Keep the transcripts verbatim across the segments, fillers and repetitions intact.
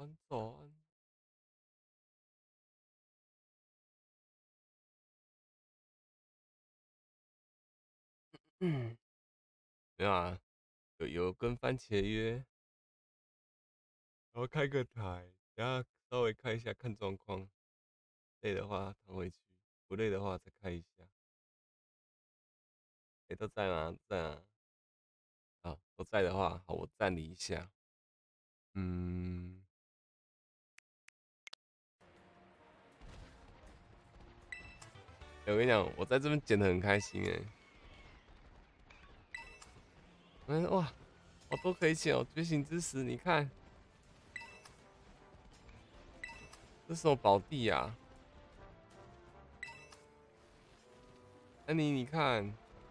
安早安。嗯，没有啊，有有跟番茄约，然后开个台，等下稍微看一下看状况，累的话躺回去，不累的话再开一下。哎、都在吗？在啊。好，都在的话，好，我站你一下。嗯，欸我跟你讲，我在这边剪得很开心哎。嗯，哇，好多可以剪哦！觉醒之时，你看，这是什么宝地啊？安妮，你看，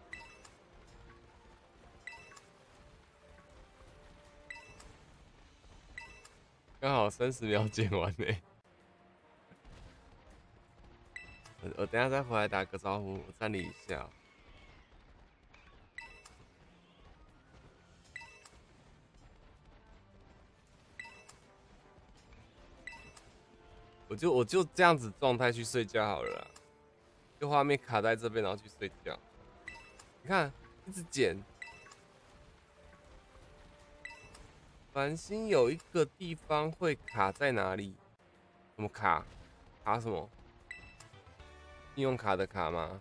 刚好三十秒剪完呢。我我等下再回来打个招呼，我站你一下。我就我就这样子状态去睡觉好了啦，就画面卡在这边，然后去睡觉。你看，一直剪。繁星有一个地方会卡在哪里？怎么卡？卡什么？信用卡的卡吗？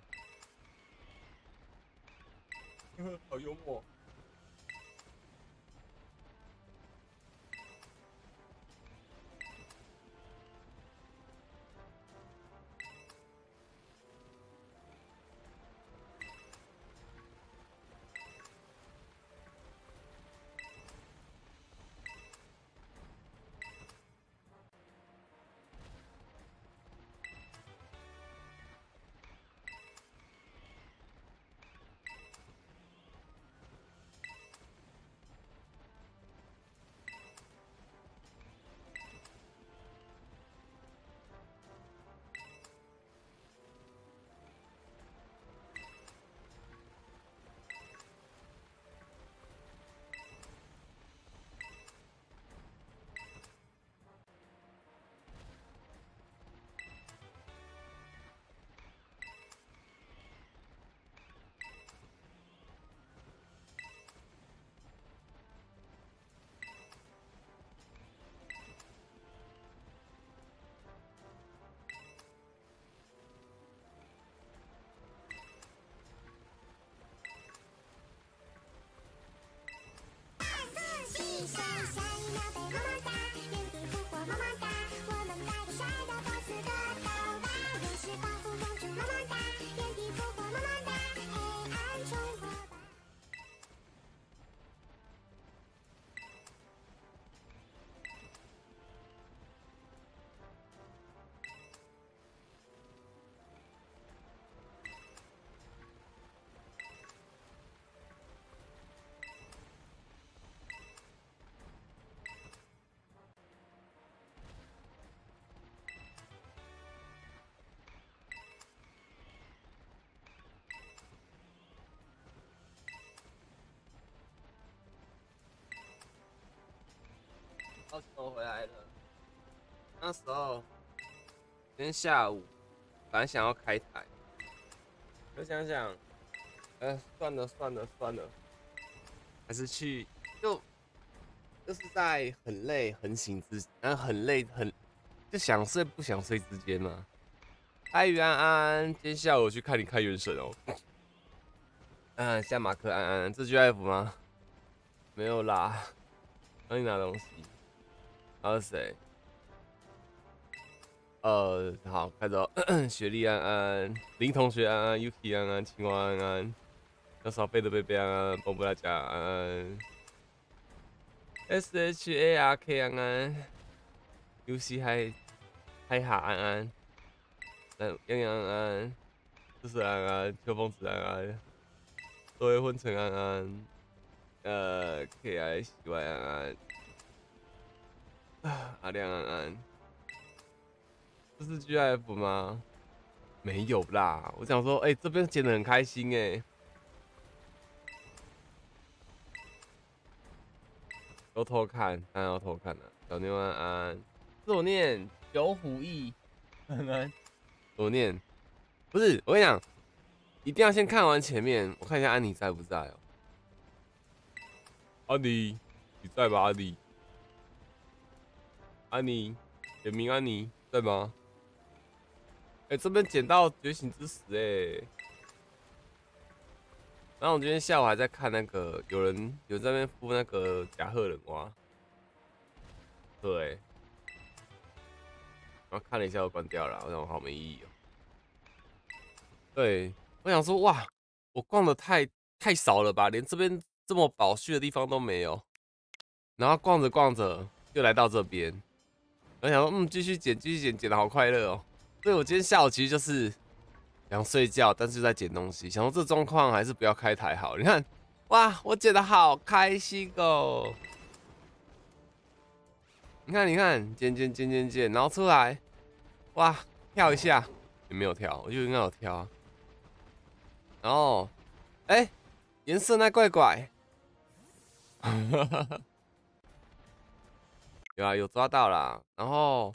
好幽默。抱歉，我回来了。那时候今天下午本来想要开台，我想想，呃，算了算了算了，还是去就就是在很累很醒之，呃，很累很就想睡不想睡之间嘛。嗨，于安安，今天下午我去看你开原神哦。嗯，下马克安安，这 G F 吗？没有啦，帮你拿东西。还有谁？呃，好，开始哦。雪莉安安、林同学安安、Yuki 安安、青蛙安安、有少贝的贝贝安安、蹦布拉加安安、S H A R K 安安、U C 嗨嗨哈安安、那洋洋安安、思思安安、秋风子安安、作为昏沉安安、呃 K I 喜外安安、阿亮安安，这是 G I F 吗？没有啦，我想说，哎、欸，这边剪得很开心哎、欸。 都偷看，当然要偷看了。小妞安安，自我念九虎翼，安安，自我念，不是，我跟你讲，一定要先看完前面。我看一下安妮在不在哦。安妮，你在吧？安妮，安妮，点名安妮在吗？哎、欸，这边捡到觉醒之石哎。然后我今天下午还在看那个，有人有在那边敷那个甲贺忍蛙，对，然后看了一下就关掉了，我想好没意义哦。对，我想说哇，我逛的太太少了吧，连这边这么宝旭的地方都没有。然后逛着逛着又来到这边，我想说嗯，继续捡，继续捡，捡的好快乐哦。所以我今天下午其实就是想睡觉，但是在捡东西，想说这状况还是不要开台好。你看，哇，我捡的好开心哦。你看，你看，捡捡捡捡捡，然后出来，哇，跳一下也没有跳，我就应该有跳啊。然后，哎、欸，颜色那怪怪，有啊，有抓到啦。然后，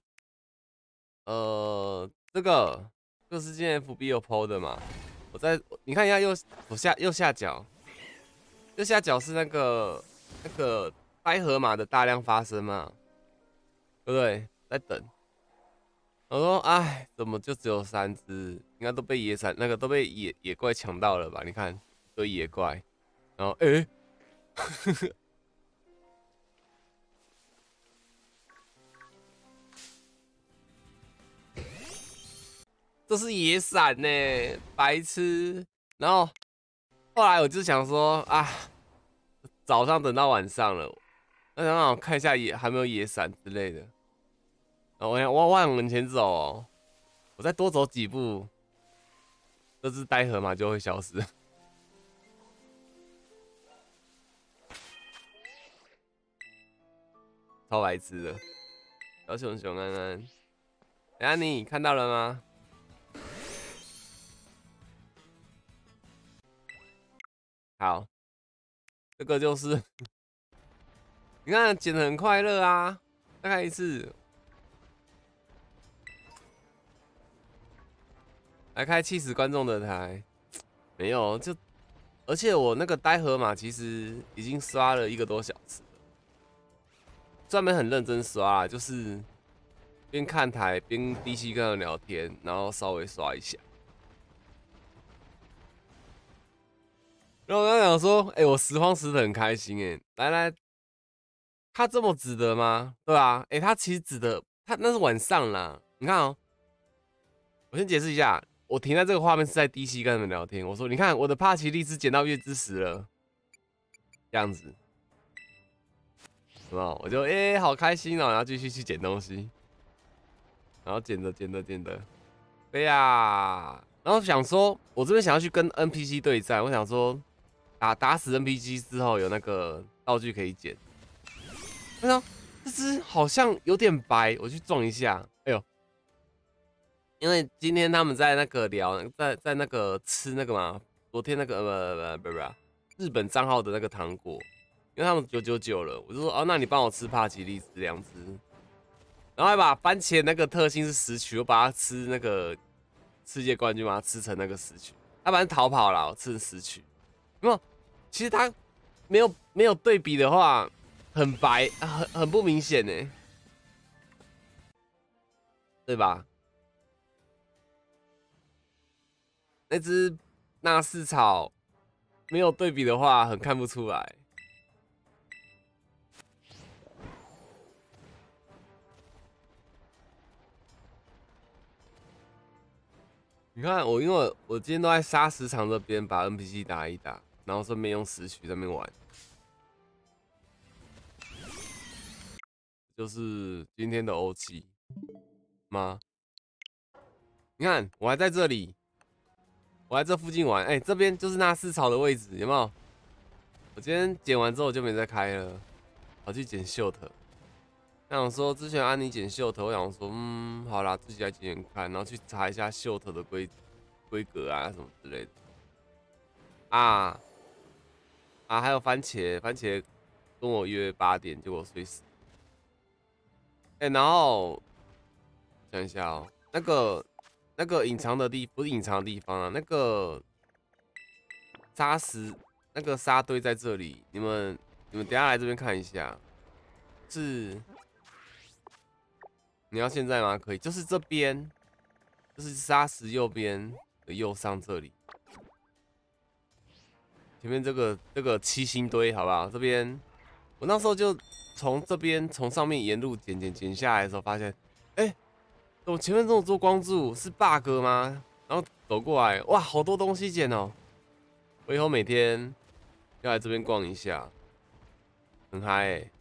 呃，这个就是今天 F B 有 P O 的嘛。我在，你看一下右左下右下角，右下角是那个那个呆河马的大量发生嘛，对不对？在等。我说，哎，怎么就只有三只？应该都被野闪那个都被野野怪抢到了吧？你看，一堆野怪，然后，哎、欸，这是野闪呢，白痴。然后后来我就想说，啊，早上等到晚上了，那想让我看一下野还没有野闪之类的。然后我想，我往往前走哦，我再多走几步，这只呆河马就会消失。超白痴的，小熊熊安安，哎，安妮，你看到了吗？好，这个就是你看捡的很快乐啊，再看一次，来开气死观众的台，没有就，而且我那个呆河马其实已经刷了一个多小时了，虽然没很认真刷，就是边看台边 D C 跟人聊天，然后稍微刷一下。然后我刚想说，哎、欸，我拾荒拾的很开心哎，来来，他这么值得吗？对啊，哎、欸，他其实值得，他那是晚上啦。你看哦，我先解释一下，我停在这个画面是在 D C 跟他们聊天。我说，你看我的帕奇利斯捡到月之石了，这样子，是吧？我就哎、欸，好开心哦，然后继续去捡东西，然后捡着捡着捡着，对呀，然后想说，我这边想要去跟 N P C 对战，我想说，打打死 N P C 之后有那个道具可以捡。我想这只好像有点白，我去撞一下。哎呦，因为今天他们在那个聊，在在那个吃那个嘛，昨天那个呃不不不不，日本账号的那个糖果，因为他们九九九了，我就说哦，那你帮我吃帕奇利斯两只，然后还把番茄那个特性是十曲，我把它吃那个世界冠军，把它吃成那个十曲，他反正逃跑了，我吃成十曲。没有，其实他没有没有对比的话，很白，很很不明显呢，对吧？那只纳斯草没有对比的话，很看不出来。你看我，因为我我今天都在沙石场这边把 N P C 打一打，然后顺便用石曲在那边玩，就是今天的欧气吗？你看我还在这里，我在这附近玩，哎、欸，这边就是纳斯草的位置，有没有？我今天剪完之后我就没再开了，跑去捡秀特。想说之前安妮捡秀特，我想说，嗯，好啦，自己来捡捡看，然后去查一下秀特的规规格啊什么之类的。啊啊，还有番茄，番茄跟我约八点，结果睡死。哎、欸，然后想一下哦、喔，那个那个隐藏的地不是隐藏的地方啊，那个沙石那个沙堆在这里，你们你们等一下来这边看一下，是你要现在吗？可以，就是这边，就是沙石右边的右上这里，前面这个这个七星堆，好不好？这边我那时候就从这边从上面沿路捡捡捡下来的时候，发现，哎、欸，怎么前面这种做光柱是 bug 吗？然后走过来，哇，好多东西捡哦！我以后每天要来这边逛一下，很嗨欸。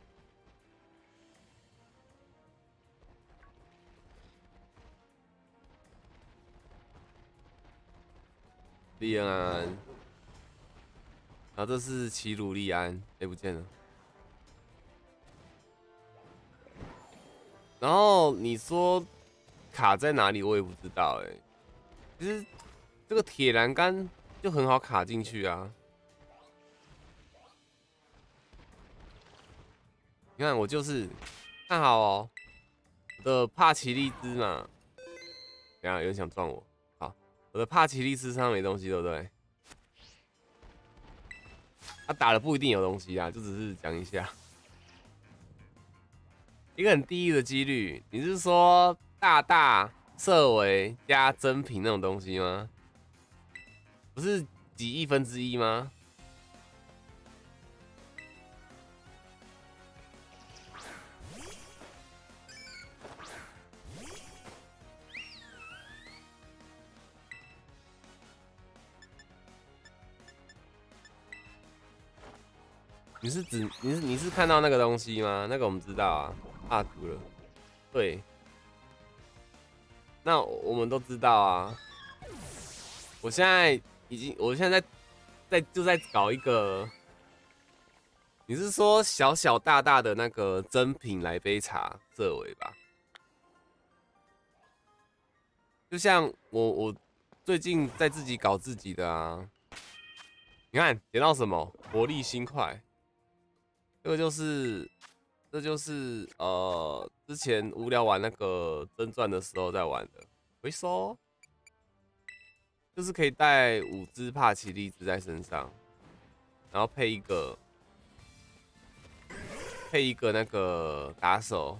利安安，然后这是奇鲁利安，哎、欸，不见了。然后你说卡在哪里，我也不知道哎、欸。其实这个铁栏杆就很好卡进去啊。你看我就是看好哦，我的帕奇利兹嘛。等下有人想撞我，好，我的帕奇利兹上没东西，对不对？他、啊、打了不一定有东西啊，就只是讲一下。一个很低的几率，你是说大大色尾加真品那种东西吗？不是几亿分之一吗？你是指你是你是看到那个东西吗？那个我们知道啊，画图了。对，那我们都知道啊。我现在已经，我现在在在就在搞一个。你是说小小大大的那个真品来杯茶色尾吧？就像我我最近在自己搞自己的啊。你看捡到什么？活力新块，这个就是这就是呃之前无聊玩那个真传的时候在玩的。回收，就是可以带五只帕奇利兹在身上，然后配一个配一个那个打手。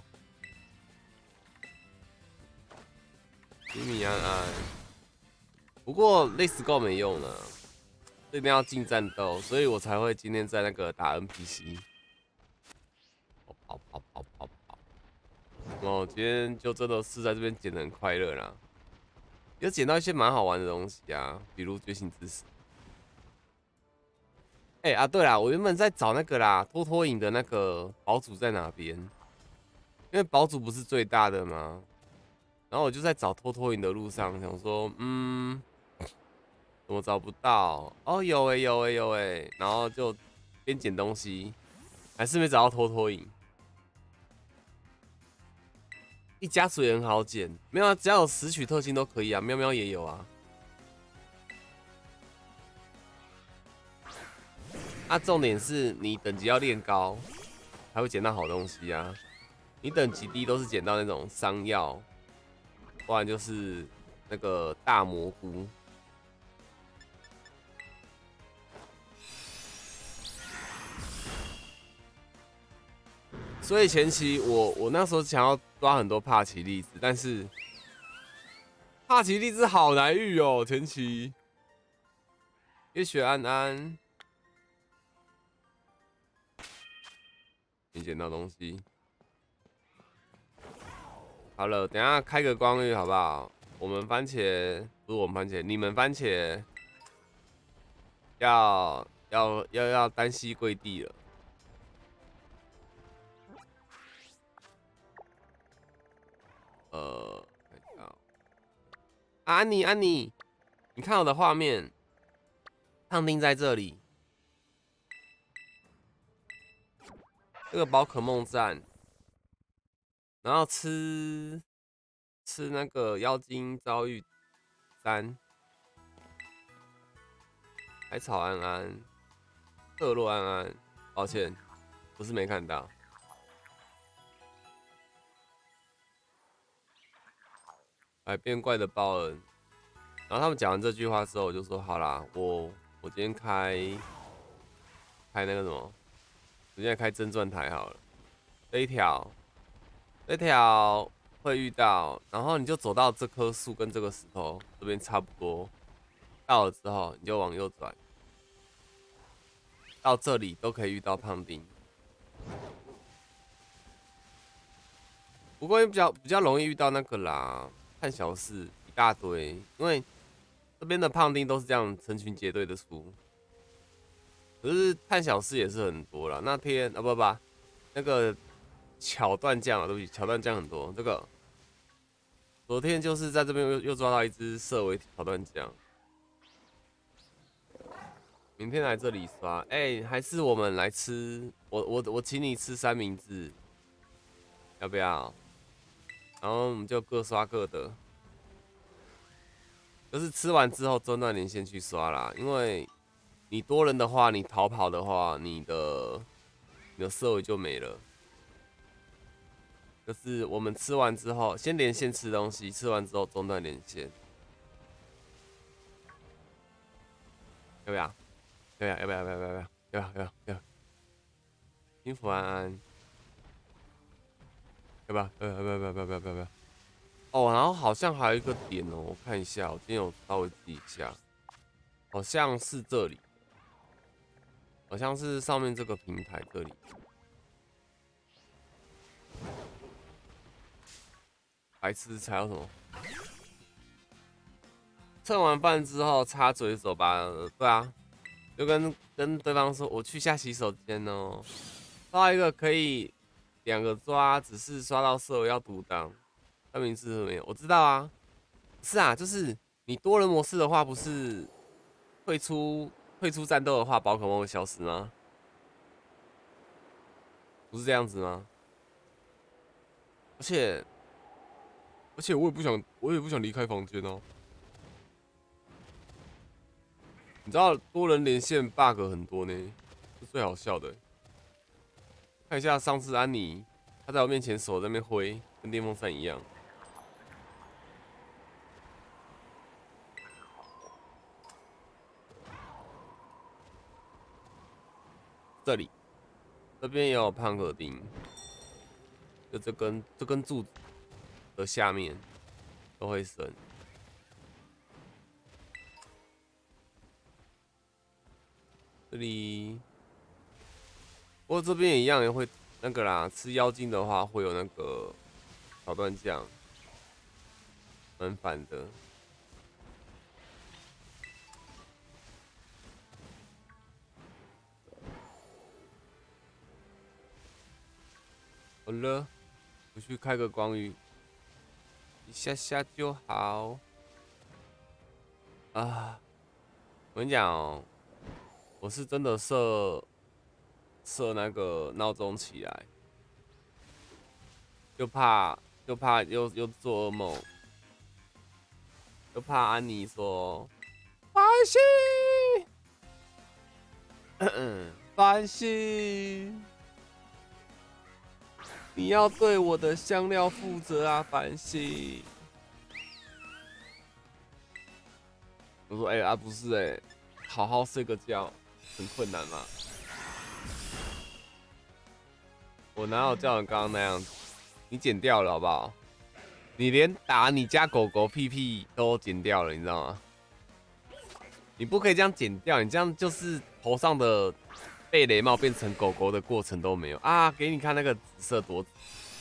吉米安安，不过类似够没用呢，这边要进战斗，所以我才会今天在那个打 N P C。跑跑跑跑跑跑！哦，今天就真的是在这边捡的很快乐啦，有捡到一些蛮好玩的东西啊，比如觉醒之石。哎、欸、啊，对啦，我原本在找那个啦，托托影的那个堡主在哪边？因为堡主不是最大的吗？然后我就在找托托影的路上，想说，嗯，怎么找不到？哦，有哎、欸、有哎、欸、有哎、欸，然后就边捡东西，还是没找到托托影。一加水也很好捡，没有啊，只要有拾取特性都可以啊，喵喵也有啊。啊，重点是你等级要练高，才会捡到好东西啊。你等级低都是捡到那种商药，不然就是那个大蘑菇。所以前期我我那时候想要抓很多帕奇粒子，但是帕奇粒子好难遇哦。前期，叶雪安安，没捡到东西。好了，等一下开个光遇好不好？我们番茄不是我们番茄，你们番茄要要要要单膝跪地了。呃，看一下哦，啊安妮安妮，你看我的画面，烫丁在这里，这个宝可梦站，然后吃吃那个妖精遭遇三，海草安安，特洛安安，抱歉， 不是没看到。百变怪的报恩。然后他们讲完这句话之后，我就说好啦，我我今天开开那个什么，我今天开真钻台好了。这一条，这条会遇到，然后你就走到这棵树跟这个石头这边差不多，到了之后你就往右转，到这里都可以遇到胖丁。不过比较比较容易遇到那个啦，看小事一大堆，因为这边的胖丁都是这样成群结队的出。可是探小事也是很多啦。那天啊不不，那个桥段酱啊，对不起，桥段酱很多。这个昨天就是在这边又又抓到一只色尾桥段酱。明天来这里刷，哎、欸，还是我们来吃，我我我请你吃三明治，要不要？然后我们就各刷各的，就是吃完之后中断连线去刷啦，因为你多人的话，你逃跑的话，你的你的色尾就没了。就是我们吃完之后，先连线吃东西，吃完之后中断连线，要不要？要不要？要不要？要不要？要不要？要不要？要不要？要。幸福安安，要不要？要不要？要不要？要不要？要不要？哦，然后好像还有一个点哦，我看一下，我今天有稍微记一下，好像是这里，好像是上面这个平台这里。白痴才要什么？蹭完饭之后插嘴走吧，对啊，就跟跟对方说，我去下洗手间哦。刷到一个可以两个抓，只是刷到色尾要独挡。三明治没有，我知道啊。是啊，就是你多人模式的话，不是退出退出战斗的话，宝可梦会消失吗？不是这样子吗？而且而且我也不想，我也不想离开房间哦。你知道多人连线 bug 很多呢，是最好笑的。看一下上次安妮，她在我面前手在那边挥，跟电风扇一样。这里，这边也有胖可丁，就这根这根柱子的下面都会生。这里，不过这边也一样，也会那个啦。吃妖精的话，会有那个桥段酱，蛮烦的。好了，我去开个光鱼，一下下就好。啊，我跟你讲哦，我是真的设设那个闹钟起来，就怕就怕又又做噩梦，就怕安妮说繁星，繁星，你要对我的香料负责啊，繁星。我说，哎、欸、啊，不是哎、欸，好好睡个觉很困难嘛。我哪有叫你刚刚那样子？你剪掉了好不好？你连打你家狗狗屁屁都剪掉了，你知道吗？你不可以这样剪掉，你这样就是头上的贝雷帽变成狗狗的过程都没有啊！给你看那个紫色多紫。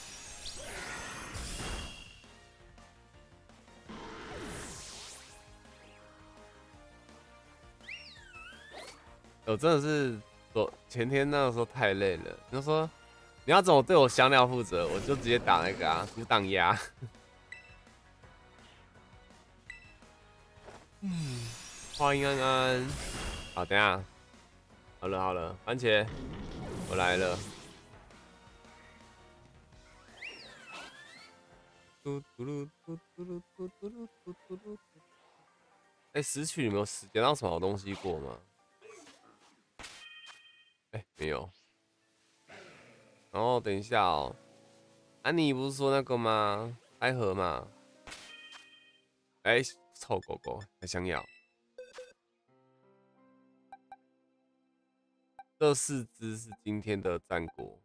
我真的是昨前天那个时候太累了，你就说你要怎么对我香料负责，我就直接打那个啊，独挡压。嗯，欢迎安安。好，等一下，好了好了，番茄，我来了。嘟嘟噜嘟嘟噜嘟嘟噜嘟嘟噜。哎，石曲有没有捡到什么好东西过吗？哎、欸，没有。 然后等一下哦，安妮不是说那个吗？开盒嘛？哎、欸，臭狗狗还想要。这四只是今天的战果，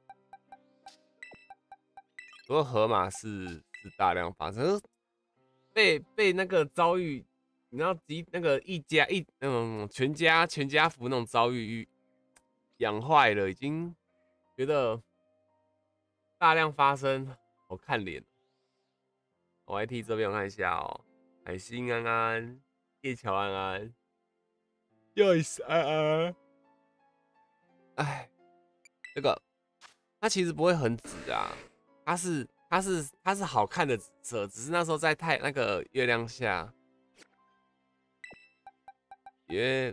不过河马是是大量发生，被被那个遭遇，你知道集那个一家一嗯全家全家福那种遭遇养坏了，已经觉得大量发生，好看脸。我 I T 这边我看一下哦，海星安安、叶乔安安、Joyce 安安，哎，这个它其实不会很紫啊，它是它是它是好看的紫色，只是那时候在太那个月亮下，因为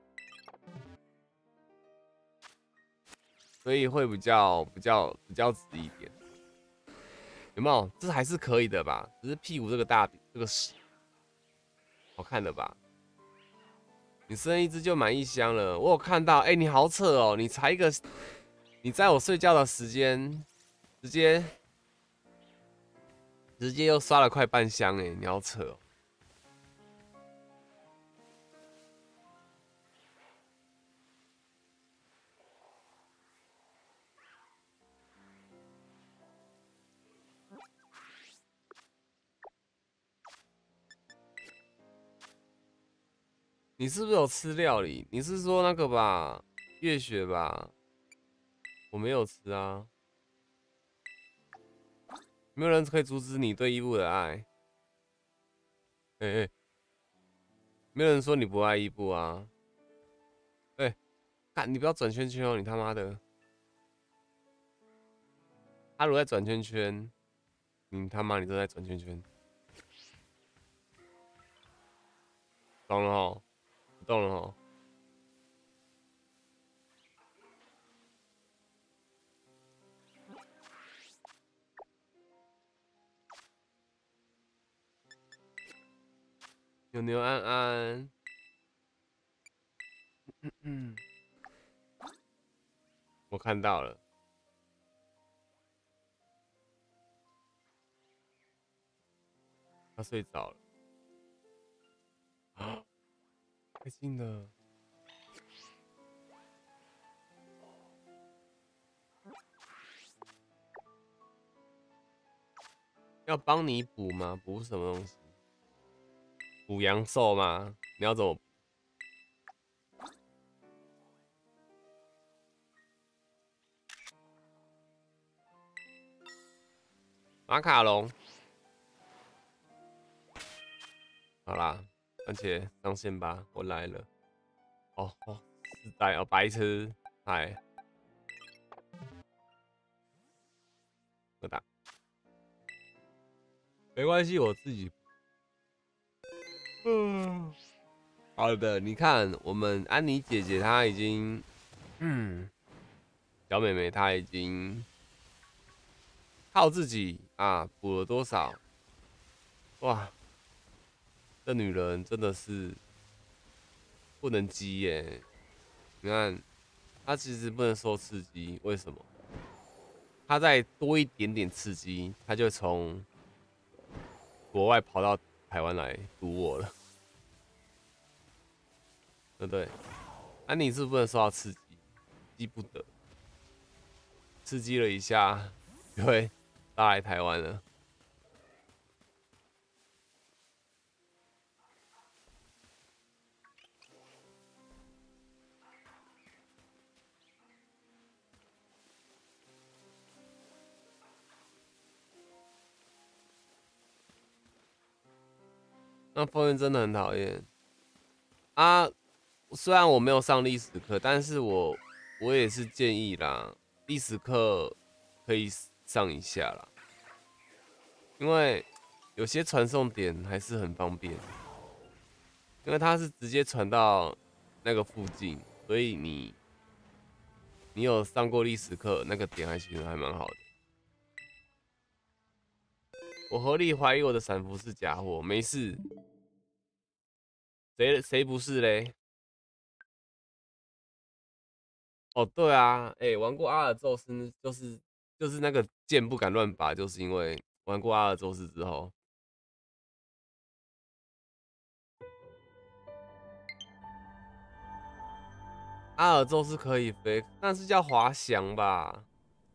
所以会比较比较比较紫一点，有没有？这还是可以的吧？只是屁股这个大这个屎，好看的吧？你生一只就满一箱了，我有看到，哎、欸，你好扯哦，你才一个，你在我睡觉的时间，直接直接又刷了快半箱，哎，你好扯哦。你是不是有吃料理？你是说那个吧，月雪吧？我没有吃啊，没有人可以阻止你对伊布的爱。哎、欸、哎、欸，没有人说你不爱伊布啊。哎、欸，干，你不要转圈圈哦，你他妈的！他如果在转圈圈，你他妈你都在转圈圈。懂了哦，不动了哦。牛牛安安，嗯嗯，我看到了，他睡着了。啊，太近了。要帮你补吗？补什么东西？补阳寿吗？你要怎么？马卡龙。好啦，番茄上线吧，我来了。哦哦，时代哦，白痴，哎，不打，没关系，我自己。嗯，好的，你看，我们安妮姐姐她已经，嗯，小妹妹她已经靠自己啊补了多少？哇，这女人真的是不能激耶！你看，她其实不能受刺激，为什么？她再多一点点刺激，她就从国外跑到台湾来堵我了，对不对？安妮是不能受到刺激，激不得，刺激了一下就会杀来台湾了。那风云真的很讨厌啊！虽然我没有上历史课，但是我我也是建议啦，历史课可以上一下啦，因为有些传送点还是很方便，因为它是直接传到那个附近，所以你你有上过历史课，那个点还其实还蛮好的。我合理怀疑我的伞符是假货，没事，谁谁不是嘞？ 哦，对啊，哎、欸，玩过阿尔宙斯，就是就是那个剑不敢乱拔，就是因为玩过阿尔宙斯之后，阿尔宙斯可以飞，但是叫滑翔吧？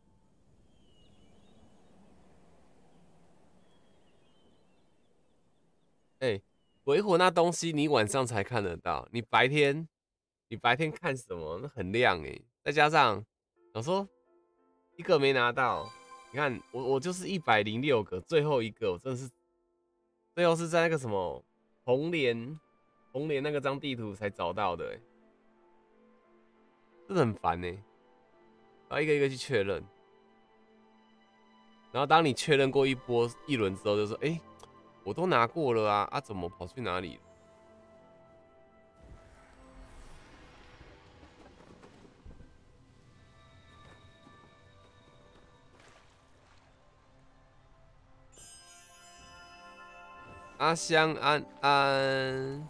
哎、欸，鬼火那东西你晚上才看得到，你白天你白天看什么？那很亮哎、欸，再加上我说一个没拿到，你看我我就是一百零六个，最后一个我真的是最后是在那个什么红莲红莲那个张地图才找到的、欸，真的很烦呢、欸。然后一个一个去确认，然后当你确认过一波一轮之后，就说：哎、欸，我都拿过了啊，啊怎么跑去哪里了？阿香安安，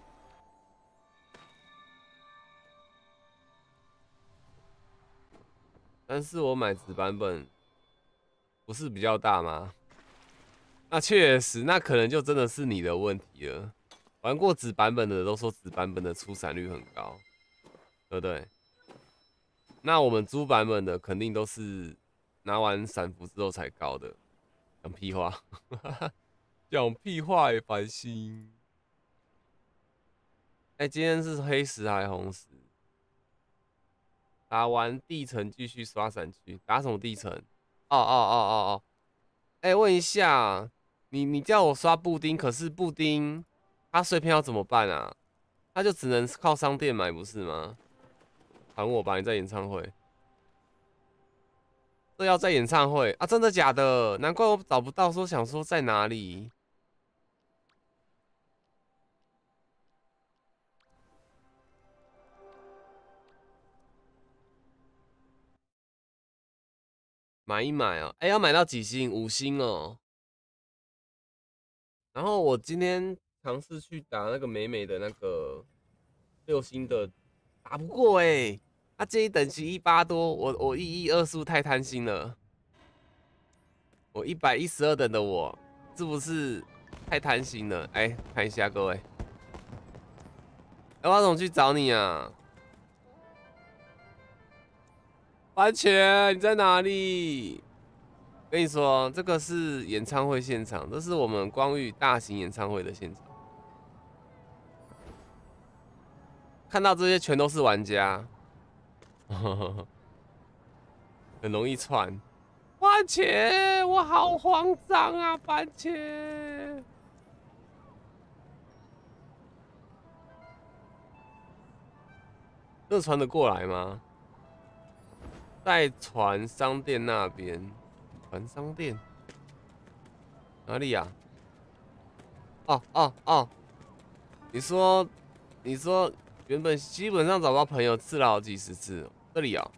但是我买纸版本不是比较大吗？那确实，那可能就真的是你的问题了。玩过纸版本的都说纸版本的出闪率很高，对不对？那我们租版本的肯定都是拿完闪符之后才高的，讲屁话，讲屁话也烦心。哎、欸，今天是黑石还是红石？打完地层继续刷闪区，打什么地层？哦哦哦哦哦，哎、欸，问一下，你你叫我刷布丁，可是布丁他碎片要怎么办啊？他就只能靠商店买，不是吗？喊我吧，你在演唱会，这要在演唱会啊？真的假的？难怪我找不到，说想说在哪里买一买啊？哎、欸，要买到几星？五星哦。然后我今天尝试去打那个美美的那个六星的，打不过哎、欸，他建议等级一八多，我我一一二速太贪心了，我一百一十二等的我是不是太贪心了？哎、欸，看一下各位，哎、欸，我要怎么去找你啊？番茄，你在哪里？跟你说，这个是演唱会现场，这是我们光遇大型演唱会的现场。看到这些全都是玩家，很容易串。番茄，我好慌张啊，番茄。这传得过来吗？在船商店那边，船商店哪里呀、啊？哦哦哦，你说，你说原本基本上找不到朋友，吃了好几十次，这里啊、哦，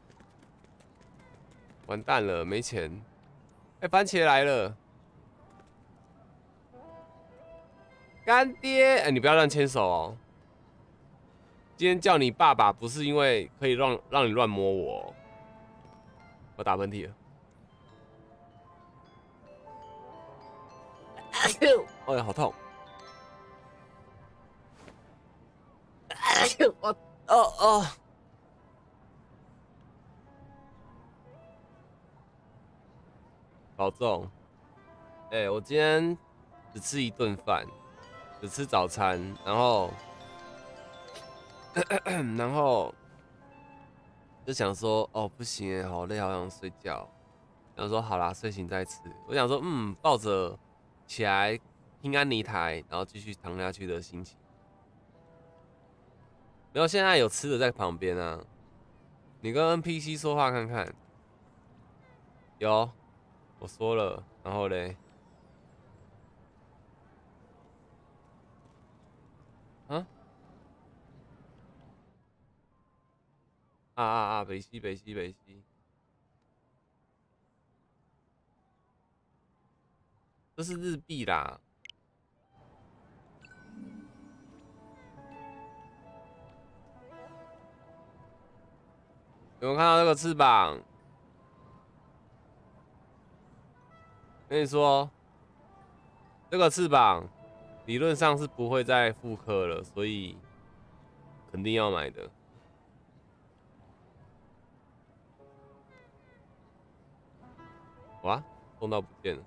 完蛋了，没钱。哎、欸，番茄来了，干爹！哎、欸，你不要乱牵手哦。今天叫你爸爸，不是因为可以让让你乱摸我、哦。我打喷嚏了。哎呦，哎呀，好痛！哎呦，我哦哦，保重。哎、欸，我今天只吃一顿饭，只吃早餐，然后然后就想说，哦，不行哎，好累，好想睡觉。然后说好啦，睡醒再吃。我想说，嗯，抱着起来听安妮台，然后继续躺下去的心情。没有，现在有吃的在旁边啊。你跟 N P C 说话看看。有，我说了，然后嘞，啊啊啊啊，北西北西北西，这是日币啦。 有没有看到这个翅膀？跟你说，这个翅膀理论上是不会再复刻了，所以肯定要买的。哇，送到不见了。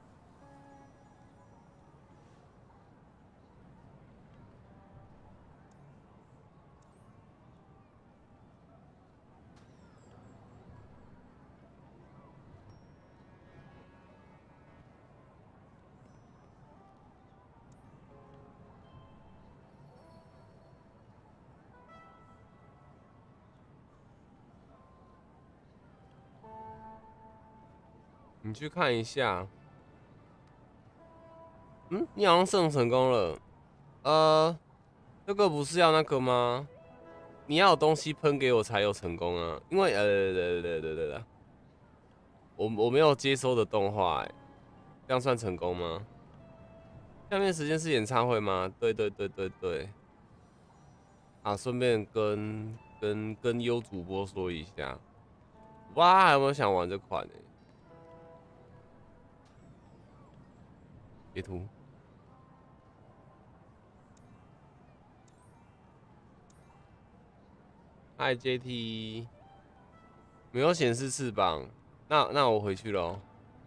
你去看一下。嗯，你好像胜成功了。呃，这个不是要那个吗？你要有东西喷给我才有成功啊。因为呃，对对对对对，我我没有接收的动画，哎，这样算成功吗？下面时间是演唱会吗？对对对对对。啊，顺便跟跟跟优主播说一下，哇，还有没有想玩这款呢、欸？截图。嗨 J T， 没有显示翅膀，那那我回去喽。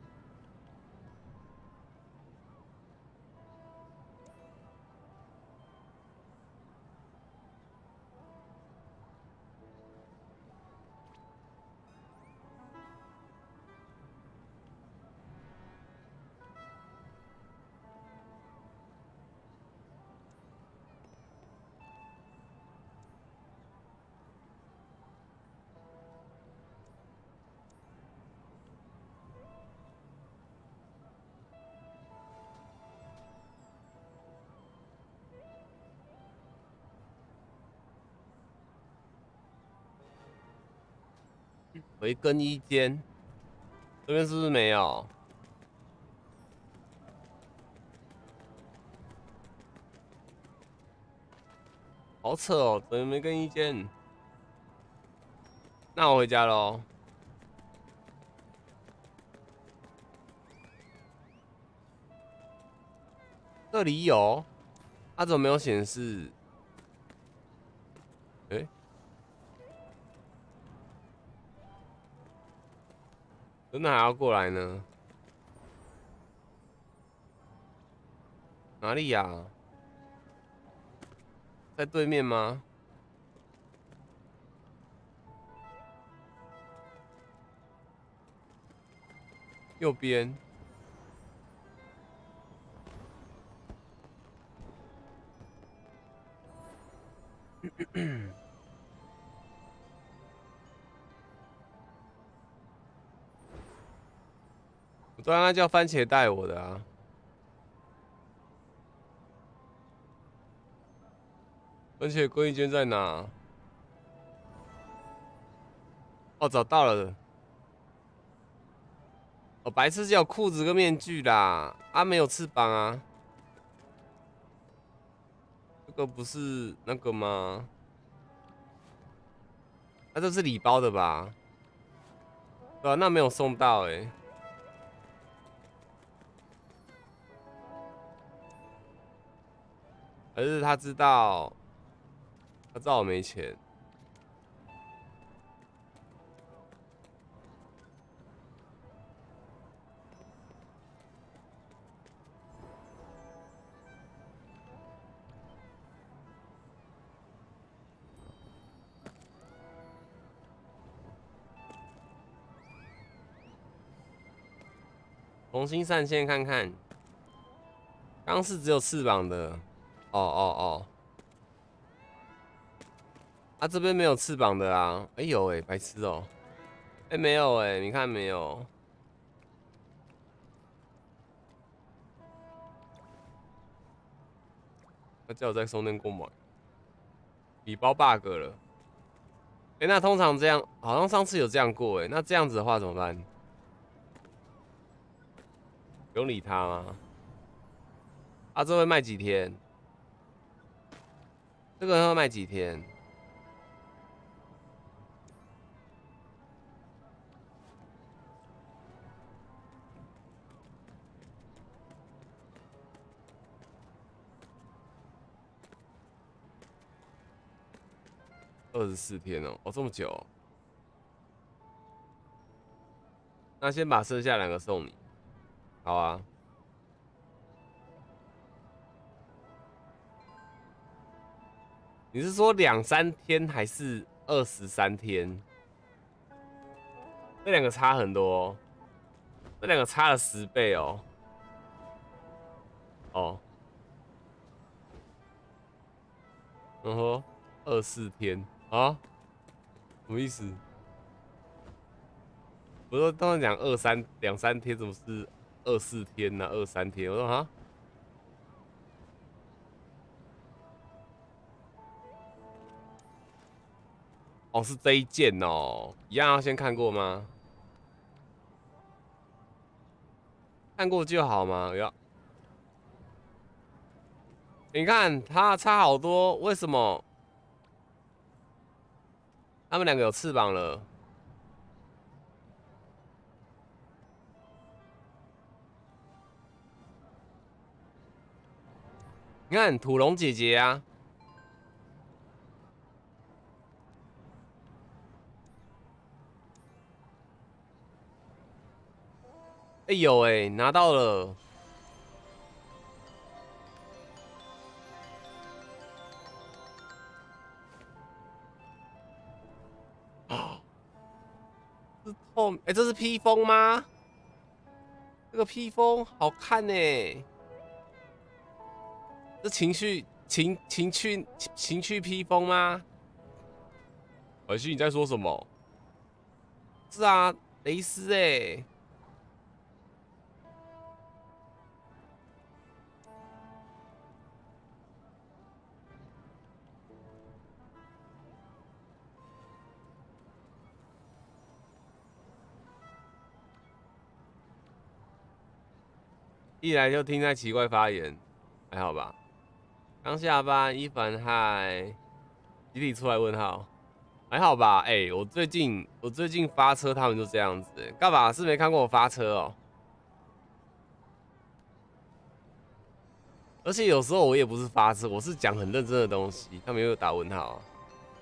回更衣间，这边是不是没有？好扯哦，怎么没更衣间？那我回家喽。这里有，它、啊、怎么没有显示？哎、欸，真的还要过来呢？哪里呀、啊？在对面吗？右边。我刚刚叫番茄带我的啊。番茄更衣间在哪？哦，找到了。哦，白痴只有裤子跟面具啦，啊，没有翅膀啊。这个不是那个吗？那、啊、这是礼包的吧？对啊，那没有送到哎、欸。还是他知道，他知道我没钱。重新上线看看。刚是只有翅膀的。哦哦哦。啊，这边没有翅膀的啊。哎、欸、有哎、欸，白痴哦、喔。哎、欸、没有哎、欸，你看没有。他叫我在松店购买。礼包 bug 了。哎、欸，那通常这样，好像上次有这样过哎、欸。那这样子的话怎么办？不用理他吗？啊，这会卖几天？这个会卖几天？ 二十四天哦，哦这么久哦。那先把剩下两个送你，好啊。你是说两三天还是二十三天？这两个差很多哦，这两个差了十倍哦。哦，然后二四天啊，什么意思？我说当时讲二三两三天，怎么是二四天呢、啊？二三天，我说啊，哦是这一件哦，一样要先看过吗？看过就好吗？要，你看它差好多，为什么？他们两个有翅膀了。你看土龙姐姐啊，哎、欸、有哎、欸，拿到了。啊，是透哎、欸，这是披风吗？这个披风好看呢、欸，这情绪情情趣情趣披风吗？尔西你在说什么？是啊，蕾丝哎、欸。一来就听在奇怪发言，还好吧？刚下班，一凡嗨，集体出来问号，还好吧？哎、欸，我最近我最近发车，他们就这样子、欸，干嘛？是没看过我发车哦？而且有时候我也不是发车，我是讲很认真的东西，他们又打问号、啊。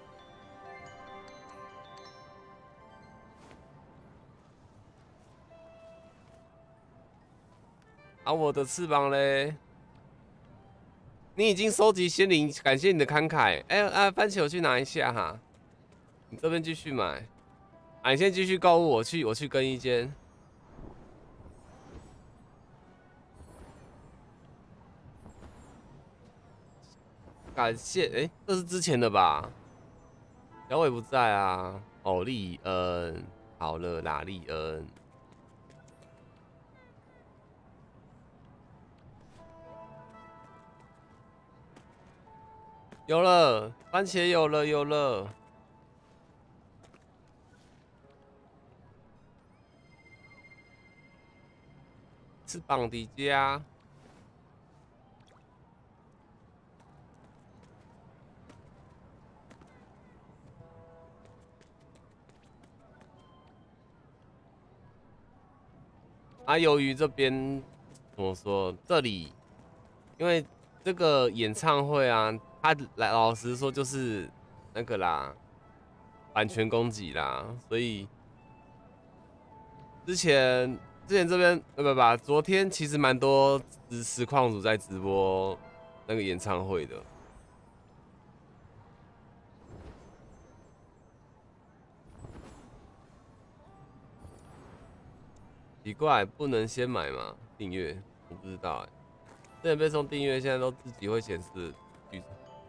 啊，我的翅膀嘞？你已经收集仙灵，感谢你的慷慨。哎、欸、啊，番茄我去拿一下哈，你这边继续买。啊，你先继续购物，我去我去更衣间。感谢，哎、欸，这是之前的吧？小伟不在啊。哦，利恩，好了啦，利恩。有了，番茄有了有了。翅膀迪迦。啊，由于这边怎么说，这里因为这个演唱会啊，他来老实说就是那个啦，版权攻击啦，所以之前之前这边呃不不，昨天其实蛮多实实况主在直播那个演唱会的。奇怪，不能先买吗？订阅我不知道哎、欸，之前被送订阅，现在都自己会显示剧。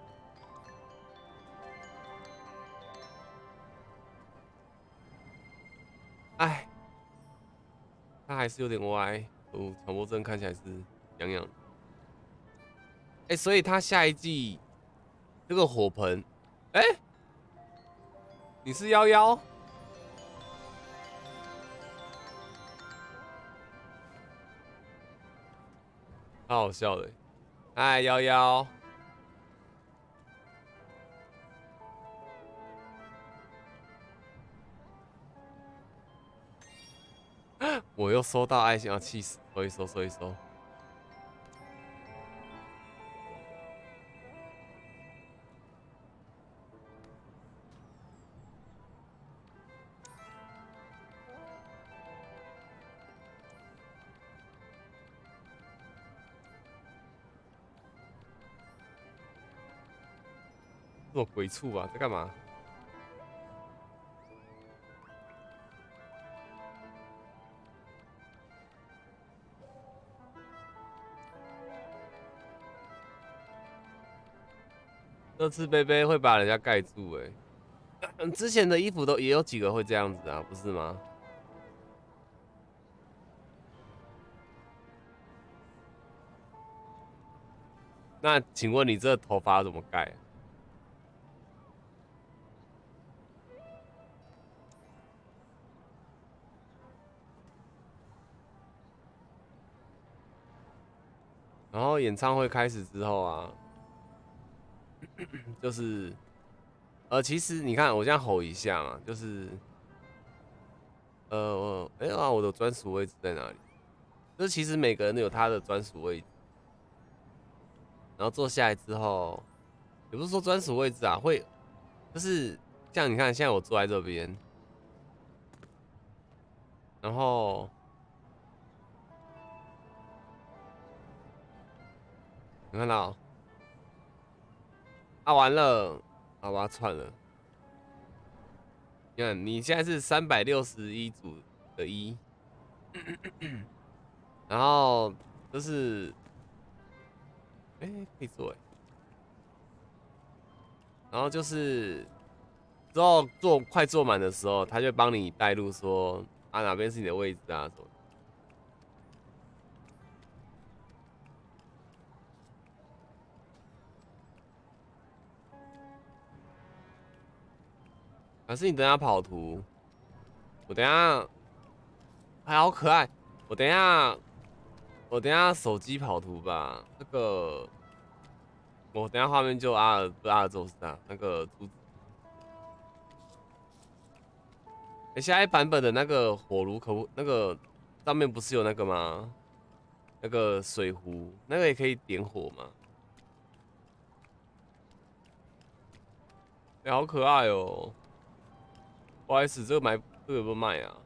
哎，他还是有点歪，哦，强迫症看起来是痒痒的。哎、欸，所以他下一季这个火盆，哎、欸，你是幺幺？太好笑了、欸。哎，幺幺，我又收到爱心，要气死！收一收，收一收。 这种鬼畜啊，在干嘛？这次杯杯会把人家盖住哎、欸，嗯，之前的衣服都也有几个会这样子啊，不是吗？那请问你这头发怎么盖？然后演唱会开始之后啊，就是呃，其实你看我这样吼一下嘛，就是呃，哎、欸、啊，我的专属位置在哪里？就是其实每个人都有他的专属位置，然后坐下来之后，也不是说专属位置啊，会就是像你看，现在我坐在这边，然后你看到啊，完了，啊，我要串了。你看，你现在是三百六十一组的一，然后就是，哎、欸，可以做哎，然后就是之后坐快坐满的时候，他就帮你带路说啊哪边是你的位置啊什么。还是你等下跑图，我等下还好可爱，我等下我等下手机跑图吧，那个我等下画面就阿尔不是阿尔宙斯啊，那个珠子。哎、欸，下一版本的那个火炉可不那个上面不是有那个吗？那个水壶，那个也可以点火吗？哎、欸，好可爱哦！不好意思，这个买这个有没有卖啊？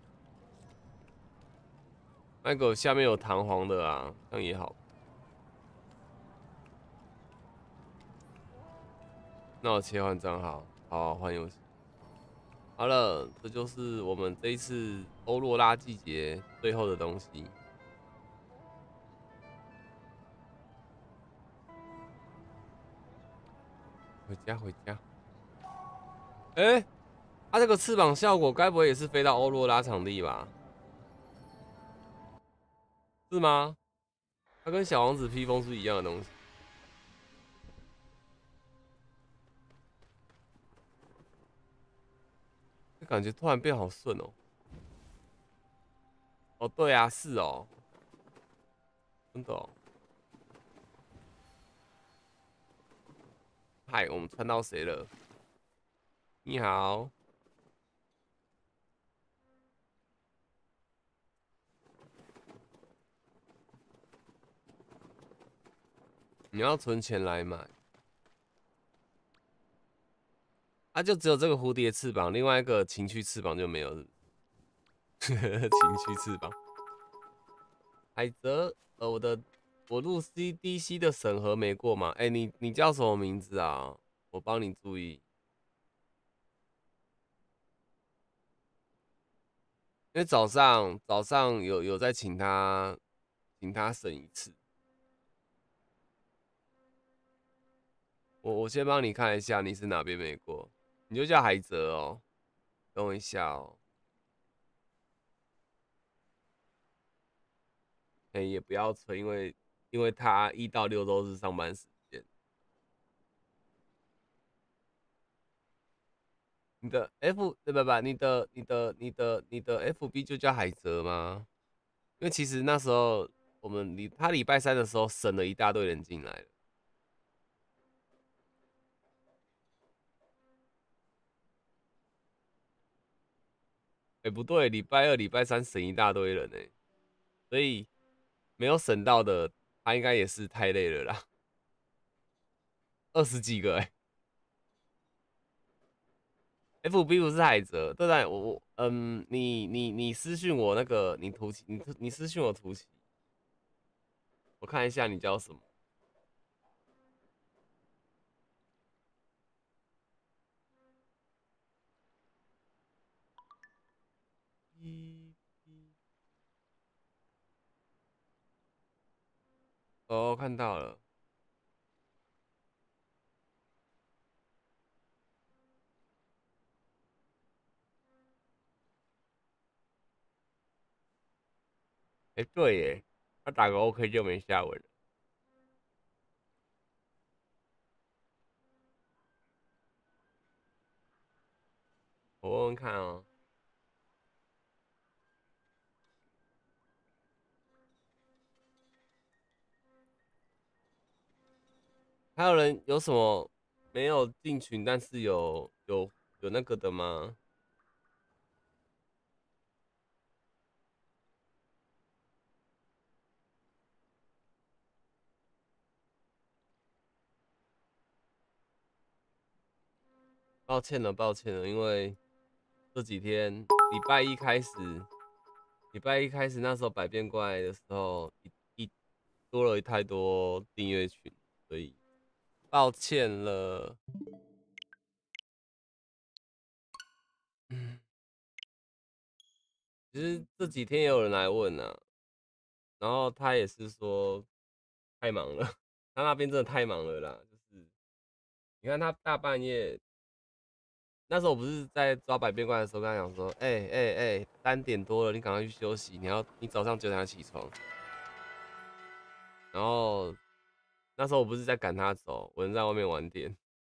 那个下面有弹簧的啊，这样也好。那我切换账号，好，换游戏。好了，这就是我们这一次欧若拉季节最后的东西。回家，回家。哎、欸，它这个翅膀效果，该不会也是飞到欧若拉场地吧？是吗？它跟小王子披风是一样的东西。感觉突然变好顺哦。哦，对啊，是哦，真的哦。嗨，我们穿到谁了？你好，你要存钱来买。啊，就只有这个蝴蝶翅膀，另外一个情趣翅膀就没有。情趣翅膀。海泽，呃，我的我入 C D C 的审核没过吗？哎、欸，你你叫什么名字啊？我帮你注意，因为早上早上有有在请他请他审一次。我我先帮你看一下你是哪边没过，你就叫海泽哦。等我一下哦。哎、欸，也不要催，因为因为他一到六都是上班时间。你的 F 对不不，你的你的你的你的 F B 就叫海泽吗？因为其实那时候我们礼他礼拜三的时候审了一大堆人进来了。哎、欸，不对，礼拜二、礼拜三审一大堆人哎、欸，所以没有审到的，他应该也是太累了啦。二十几个哎、欸、，F B 不是海泽，对不对？我我嗯，你你你私讯我那个你图奇，你你私讯我图奇，我看一下你叫什么。 哦，看到了。哎、欸，对耶，他打个 OK 就没下文了。我问问看哦。还有人有什么没有进群，但是有有有那个的吗？抱歉了，抱歉了，因为这几天礼拜一开始，礼拜一开始那时候百变怪的时候，一一多了太多订阅群，所以抱歉了。嗯，其实这几天也有人来问啊，然后他也是说太忙了，他那边真的太忙了啦，就是你看他大半夜。那时候我不是在抓百变怪的时候，跟他讲说，哎哎哎，三点多了，你赶快去休息，你要你早上九点要起床。然后那时候我不是在赶他走，我人在外面玩点。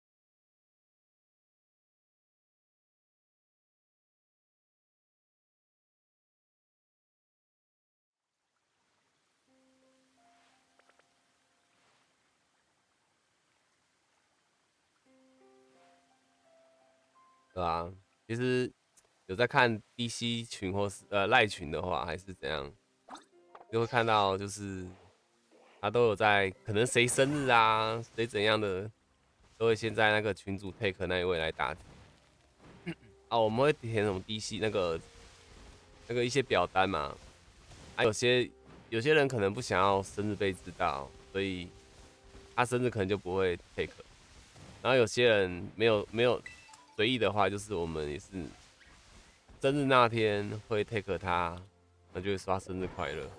对啊，其实有在看 D C 群或是呃赖群的话，还是怎样，就会看到就是他都有在，可能谁生日啊，谁怎样的，都会先在那个群主 take 那一位来打啊。我们会填什么 D C 那个那个一些表单嘛，啊有些有些人可能不想要生日被知道，所以他生日可能就不会 take。然后有些人没有没有随意的话，就是我们也是生日那天会 take 他，那就会刷生日快乐，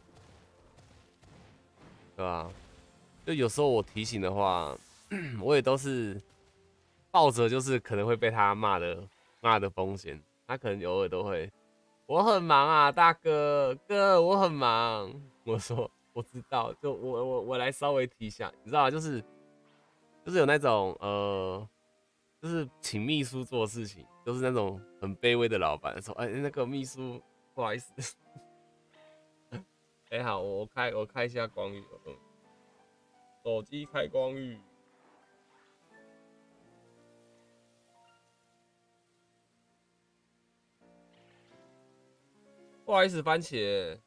对吧？就有时候我提醒的话，我也都是抱着就是可能会被他骂的骂的风险，他可能偶尔都会，我很忙啊，大哥哥，我很忙。我说我知道，就我我我来稍微提一下，你知道吗？就是就是有那种呃。就是请秘书做事情，都是那种很卑微的老板说：“哎、欸，那个秘书，不好意思，哎、欸，好，我开我开一下光域，嗯，手机开光域，不好意思，番茄，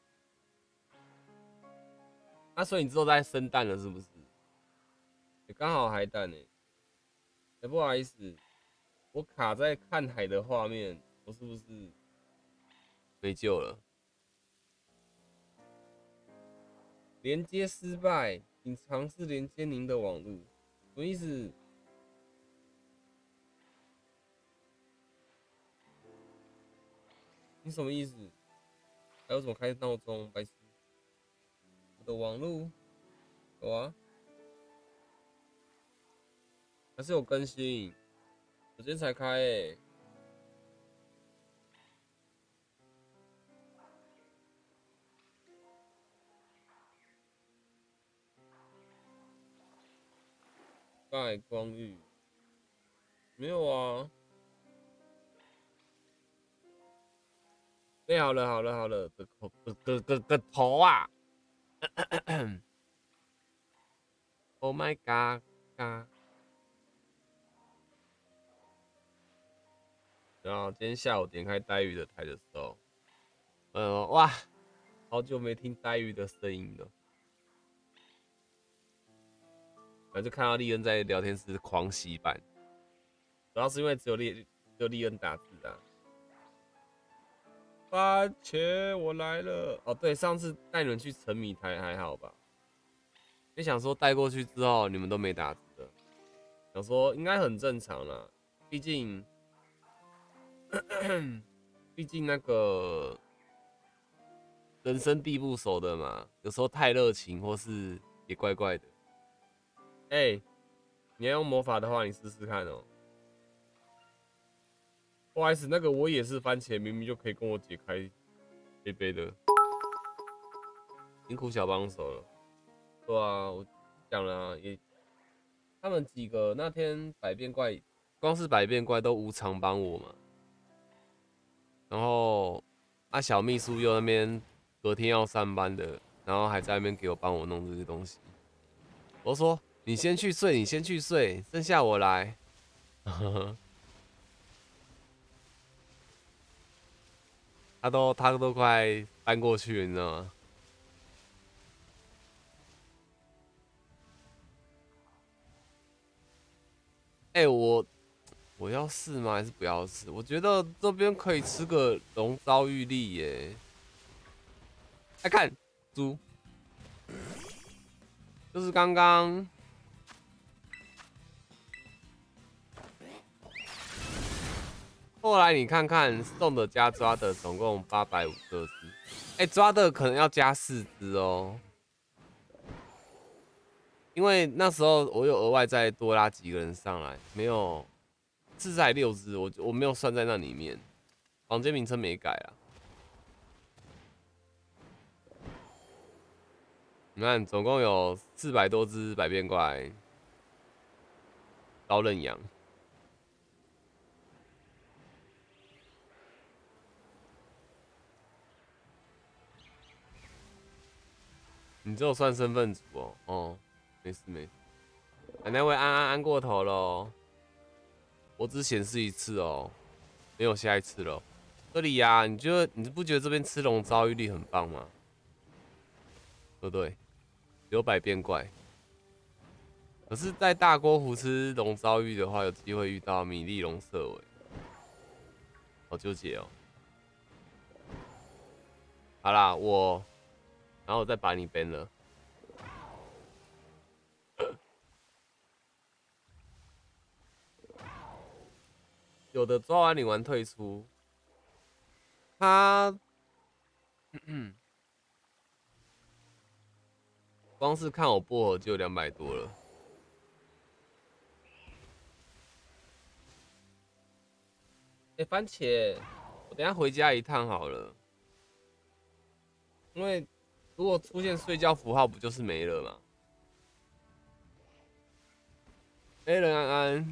那、啊、所以你之后在生蛋了是不是？也、欸、刚好海胆呢、欸，哎、欸，不好意思，我卡在看海的画面，我是不是没救了？连接失败，请尝试连接您的网络，什么意思？你什么意思？还有什么开闹钟？白痴！我的网络有啊，还是有更新。我今天才开诶、欸，盖光遇没有啊？对，好了好了好了，个头个个个个头啊！Oh my god god！然后今天下午点开呆鱼的台的时候，嗯哇，好久没听呆鱼的声音了。然后就看到利恩在聊天室狂洗版，主要是因为只有利只有利恩打字啊。番茄，我来了。哦，对，上次带你们去沉米台还好吧？没想说带过去之后你们都没打字的，想说应该很正常啦，毕竟，毕竟那个人生地不熟的嘛，有时候太热情或是也怪怪的。哎、欸，你要用魔法的话，你试试看哦。不好意思，那个我也是番茄，明明就可以跟我解开杯杯的。辛苦小帮手了。对啊，我讲了、啊、也，他们几个那天百变怪，光是百变怪都无偿帮我嘛。然后啊，小秘书又那边隔天要上班的，然后还在那边给我帮我弄这些东西。我说你先去睡，你先去睡，剩下我来。他都他都快搬过去了，你知道吗？哎、欸，我我要试吗？还是不要试？我觉得这边可以吃个龙遭遇力耶。来看猪，就是刚刚后来你看看送的加抓的总共八百五十二只，哎，抓的可能要加四只哦，因为那时候我有额外再多拉几个人上来，没有四只还六只，我我没有算在那里面，房间名称没改啊。你看，总共有四百多只百变怪，刀刃羊。你只有算身份组哦，哦，没事没事。啊、那位安安安过头了，我只显示一次哦，没有下一次了。这里呀、啊，你觉得你不觉得这边吃龙遭遇力很棒吗？对不对？有百变怪，可是，在大锅湖吃龙遭遇的话，有机会遇到米粒龙色尾，好纠结哦。好啦，我，然后我再把你 ban 了。有的抓完领完退出，他，嗯，光是看我薄荷就两百多了。哎、欸，番茄，我等一下回家一趟好了，因为如果出现睡觉符号，不就是没了吗？哎、欸，任安安，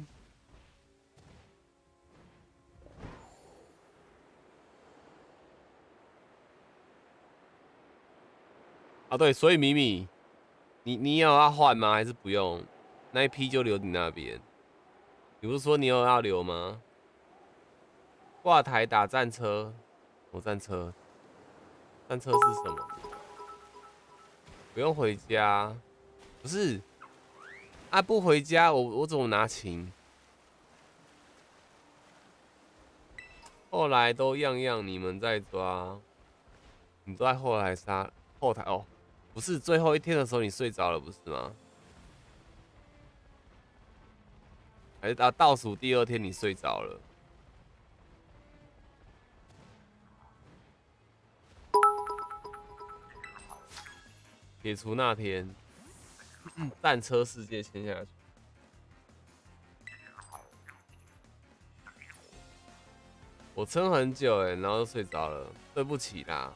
啊对，所以米米，你你有要换吗？还是不用？那一批就留你那边。你不是说你有要留吗？挂台打战车，我战车，战车是什么？不用回家，不是啊？不回家，我我怎么拿琴？后来都样样你们在抓，你都在后台杀后台哦，不是最后一天的时候你睡着了不是吗？还是啊倒数第二天你睡着了？撇除那天，战车世界签下去。我撑很久哎、欸，然后就睡着了，对不起啦。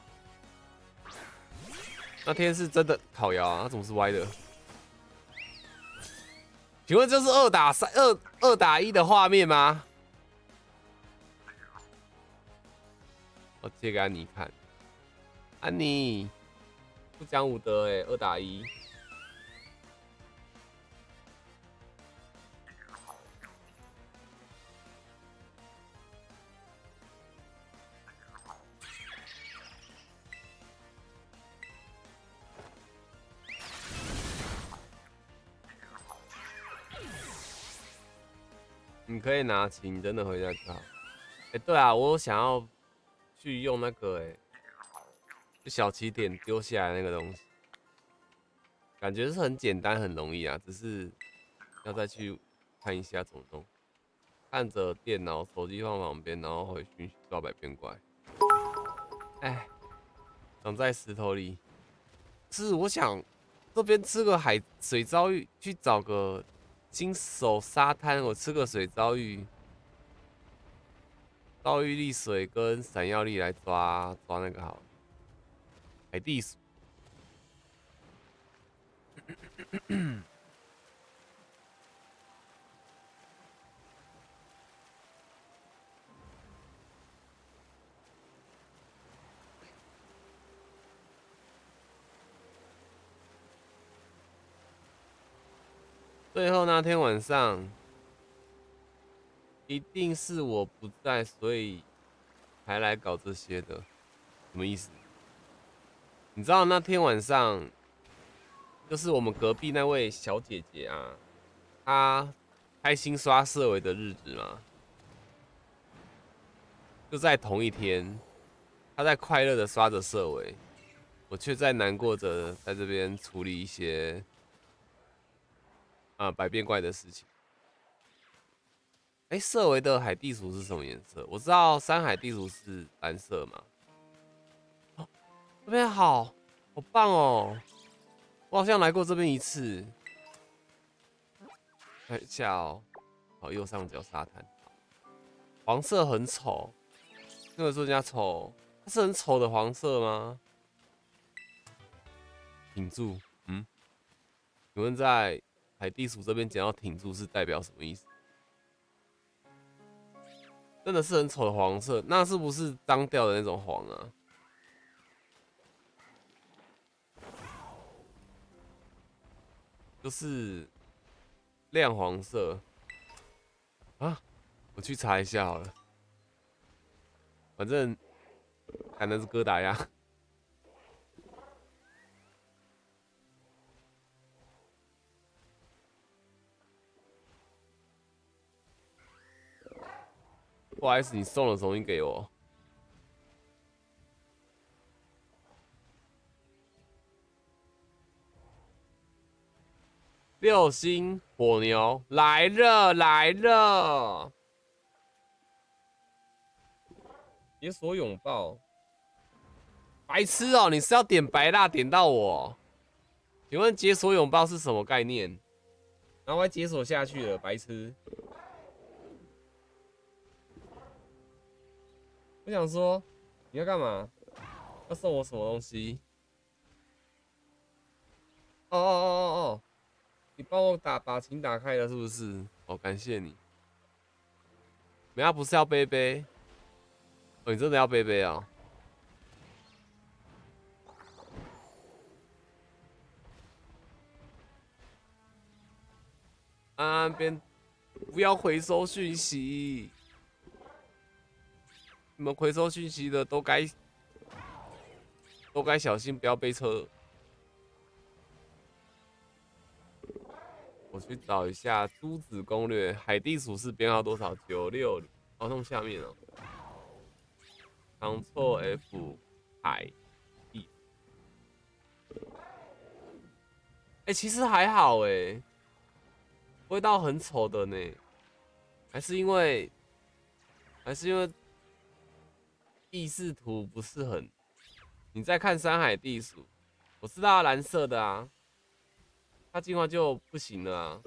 那天是真的烤窑啊，它怎么是歪的？请问这是二打三、二二打一的画面吗？我借给安妮看。安妮不讲武德哎、欸，二打一。你可以拿琴，真的回家就好。哎、欸，对啊，我想要去用那个哎、欸，就小起点丢下来那个东西，感觉是很简单很容易啊，只是要再去看一下怎么弄。看着电脑、手机放旁边，然后回讯息抓百变怪。哎，长在石头里。是我想， 这边吃个海水藻鱼，去找个新手沙滩，我吃个水藻鱼，遭遇力水跟闪耀力来抓抓那个好了，海地鼠。最后那天晚上，一定是我不在，所以才来搞这些的，什么意思？你知道那天晚上，就是我们隔壁那位小姐姐啊，她开心刷色尾的日子吗？就在同一天，她在快乐的刷着色尾，我却在难过着在这边处理一些啊、呃、百变怪的事情。哎、欸，色尾的海地鼠是什么颜色？我知道山海地鼠是蓝色嘛。哦，这边好好棒哦！我好像来过这边一次。看一下哦，好，右上角沙滩，黄色很丑，那个说人家丑，它是很丑的黄色吗？挺住，嗯，请问在海地鼠这边捡到挺住是代表什么意思？真的是很丑的黄色，那是不是脏掉的那种黄啊？就是亮黄色啊，我去查一下好了，反正看的是哥达呀。不好意思，你送了东西给我。六星火牛来了来了，解锁拥抱，白痴哦、喔！你是要点白蜡点到我？请问解锁拥抱是什么概念？然后还解锁下去了，白痴！我想说，你要干嘛？要送我什么东西？哦哦哦哦哦！你帮我打把琴打开了是不是？哦，感谢你。人家不是要杯杯？哦，你真的要杯杯啊？安安边不要回收讯息，你们回收讯息的都该都该小心，不要被车。我去找一下珠子攻略，海地鼠是编号多少？九六零，好，弄下面哦。Ctrl F 海地，哎、欸，其实还好哎、欸，味道很丑的呢，还是因为还是因为意识图不是很。你再看山海地鼠，我知道蓝色的啊，它进化就不行了啊。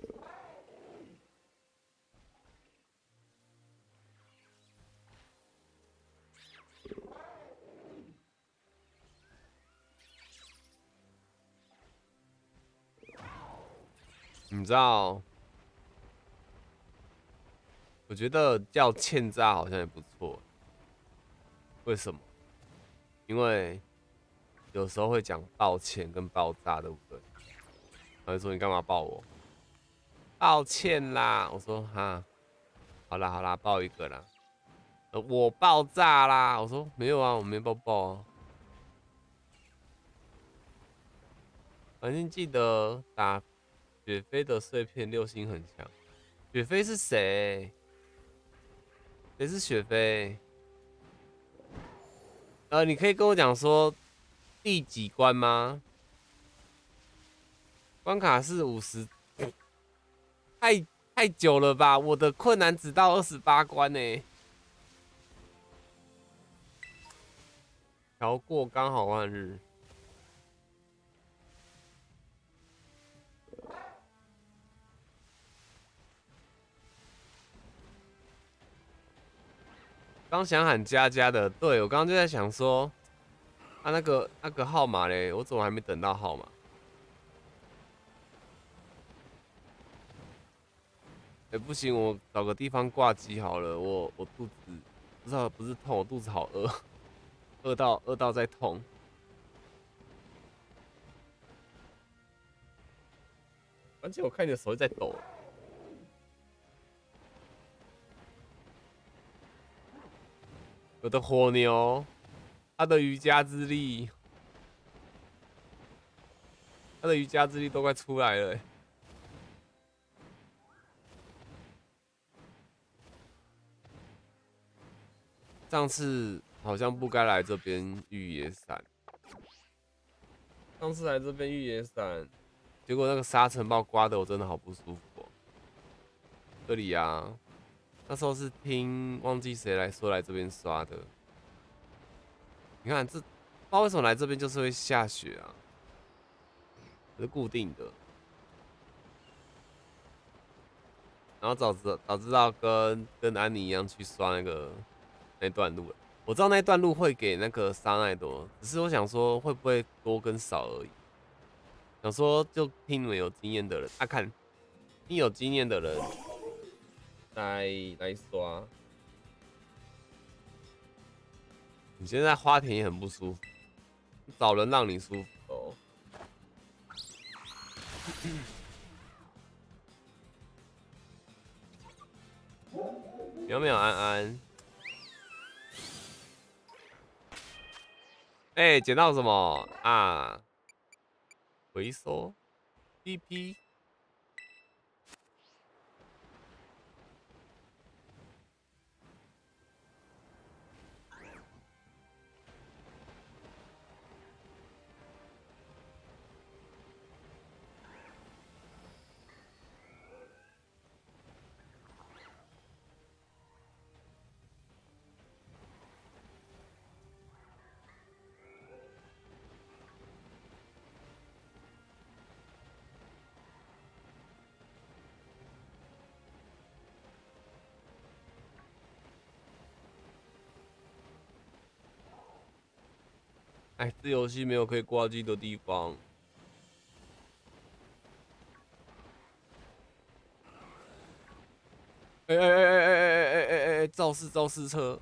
你知道，我觉得叫欠炸好像也不错。为什么？因为有时候会讲抱歉跟爆炸，对不对？他就说你干嘛抱我？抱歉啦，我说哈，好啦好啦，抱一个啦。呃，我爆炸啦，我说没有啊，我没抱抱啊。反正记得打雪飞的碎片，六星很强。雪飞是谁？谁是雪飞？呃，你可以跟我讲说第几关吗？关卡是五十，太太久了吧？我的困难只到二十八关呢、欸。调过刚好万日。 刚想喊佳佳的，对我刚刚就在想说，啊那个那个号码嘞，我怎么还没等到号码？哎、欸，不行，我找个地方挂机好了。我我肚子不知道不是痛，我肚子好饿，饿到饿到在痛。而且我看你的手在抖。我的火牛，他的瑜伽之力，他的瑜伽之力都快出来了、欸。上次好像不该来这边御野伞，上次来这边御野伞，结果那个沙尘暴刮的我真的好不舒服哦。这里啊，那时候是听忘记谁来说来这边刷的。你看这，不知道为什么来这边就是会下雪啊，是固定的。然后早知早知道跟跟安妮一样去刷那个那段路了。我知道那段路会给那个沙奈多，只是我想说会不会多跟少而已。想说就听你们有经验的人，啊看，听有经验的人来来刷。你现在花田也很不舒服，找人让你舒服哦。有没有安安？哎、欸，捡到什么啊？回收 D P。哎，这游戏没有可以挂机的地方。哎哎哎哎哎哎哎哎哎！肇事肇事车！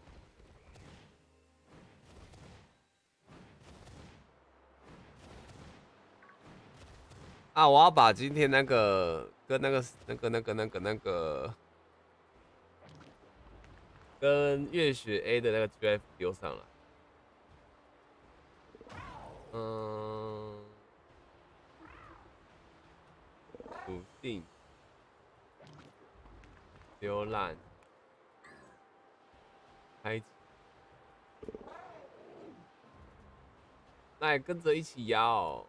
啊！我要把今天那个跟那个那个那个那个那个跟月雪 A 的那个 G F 丢上来。嗯，属性浏览开启，那也跟着一起摇。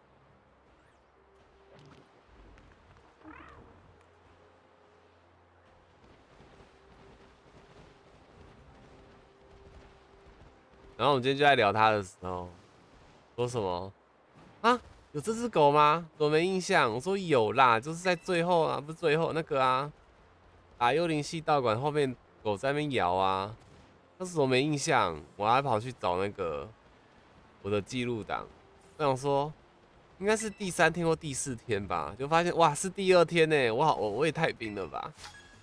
然后我们今天就在聊他的时候，说什么啊？有这只狗吗？我没印象。我说有啦，就是在最后啊，不是最后那个啊，打幽灵系道馆后面狗在那边摇啊。但是我没印象，我还跑去找那个我的记录档，我想说应该是第三天或第四天吧，就发现哇是第二天呢，哇我我也太冰了吧，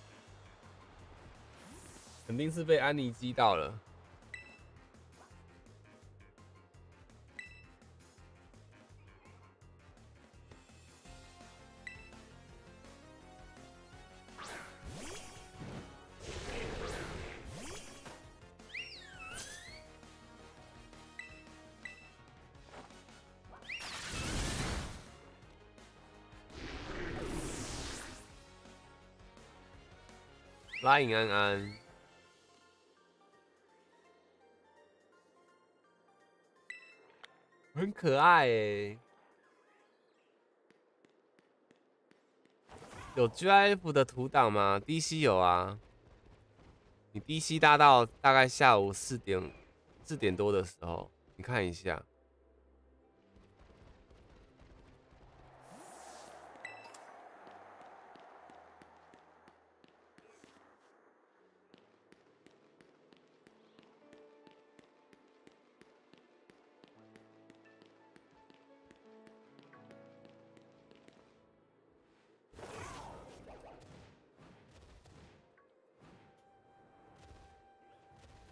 肯定是被安妮击到了。拉影安安，很可爱哎，有 G I F 的图档吗 ？D C 有啊，你 D C 搭到大概下午四点四点多的时候，你看一下。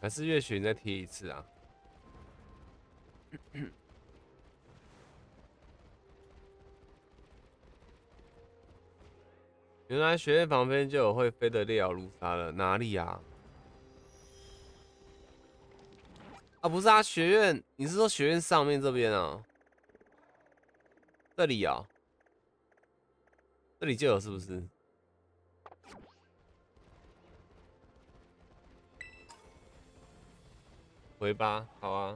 还是月雪你再贴一次啊？原来学院旁边就有会飞的烈咬卢沙了，哪里啊？啊，不是啊，学院，你是说学院上面这边啊？这里啊？这里就有是不是？回吧，好啊，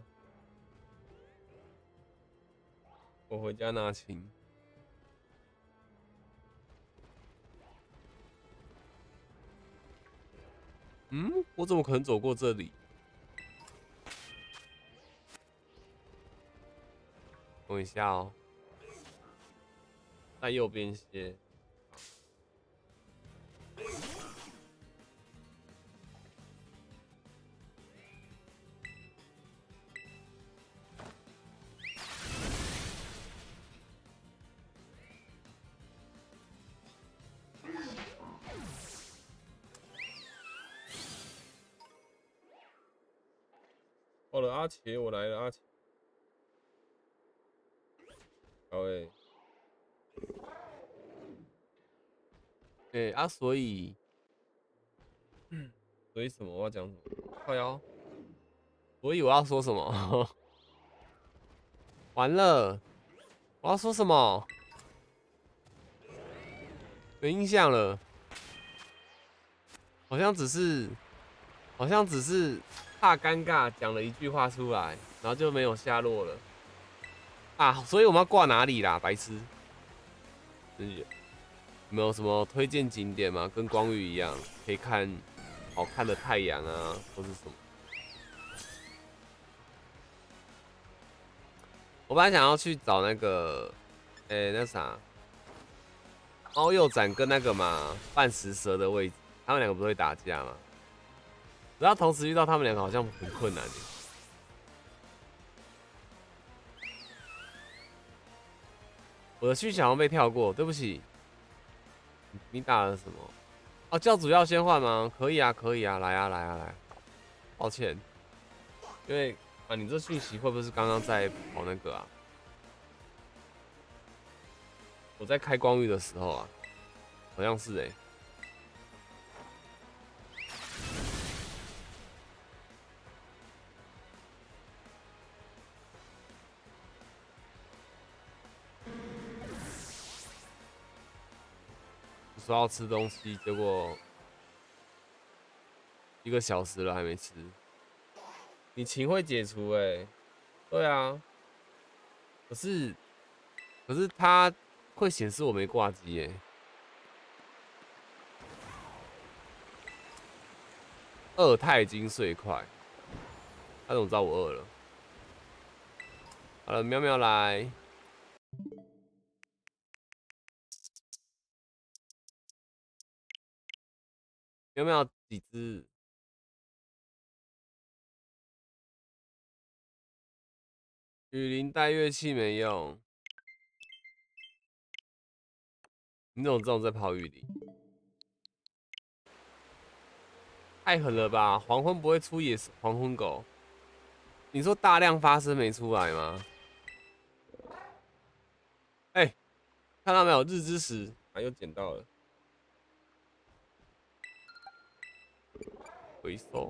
我回家拿琴。嗯，我怎么可能走过这里？等一下哦，在右边些。好了，阿茄，我来了，阿茄。好诶、欸，哎、啊，所以，所以什么？我要讲什么？靠腰。所以我要说什么？完了，我要说什么？没印象了，好像只是，好像只是怕尴尬讲了一句话出来，然后就没有下落了。啊，所以我们要挂哪里啦？白痴。有没有什么推荐景点吗？跟光遇一样，可以看好看的太阳啊，或是什么？我本来想要去找那个，诶、欸，那啥，猫鼬展跟那个嘛半食蛇的位置，他们两个不是会打架吗？然后同时遇到他们两个好像很困难耶。我的讯息好像被跳过，对不起。你打了什么？哦，教主要先换吗？可以啊，可以啊，来啊，来啊，来。抱歉，因为啊，你这讯息会不会是刚刚在跑那个啊？我在开光遇的时候啊，好像是哎、欸。说要吃东西，结果一个小时了还没吃。你琴会解除哎、欸？对啊，可是可是它会显示我没挂机哎。二钛金碎块，他怎么知道我饿了？好了，喵喵来。喵喵几只？雨林带乐器没用，你怎么知道我在跑雨林？太狠了吧！黄昏不会出野生黄昏狗？你说大量发生没出来吗？哎、欸，看到没有？日之石啊，又捡到了，回收。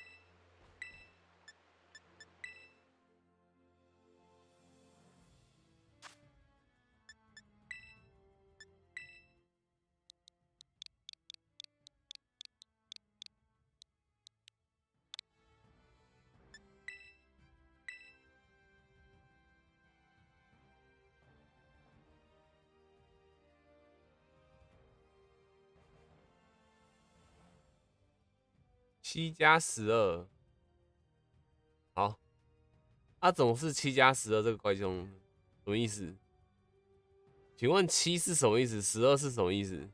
七加十二，好，它、啊、总是七加十二这个怪凶什么意思？请问七是什么意思？十二是什么意思？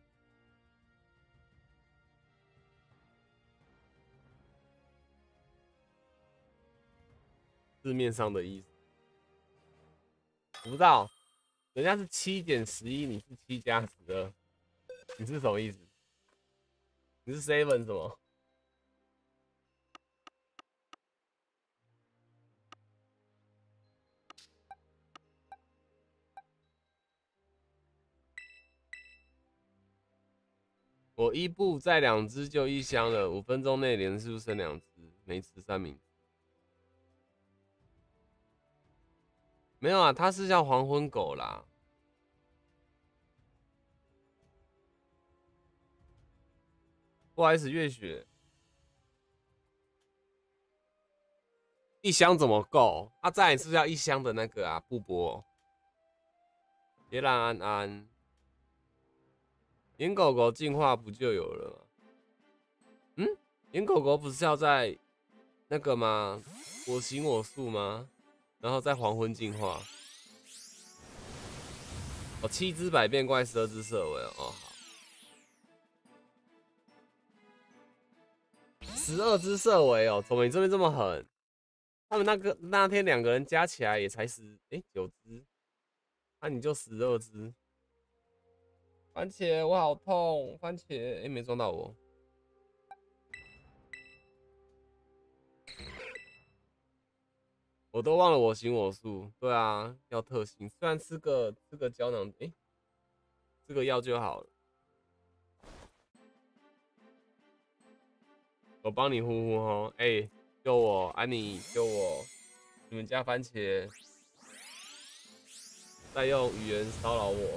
字面上的意思，我不知道。人家是七减十一，你是七加十二，你是什么意思？你是 seven 什么？ 我一步再两只就一箱了，五分钟内连输剩两只，没吃三名。没有啊，它是叫黄昏狗啦。不好意思，月雪，一箱怎么够？啊，再来是要一箱的那个啊，布波。别让安安，野狗狗进化不就有了吗？嗯，野狗狗不是要在那个吗？我行我素吗？然后在黄昏进化。哦，七只百变怪，十二只色尾。哦，好，十二只色尾哦，怎么你这边这么狠？他们那个那天两个人加起来也才十哎九只，那、啊、你就十二只。番茄，我好痛！番茄，哎、欸，没撞到我。我都忘了我行我素。对啊，要特性，虽然吃个吃个胶囊，哎、欸，吃个药就好了。我帮你呼呼吼，哎、欸，救我！安妮，救我！你们家番茄在用语言骚扰我。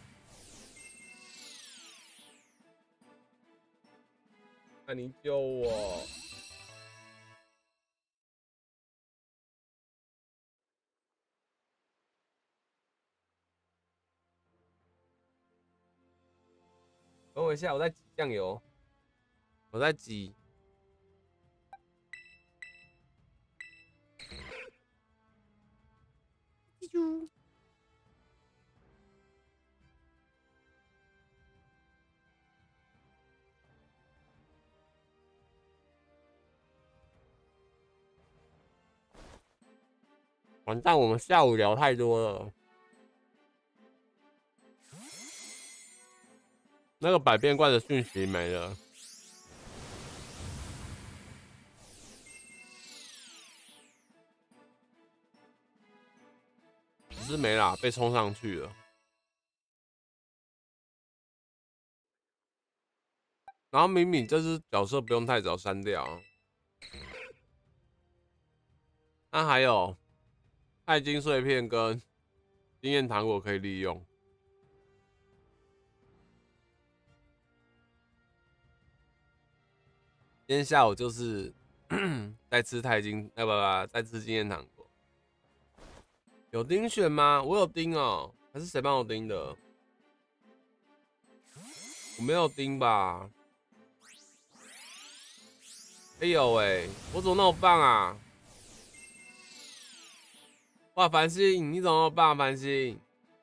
安妮，救我！等我一下，我在挤酱油，我在挤。啾。完蛋，我们下午聊太多了。那个百变怪的讯息没了。只是没啦，被冲上去了。然后明明这只角色不用太早删掉。那还有钛金碎片跟经验糖果可以利用。今天下午就是在吃钛金，要不不，在吃经验糖果。有钉选吗？我有钉哦，还是谁帮我钉的？我没有钉吧？哎呦喂，我怎么那么棒啊？哇，繁星，你怎么那么棒，繁星？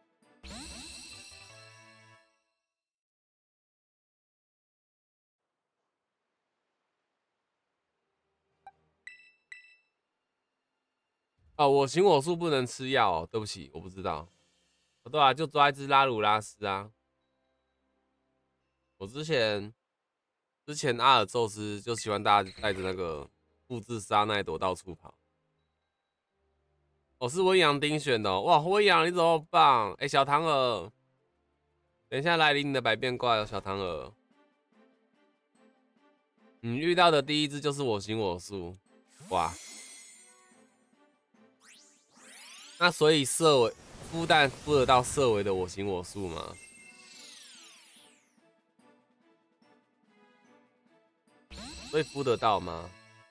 哦，我行我素不能吃药哦，对不起，我不知道。哦，对啊，就抓一只拉鲁拉斯啊。我之前之前阿尔宙斯就喜欢大家带着那个复制沙奈朵到处跑。我、哦、是温阳丁选的、哦，哇，温阳你怎么棒？哎、欸，小唐儿，等一下来临你的百变怪哦，小唐儿。你遇到的第一只就是我行我素，哇。那所以色尾孵蛋孵得到色尾的我行我素吗？所以孵得到吗？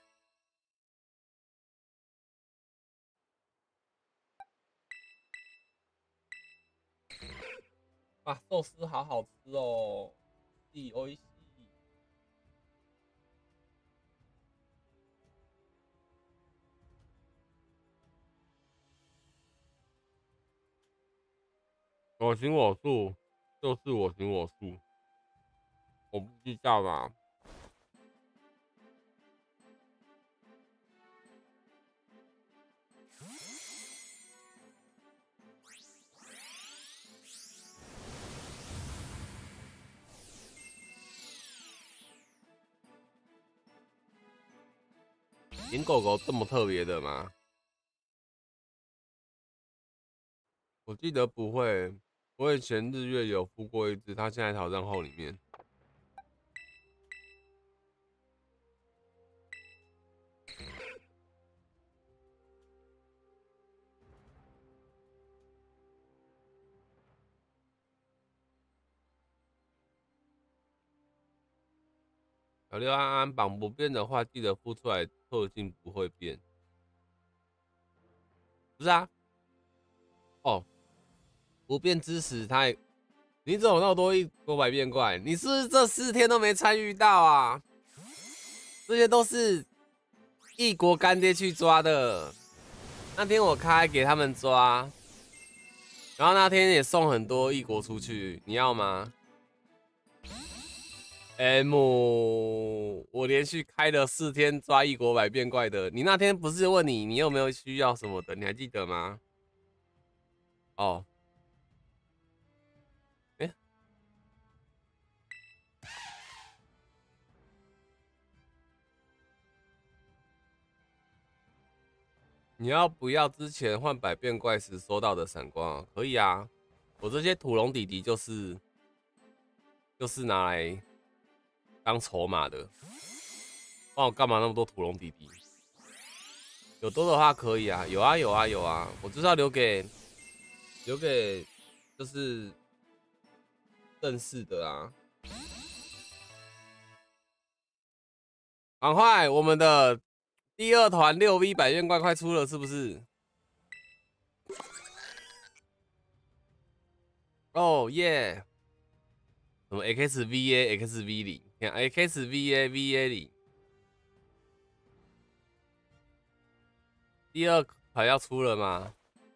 啊，寿司好好吃哦，いいおいしい。我行我素就是我行我素，我不知道嘛。银狗狗这么特别的吗？我记得不会，我以前日月有孵过一只，它现在挑战后里面。 小六安安绑不变的话，记得付出来特性不会变。不是啊，哦，不变之时它也，你怎么那么多异国百变怪？你是不是这四天都没参与到啊？这些都是异国干爹去抓的。那天我开给他们抓，然后那天也送很多异国出去，你要吗 ？M， 我连续开了四天抓异国百变怪的。你那天不是问你你有没有需要什么的？你还记得吗？哦，哎、欸，你要不要之前换百变怪时收到的闪光啊？可以啊，我这些土龙弟弟就是就是拿来当筹码的。帮我干嘛那么多土龙弟弟？有多的话可以啊，有啊有啊有啊，我就是要留给留给就是正式的啊。赶快，我们的第二团六 V 百变怪快出了，是不是？哦耶！什么 X V A X V 零？看 X V A V A 零，第二团要出了吗？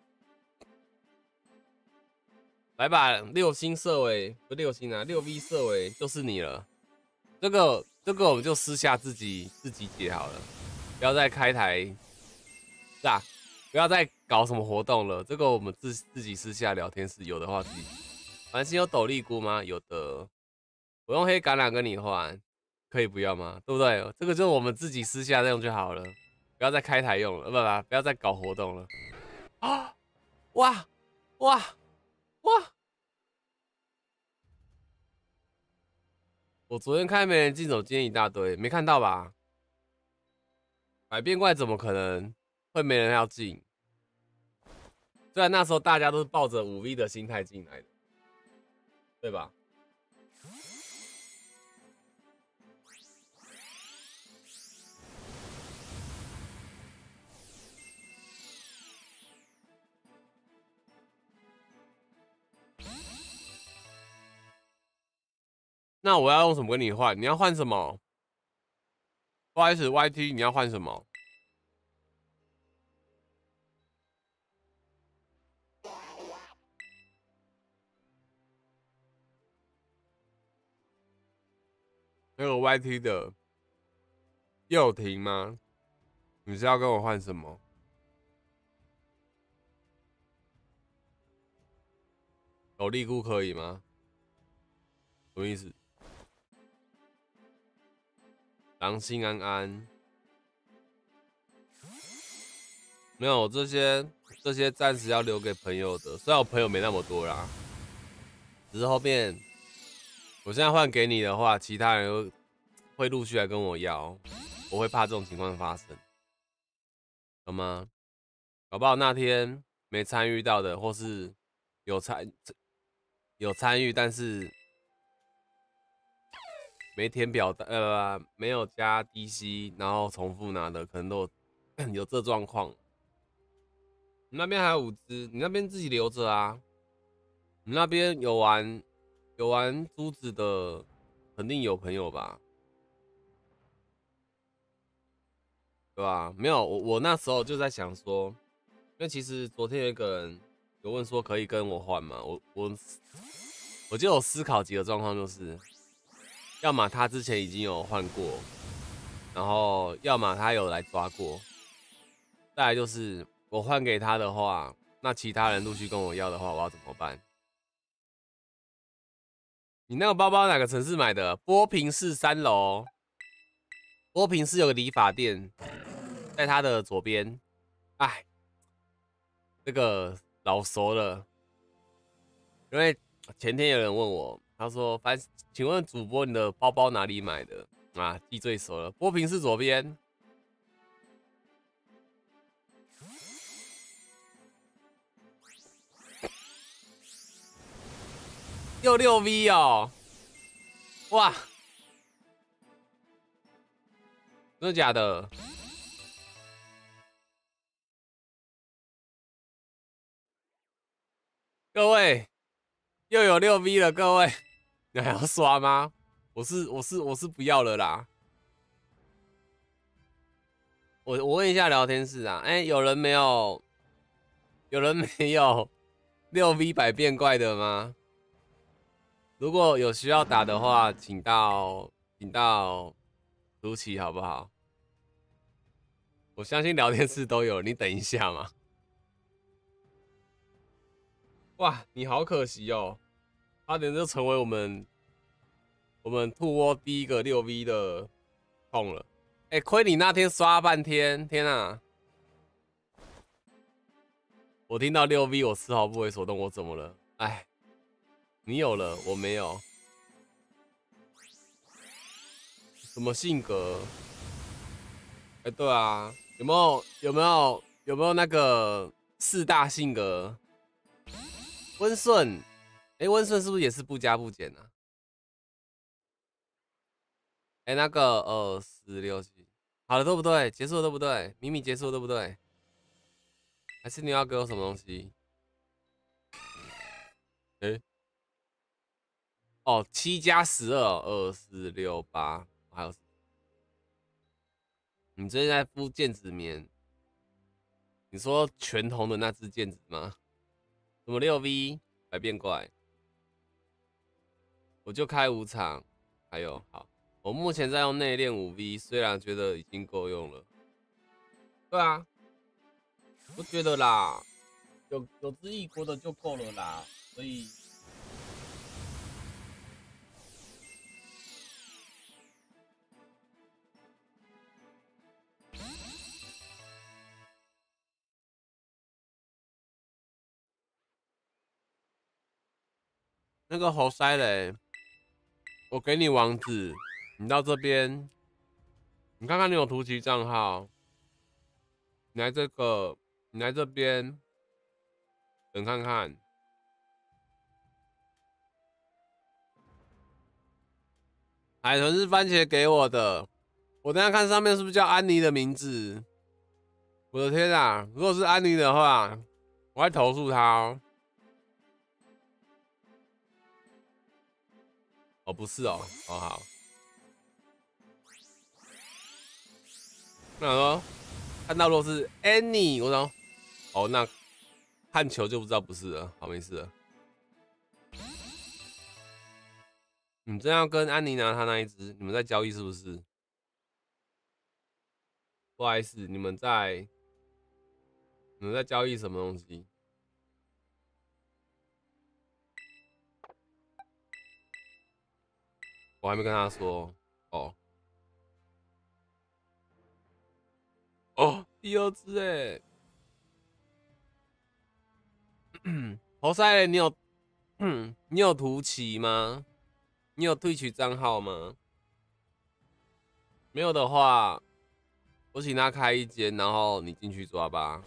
来吧，六星色尾不六星啊，六 V 色尾就是你了。这个这个我们就私下自己自己解好了，不要再开台，是啊，不要再搞什么活动了。这个我们自自己私下聊天室有的话自己。繁星有斗笠菇吗？有的，我用黑橄榄跟你换，可以不要吗？对不对？这个就是我们自己私下用就好了，不要再开台用了，不不，不要再搞活动了。啊！哇哇哇！我昨天看没人进走，今天一大堆，没看到吧？百变怪怎么可能会没人要进？虽然那时候大家都是抱着五 V 的心态进来的，对吧？那我要用什么跟你换？你要换什么？不好意思 ，Y T 你要换什么？那个 Y T 的又停吗？你是要跟我换什么？斗笠菇可以吗？什么意思？狼心安安，没有这些这些暂时要留给朋友的。虽然我朋友没那么多啦，只是后面我现在换给你的话，其他人会陆续来跟我要，我会怕这种情况发生，好吗？搞不好那天没参与到的，或是有参有参与，但是没填表单，呃，没有加 D C， 然后重复拿的，可能都有有这状况。你那边还有五只，你那边自己留着啊。你那边有玩有玩珠子的，肯定有朋友吧？对吧？没有，我我那时候就在想说，因为其实昨天有一个人有问说可以跟我换吗？我我我就有思考几个状况，就是要么他之前已经有换过，然后要么他有来抓过，再来就是我换给他的话，那其他人陆续跟我要的话，我要怎么办？你那个包包哪个城市买的？波平市三楼。波平市有个理发店，在他的左边。哎，这个老熟了，因为前天有人问我，他说：“反，请问主播你的包包哪里买的？”啊，记最熟了，波平市左边。又六 V 哦，哇！ 真的假的？各位，又有六 V 了，各位，你还要刷吗？我是我是我是不要了啦。我我问一下聊天室啊，哎、欸，有人没有？有人没有六 V 百变怪的吗？如果有需要打的话，请到请到读奇好不好？我相信聊天室都有，你等一下嘛。哇，你好可惜哦，差点就成为我们我们兔窝第一个六 V 的痛了。哎、欸，亏你那天刷半天，天啊！我听到六 V， 我丝毫不为所动，我怎么了？哎，你有了，我没有。什么性格？哎、欸，对啊，有没有有没有有没有那个四大性格？温顺，哎、欸，温顺是不是也是不加不减啊？哎、欸，那个二四六七，好了对不对？结束了对不对？秘密结束了对不对？还是你要给我什么东西？哎、欸，哦，七加十二，二四六八，还有，你最近在敷剑子棉？你说全红的那只剑子吗？什么六 V 百变怪？我就开五场，还有好，我目前在用内练五 V， 虽然觉得已经够用了。对啊，不觉得啦，有有只异国的就够了啦，所以那个猴塞嘞，我给你网址，你到这边，你看看你有图奇账号，你来这个，你来这边，等看看。海豚是番茄给我的，我等一下看上面是不是叫安妮的名字。我的天啊！如果是安妮的话，我会投诉他哦。哦，不是哦，哦好。那我说看到若是 Annie， 我说哦，那看球就不知道不是了。好，没事了。你这样跟安妮拿他那一只，你们在交易是不是？不好意思，你们在你们在交易什么东西？我还没跟他说。哦哦，第二只哎。侯赛，你有你有图奇吗？你有退取账号吗？没有的话，我请他开一间，然后你进去抓吧。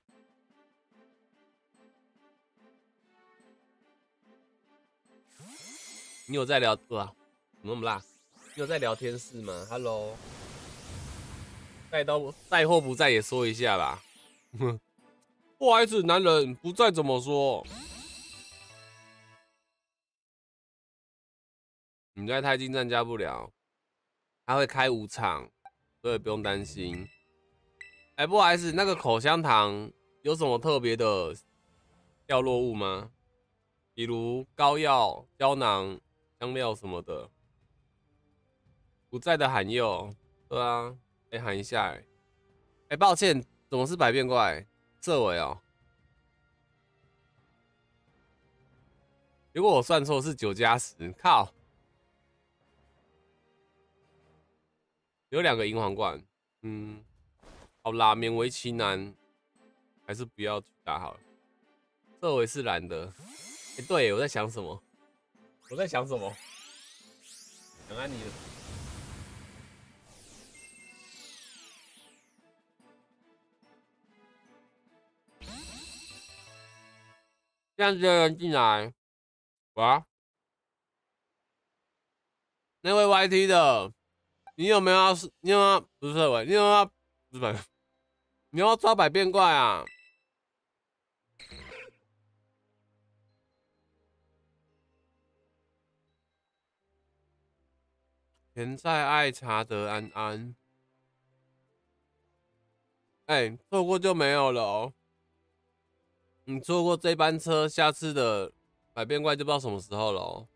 你有在聊哇？怎么那么辣？你有在聊天室吗 ？Hello， 在都在或不在也说一下吧。不好意思，男人不在怎么说？你在太近站加不了，他会开五场，所以不用担心。哎、欸，不好意思，那个口香糖有什么特别的掉落物吗？比如膏药、胶囊、香料什么的。不在的喊佑，对啊，哎、欸、喊一下、欸，哎、欸，抱歉，怎么是百变怪？这尾哦，如果我算错是九加十，靠，有两个银皇冠，嗯，好啦，勉为其难，还是不要去打好了。这尾是蓝的，哎、欸，对，我在想什么？我在想什么？想安妮的。这样子的人进来，哇，那位 Y T 的， 你有没有要？你有没有不是喂？你有没有要？不是百，你要抓百变怪啊？甜菜爱茶得安安。哎、欸，错过就没有了哦。你错过这班车，下次的百变怪就不知道什么时候了哦。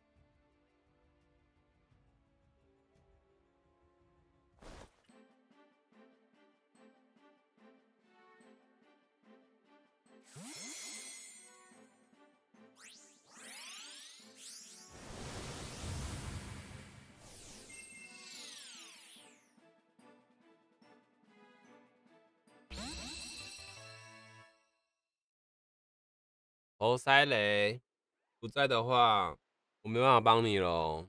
侯塞雷不在的话，我没办法帮你喽。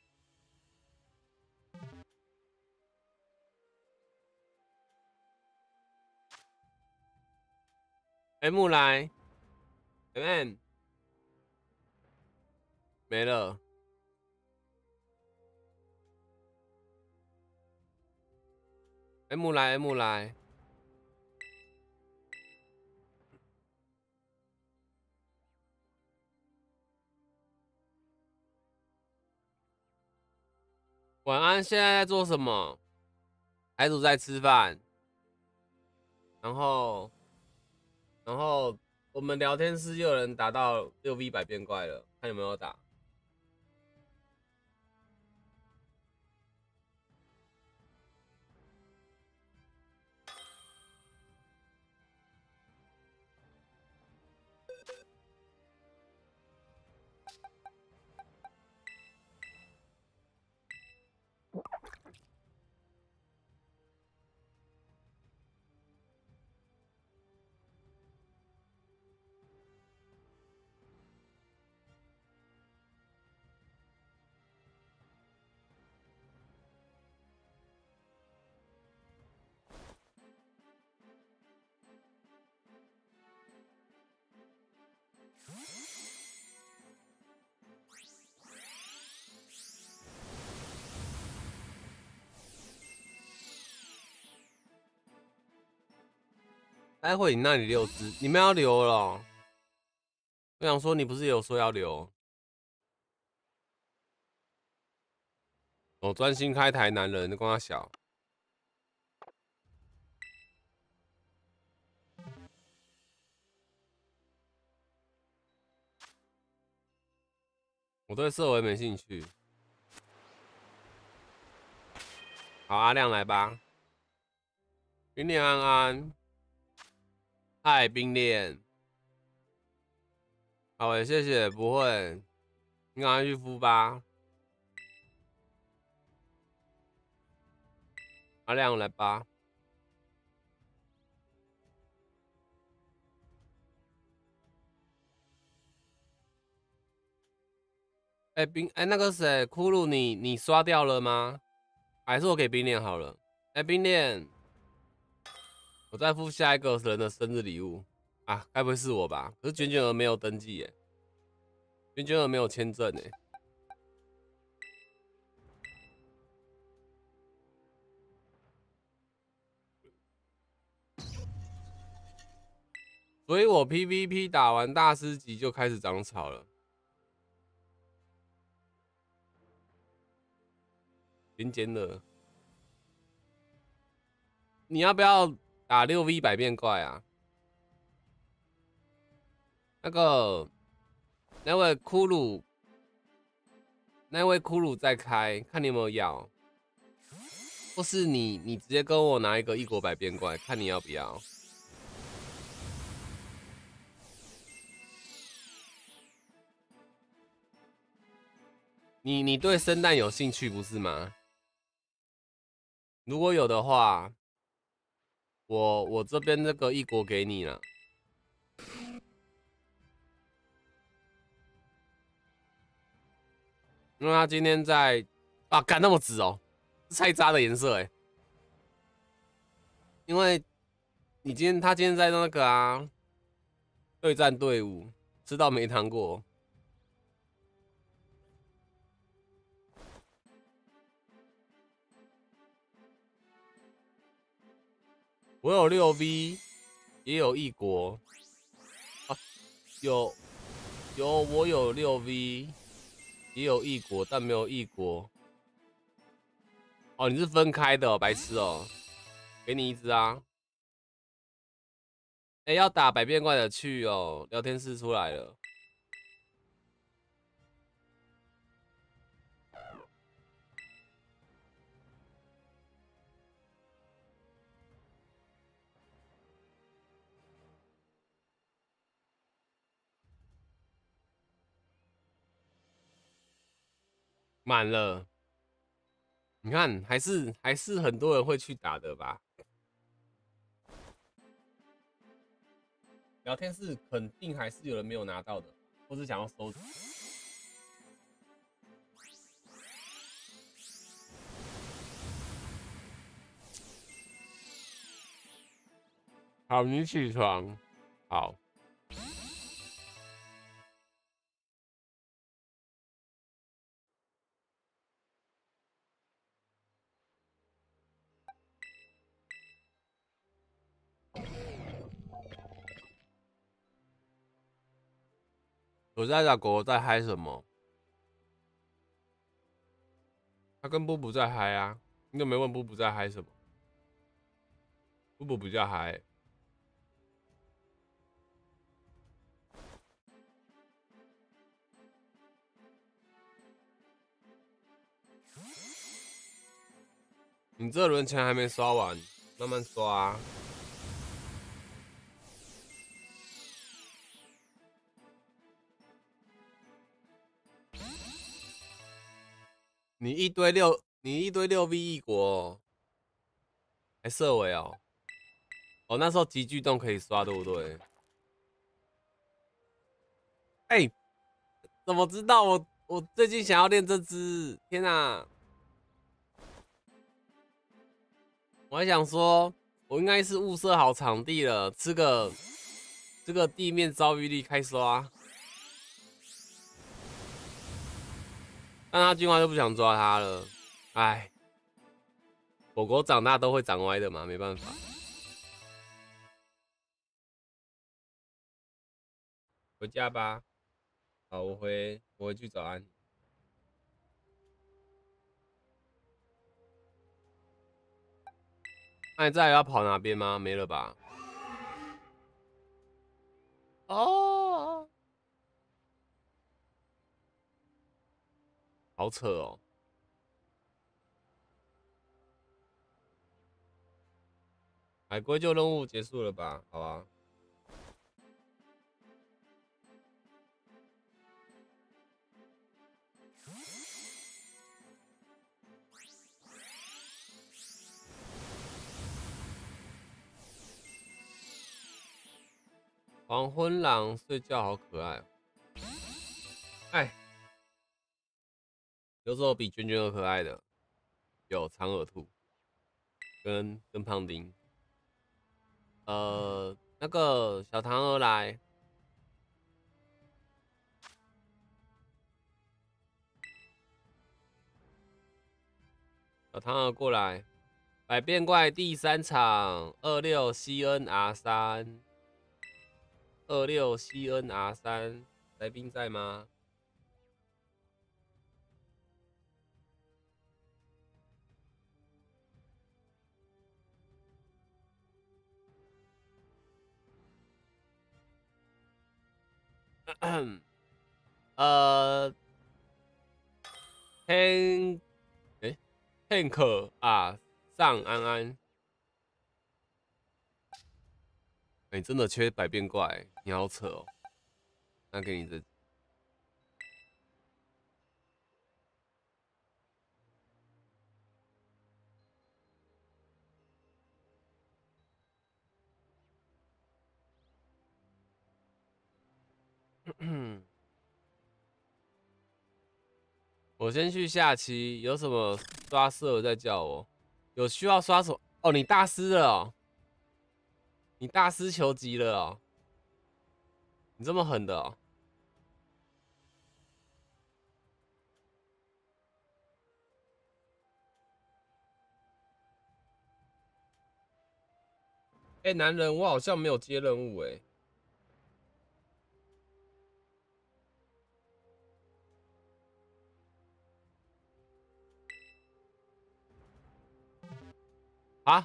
哎、欸，木来 ，M M 没了。哎、欸，木来，木来。晚安，现在在做什么？台主在吃饭，然后，然后我们聊天室又有人打到六 V 百变怪了，看有没有打。待会你那里六只，你们要留了喔。我想说，你不是有说要留？我专心开台南人，你跟他小。我对色违没兴趣。好，阿亮来吧。冰恋安安，嗨，冰恋。好诶，谢谢，不会，你赶快去敷吧。阿亮来吧。哎、欸，冰，哎、欸，那个谁，骷髅你你刷掉了吗？还是我给冰恋好了？哎、欸，冰恋，我再付下一个人的生日礼物啊，该不会是我吧？可是卷卷儿没有登记耶，卷卷儿没有签证耶。所以我 P V P 打完大师级就开始长草了。尖尖的，你要不要打六 V 百变怪啊？那个那位骷髅，那位骷髅在开，看你有没有要，或是你你直接跟我拿一个异国百变怪，看你要不要。你你对生蛋有兴趣不是吗？如果有的话，我我这边这个异国给你了。因为他今天在啊，干那么直哦，是菜渣的颜色哎。因为你今天他今天在那个啊对战队伍，吃到没糖果。 我有六 V， 也有异国。啊，有有我有六 V， 也有异国，但没有异国。哦，你是分开的、哦，白痴哦。给你一只啊。哎、欸，要打百变怪的去哦，聊天室出来了。满了，你看，还是还是很多人会去打的吧？聊天室肯定还是有人没有拿到的，或是想要收集。好，你起床。好。我在找狗狗在嗨什么？他跟布布在嗨啊！你有没有问布布在嗨什么？布布比较嗨。你这轮钱还没刷完，慢慢刷啊。你一堆六，你一堆六 V 异国、哦，还设尾哦。哦，那时候极巨洞可以刷，对不对？哎、欸，怎么知道我我最近想要练这只？天哪！我还想说，我应该是物色好场地了，吃个这个地面遭遇力开刷。但他今晚就不想抓他了，哎，狗狗长大都会长歪的嘛，没办法。回家吧。好，我回我回去找安。那、啊、你再要跑哪边吗？没了吧？哦，好扯哦。海龟就任务结束了吧？好啊。黄昏狼睡觉好可爱、哦。哎，有时候比娟娟儿可爱的有长耳兔跟跟胖丁。呃，那个小唐儿来。小唐儿过来。百变怪第三场，二六 C N R 三，二六 C N R 三，来宾在吗？呃，Tank，哎，Tank 啊，上安安，哎、欸，真的缺百变怪，你好扯哦。那给你这。我先去下棋，有什么刷色再叫我。有需要刷什么？哦，你大师了哦，你大师求级了哦，你这么狠的哦。 哎、欸，男人，我好像没有接任务哎、欸。啊？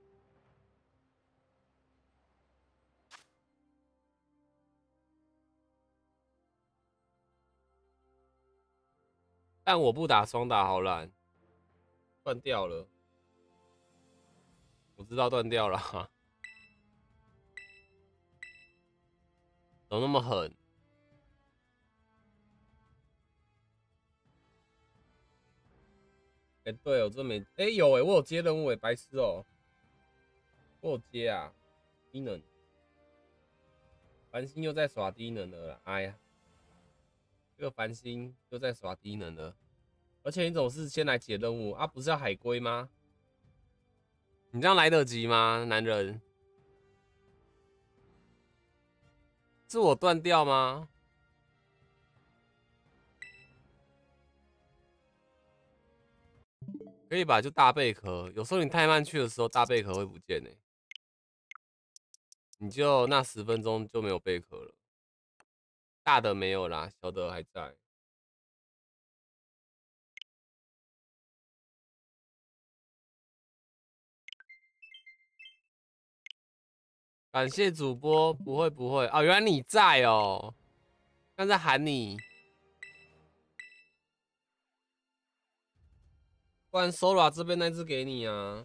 但我不打双打好懒，断掉了。我知道断掉了，怎么那么狠？哎、欸，对哦，这没哎、欸、有哎、欸，我有接任务哎、欸，白痴哦、喔，我有接啊，低能，繁星又在耍低能了啦，哎呀，这个繁星又在耍低能了，而且你总是先来解任务啊，不是要海龟吗？你这样来得及吗，男人？是我断掉吗？可以吧？就大贝壳，有时候你太慢去的时候，大贝壳会不见呢、欸。你就那十分钟就没有贝壳了，大的没有啦，小的还在。感谢主播，不会不会哦，原来你在哦，刚在喊你，不然 Sora 这边那只给你啊。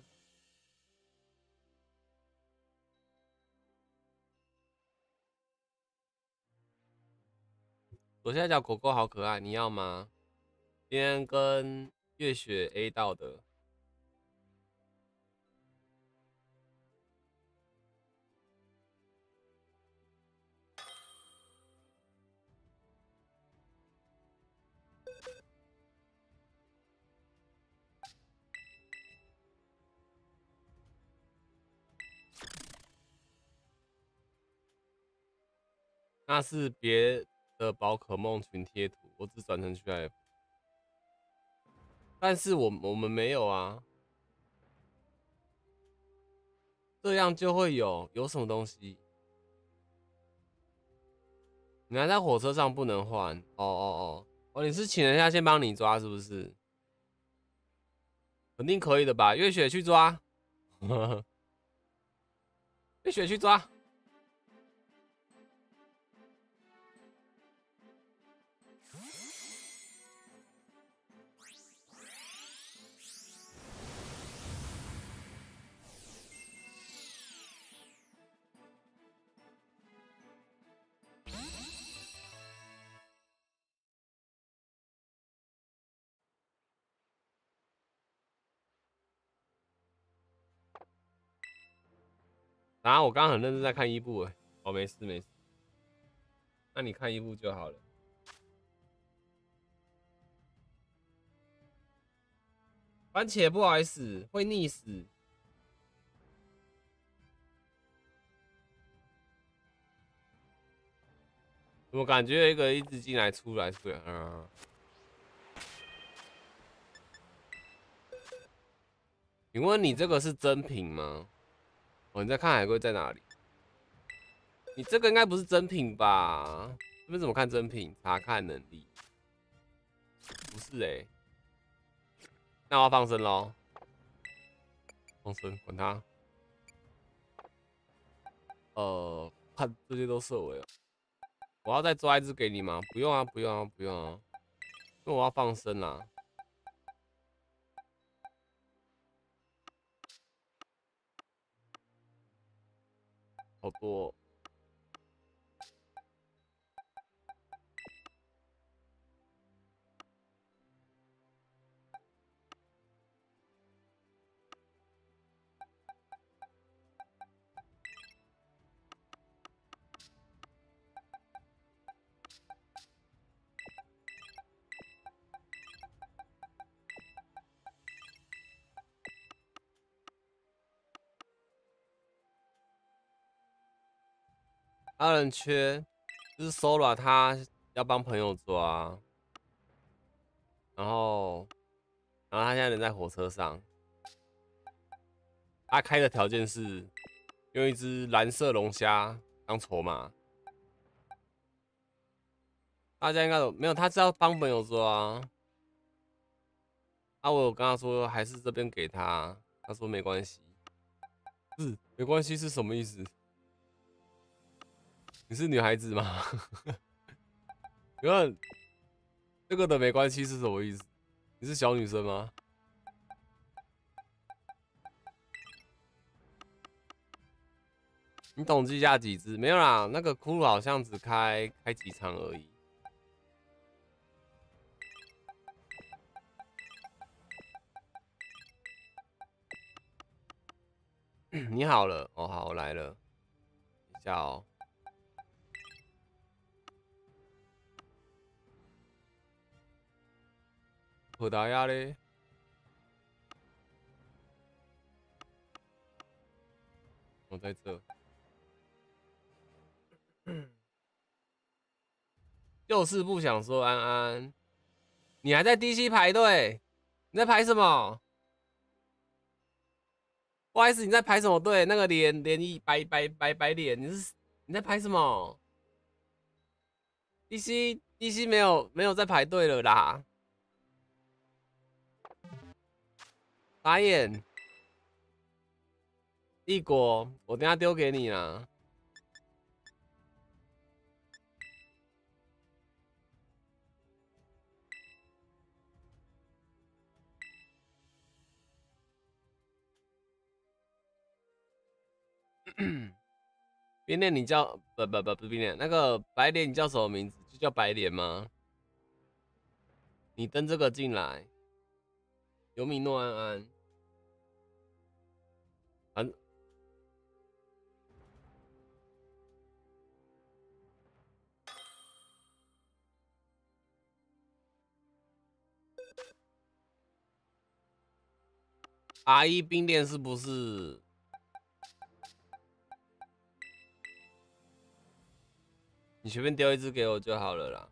左下角狗狗好可爱，你要吗？今天跟月雪 A 到的。那是别的宝可梦群贴图，我只转成 G I F， 但是我我们没有啊，这样就会有有什么东西？你还在火车上不能换？哦哦哦哦，你是请人家先帮你抓是不是？肯定可以的吧？月雪去抓，月雪去抓。然后我刚刚很认真在看伊布，哎，哦，没事没事，那你看伊布就好了。番茄不好意思，会溺死。我感觉有一个一直进来出来出来，嗯。请问你这个是真品吗？哦，你在看海龟在哪里？你这个应该不是真品吧？这边怎么看真品？查看能力不是哎、欸，那我要放生喽，放生管他。呃，看这些都设为了，我要再抓一只给你吗？不用啊，不用啊，不用啊，因为我要放生啦、啊。好多、哦。阿人缺，就是 Sora 他要帮朋友抓，然后，然后他现在人在火车上，他开的条件是用一只蓝色龙虾当筹码。大家应该有没有？他是要帮朋友说啊。啊，我有跟他说还是这边给他，他说没关系。是没关系是什么意思？你是女孩子吗？你看这个的没关系是什么意思？你是小女生吗？你统计一下几只？没有啦，那个骷髅好像只开开几场而已。你好了，哦好，我来了。等一下哦。葡萄牙嘞？我在这。就是不想说安安，你还在 D C 排队？你在排什么？不好意思，你在排什么队？那个脸脸一白白白白脸，你是你在排什么 ？D C D C 没有没有在排队了啦。打眼，帝国，我等下丢给你啦。冰恋你叫不不不不冰恋，那个白脸你叫什么名字？就叫白脸吗？你登这个进来，尤米诺安安，反 R 一冰恋是不是？你随便丢一只给我就好了啦。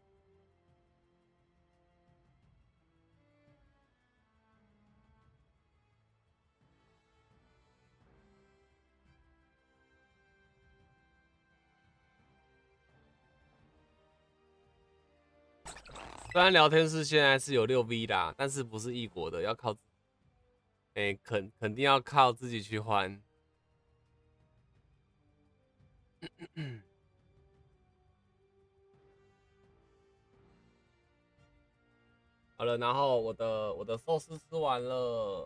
虽然聊天室现在是有六 V 啦，但是不是异国的，要靠，哎、欸，肯肯定要靠自己去换。好了，然后我的我的寿司吃完了。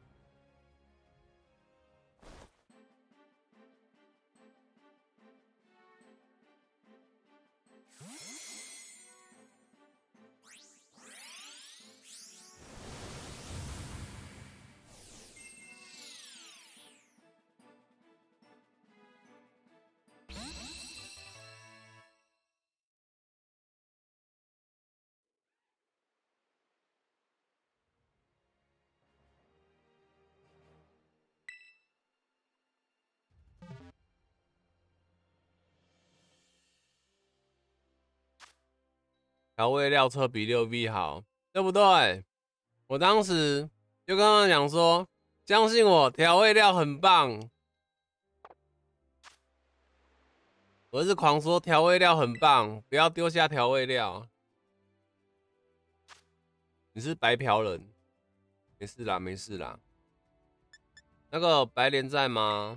调味料车比六 V 好，对不对？我当时就跟他讲说，相信我，调味料很棒。我是狂说调味料很棒，不要丢下调味料。你是白嫖人，没事啦，没事啦。那个白莲在吗？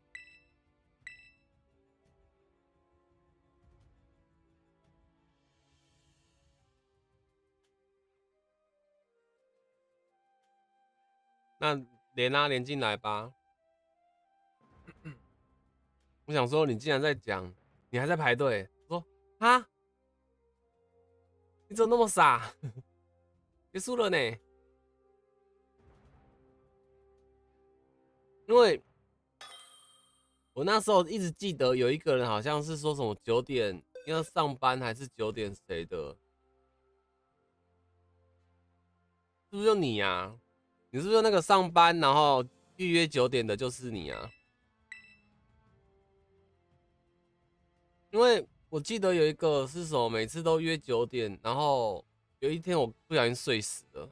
那连啊，连进来吧。我想说，你竟然在讲，你还在排队。说啊，你怎么那么傻？结束了呢。因为我那时候一直记得有一个人好像是说什么九点要上班，还是九点谁的？是不是就你呀、啊？你是不是那个上班然后预约九点的，就是你啊？因为我记得有一个是什么，每次都约九点，然后有一天我不小心睡死了。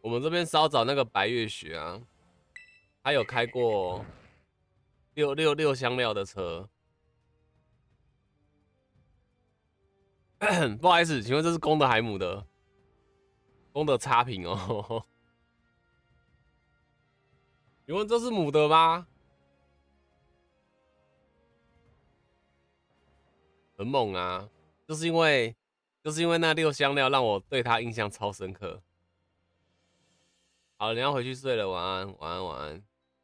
们这边稍早那个白月雪啊，他有开过六六六香料的车。不好意思，请问这是公的还母的？公的差评哦。请问这是母的吗？很猛啊！就是因为就是因为那六香料让我对他印象超深刻。好，你要回去睡了，晚安，晚安，晚安。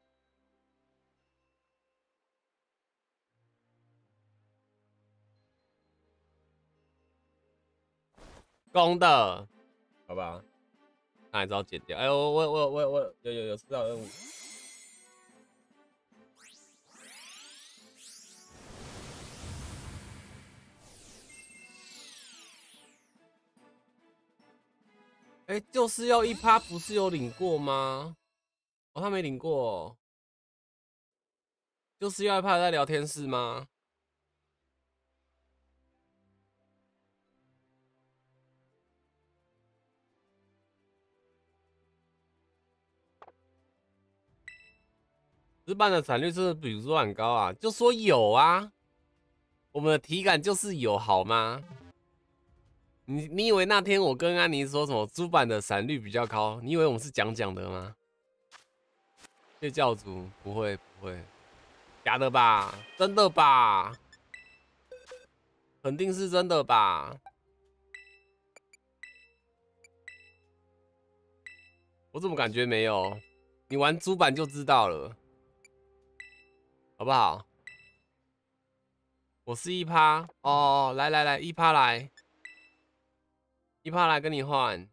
公的，好吧，那还是要剪掉。哎呦，我我我我我有有有知道任务。哎、欸，就是要一趴，不是有领过吗？哦，他没领过、哦。就是要一趴在聊天室吗？日版的产率是比如说很高啊，就说有啊，我们的体感就是有好吗？你你以为那天我跟安妮说什么猪版的闪率比较高？你以为我们是讲讲的吗？谢教主，不会不会，假的吧？真的吧？肯定是真的吧？我怎么感觉没有？你玩猪版就知道了，好不好？我是一趴哦，来来来，一趴来，一趴来跟你换。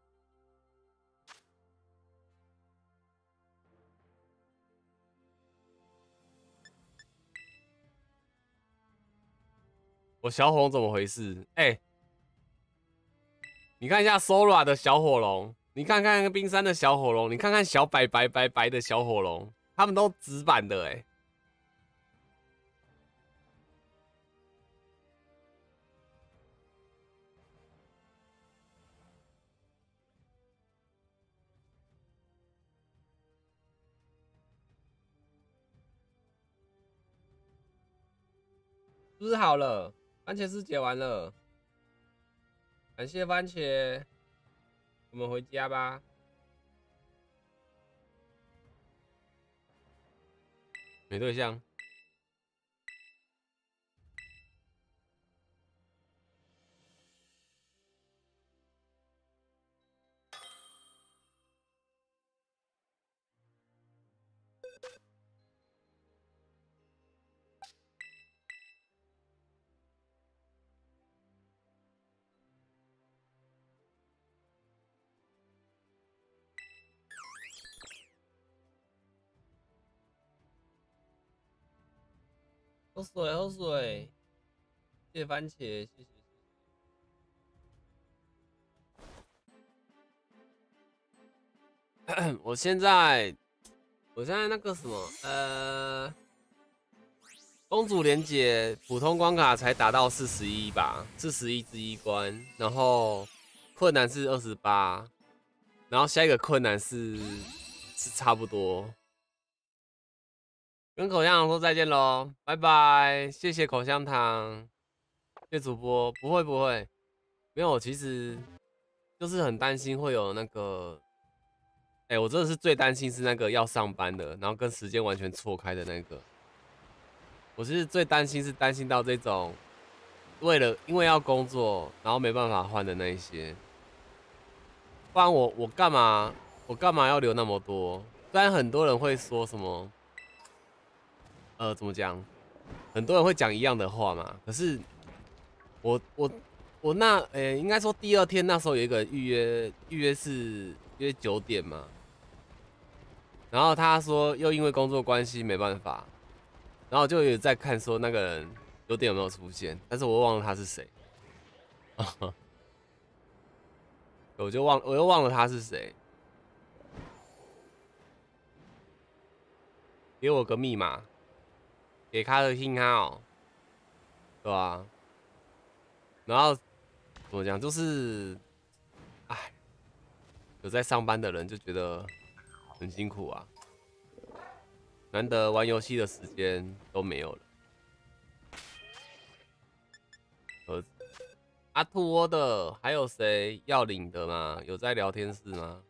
我小火龙怎么回事？哎、欸，你看一下 Sora 的小火龙，你看看冰山的小火龙，你看看小白白白白的小火龙，他们都直版的哎、欸。是不是好了？番茄师解完了，感谢番茄，我们回家吧。没对象。喝水，喝水。谢谢番茄，谢谢。我现在，我现在那个什么，呃，公主连结普通关卡才打到四十一吧，四十一之一关，然后困难是二十八，然后下一个困难是是差不多。跟口香糖说再见喽，拜拜，谢谢口香糖，谢谢主播，不会不会，没有，其实就是很担心会有那个，哎、欸，我真的是最担心是那个要上班的，然后跟时间完全错开的那个，我是最担心是担心到这种为了因为要工作，然后没办法换的那一些，不然我我干嘛我干嘛要留那么多？虽然很多人会说什么。呃，怎么讲？很多人会讲一样的话嘛。可是我我我那呃、欸，应该说第二天那时候有一个预约，预约是约九点嘛。然后他说又因为工作关系没办法，然后就有在看说那个人九点有没有出现，但是我忘了他是谁。我就忘我又忘了他是谁。给我个密码，给他的信号，对吧、啊？然后怎么讲，就是，哎， 有在上班的人就觉得很辛苦啊，难得玩游戏的时间都没有了。盒子阿兔窝的还有谁要领的吗？有在聊天室吗？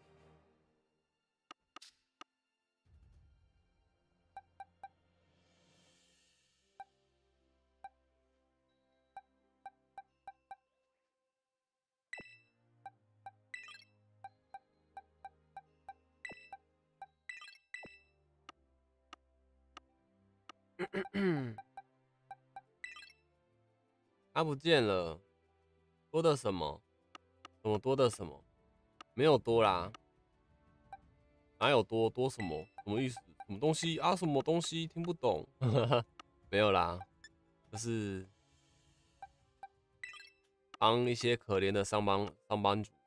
他不见了，多的什么？什么多的什么？没有多啦，哪有多多什么？什么意思？什么东西啊？什么东西？听不懂。没有啦，就是帮一些可怜的上班上班族，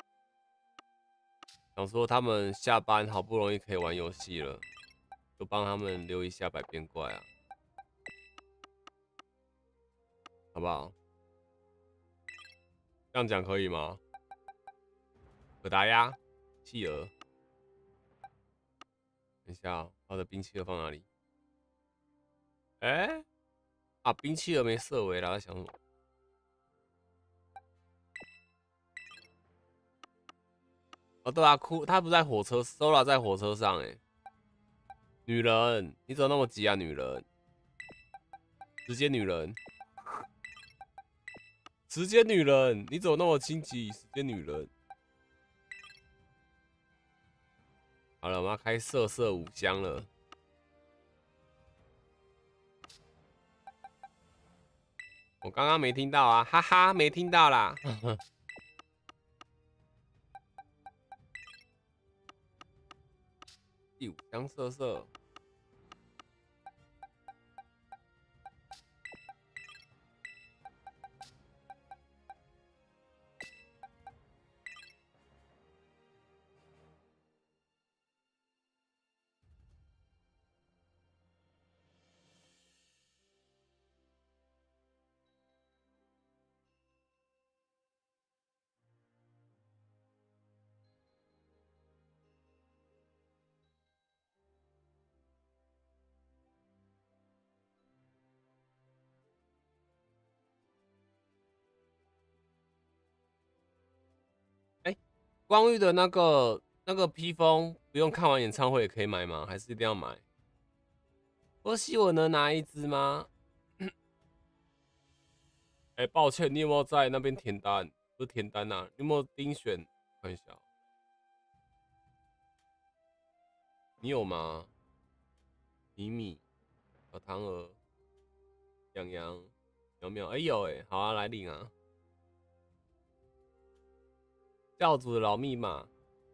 想说他们下班好不容易可以玩游戏了，就帮他们留一下百变怪啊，好不好？这样讲可以吗？可达鸭、企鹅，等一下、喔，我的冰企鹅放哪里？哎、欸，啊，冰企鹅没设为啦，在想什么？哦，对啊，哭，他不在火车 ，Sora 在火车上哎、欸。女人，你怎么那么急啊？女人，直接女人，直接女人，你怎么那么心急？直接女人。好了，我们要开色色五香了。我刚刚没听到啊，哈哈，没听到啦。第五香色色。哎、欸，光遇的那个那个披风，不用看完演唱会也可以买吗？还是一定要买？波西，我能拿一只吗？哎、欸，抱歉，你有没有在那边填单？不是填单呐、啊，你有没有精选？看一下，你有吗？米米、小唐儿、洋洋、苗苗，哎、欸、有哎、欸，好啊，来领啊！教主的老密码，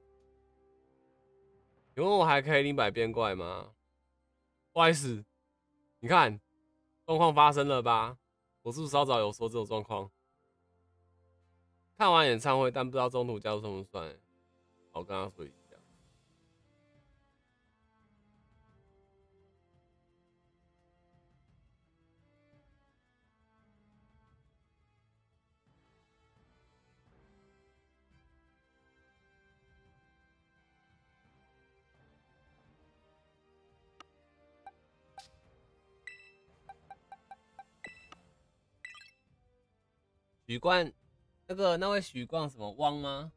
请问我还可以领百变怪吗？不好意思，你看状况发生了吧？我是不是稍早有说这种状况？看完演唱会，但不知道中途加入算不算、欸？我跟他说一下。许冠，那个那位许冠什么汪吗？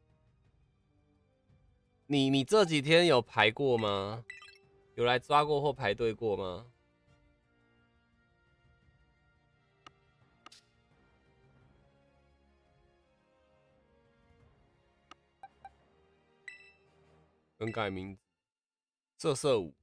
你你这几天有排过吗？有来抓过或排队过吗？更改名字，色色舞。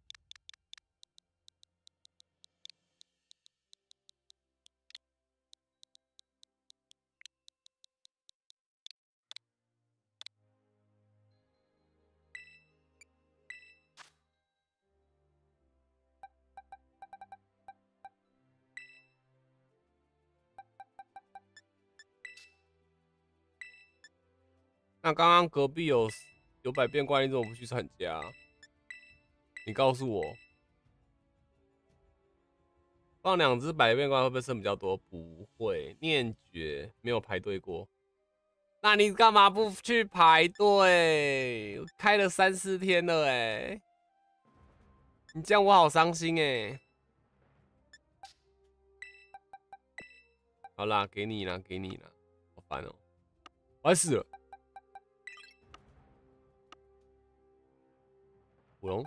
那刚刚隔壁有有百变怪，你怎么不去参加？你告诉我，放两只百变怪会不会剩比较多？不会，念绝没有排队过。 那你干嘛不去排队？开了三四天了哎、欸，你这样我好伤心哎、欸。好啦，给你啦，给你啦，好烦哦、喔，我要死了。虎龙。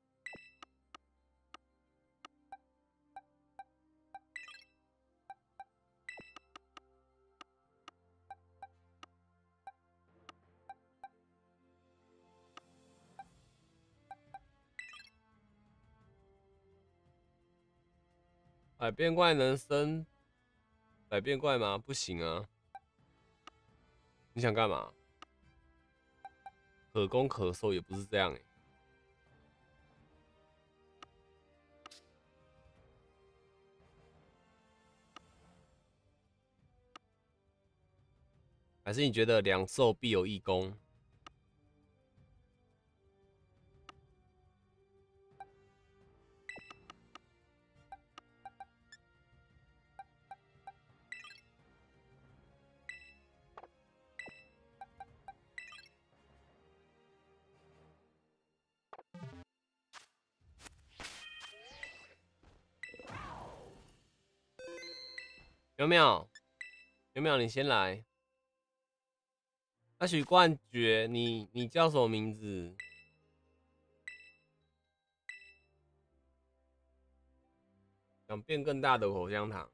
百变怪能生百变怪吗？不行啊！你想干嘛？可攻可受也不是这样哎、欸。还是你觉得两受必有一攻？有没有？有没有？你先来。那许冠绝，你你叫什么名字？想变更大的口香糖。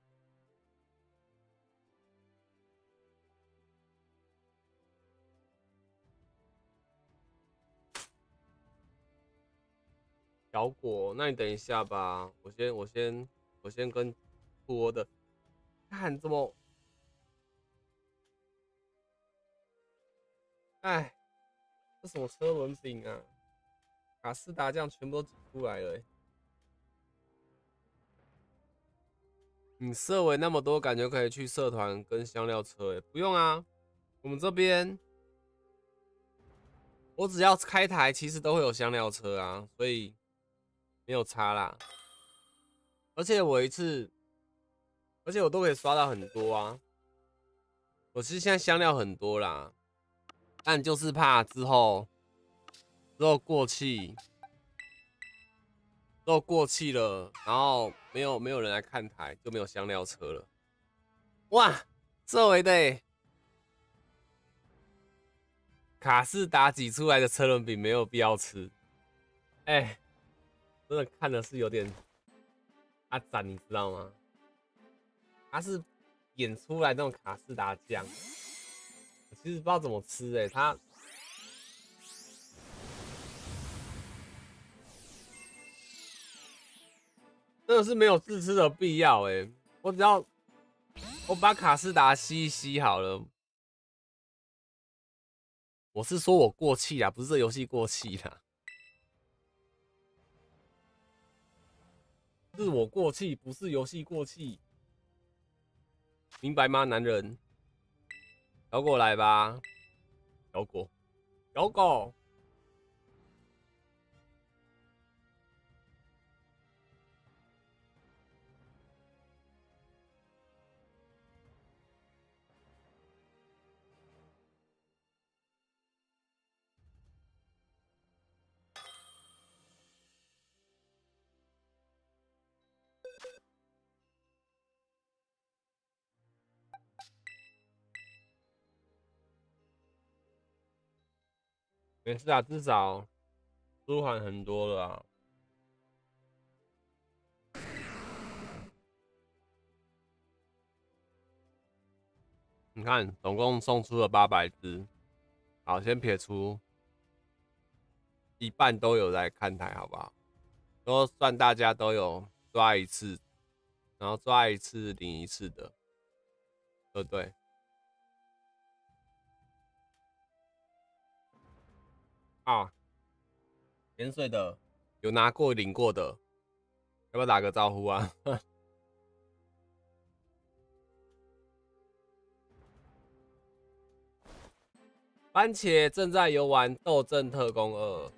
小果，那你等一下吧，我先我先我先跟托的，看这么，哎，这什么车轮饼啊？卡斯达酱全部都挤出来了、欸。你设为那么多，感觉可以去社团跟香料车、欸，不用啊，我们这边我只要开台，其实都会有香料车啊，所以没有差啦。而且我一次，而且我都可以刷到很多啊。我其实现在香料很多啦，但就是怕之后之后过气，之后过气了，然后没有没有人来看台，就没有香料车了。哇，这回的、欸、卡士达挤出来的车轮饼没有必要吃，哎、欸，真的看的是有点阿展，你知道吗？他是演出来那种卡士达酱，我其实不知道怎么吃哎、欸，他真的是没有自吃的必要哎、欸，我只要我把卡士达吸一吸好了。我是说我过气啦，不是这游戏过气啦，是我过气，不是游戏过气，明白吗，男人？小果来吧，小果，小果。没事啊，至少舒缓很多了啊。你看，总共送出了八百只，好，先撇除一半都有来看台，好不好？都算大家都有抓一次，然后抓一次领一次的，对不对？啊，潜水的有拿过领过的，要不要打个招呼啊？番茄正在游玩《斗阵特工二》。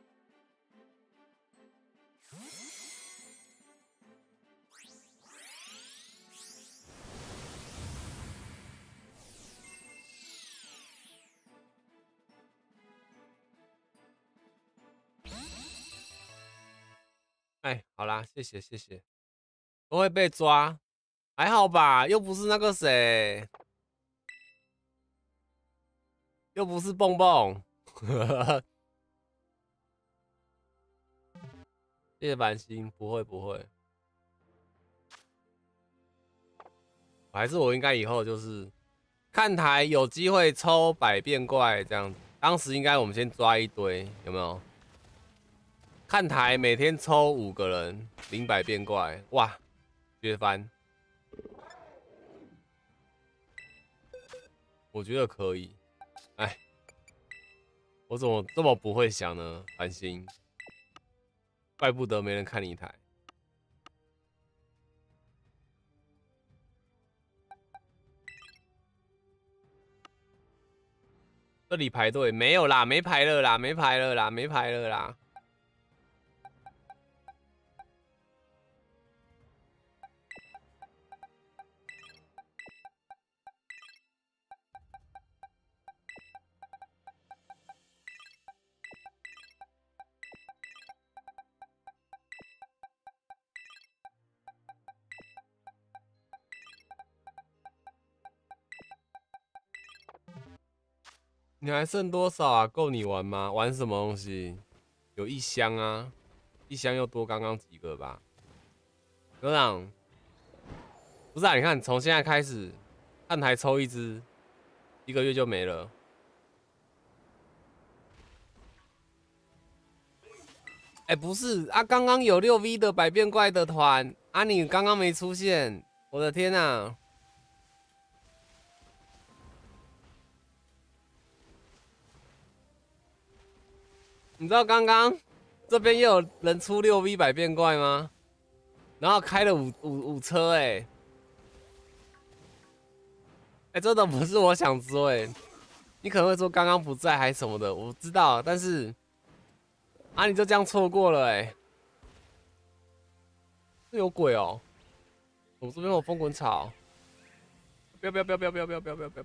哎，好啦，谢谢谢谢。都会被抓，还好吧？又不是那个谁，又不是蹦蹦。谢谢繁星，不会不会。还是我应该以后就是看台有机会抽百变怪这样子。当时应该我们先抓一堆，有没有？看台每天抽五个人，零百变怪，哇，绝翻！我觉得可以。哎，我怎么这么不会想呢？繁星，怪不得没人看你台。这里排队没有啦，没排了啦，没排了啦，没排了啦。你还剩多少啊？够你玩吗？玩什么东西？有一箱啊，一箱又多刚刚几个吧？科长，不是啊？你看，从现在开始，看台抽一只，一个月就没了。哎、欸，不是啊，刚刚有六 V 的百变怪的团，啊，你刚刚没出现，我的天啊！你知道刚刚这边又有人出六 V 百变怪吗？然后开了五五五车、欸，哎，哎，真的不是我想说、欸，哎，你可能会说刚刚不在还是什么的，我知道，但是啊，你就这样错过了、欸，哎，这有鬼哦！我这边有风滚草，不要不要不要不要不要不要不要不要不要！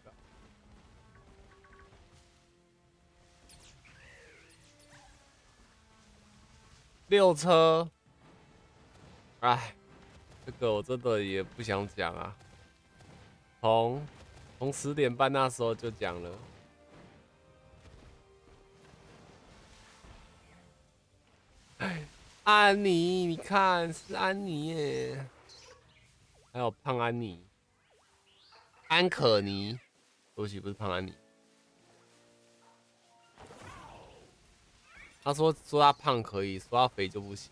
六车，哎，这个我真的也不想讲啊。从从十点半那时候就讲了。安妮，你看是安妮耶，还有胖安妮，安可妮，对不起，不是胖安妮。他说说他胖可以，说他肥就不行。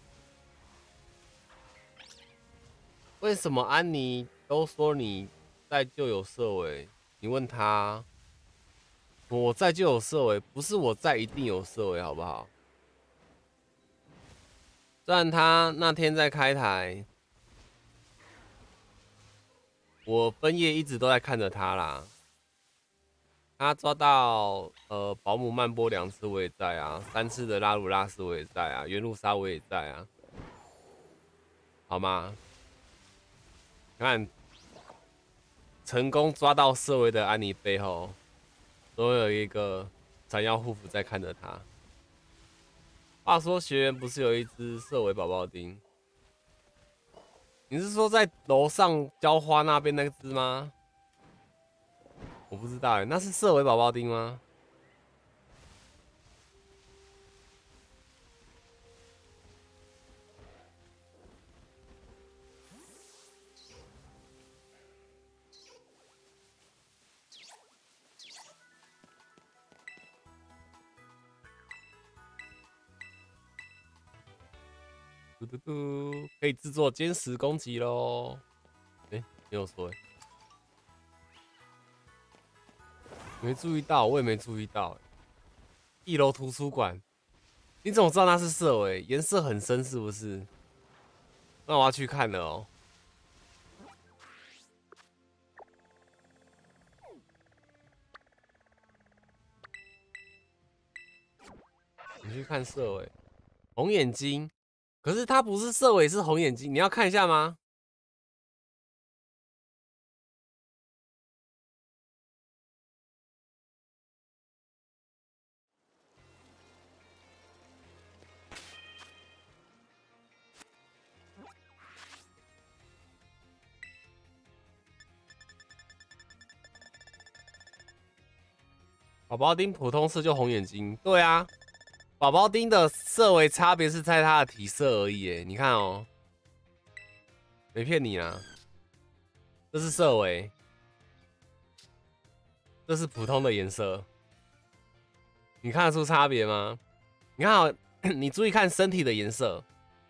为什么安妮都说你在就有色违？你问他，我在就有色违，不是我在一定有色违，好不好？虽然他那天在开台，我分页一直都在看着他啦。他抓到呃保姆曼波两次我也在啊，三次的拉鲁拉斯我也在啊，原路杀我也在啊，好吗？看成功抓到色违的安妮背后，都有一个闪耀护符在看着他。话说学员不是有一只色违宝宝丁？你是说在楼上浇花那边那只吗？我不知道哎，那是色违宝宝丁吗？嘟嘟嘟，可以制作歼十攻击喽！哎、欸，没有说哎、欸，没注意到，我也没注意到、欸。一楼图书馆，你怎么知道那是色违？颜色很深是不是？那我要去看了哦。你去看色违，红眼睛，可是它不是色违，是红眼睛，你要看一下吗？ 宝宝丁普通色就红眼睛，对啊，宝宝丁的色为差别是在它的体色而已，哎，你看哦，没骗你啊，这是色为，这是普通的颜色，你看得出差别吗？你看好，你注意看身体的颜色，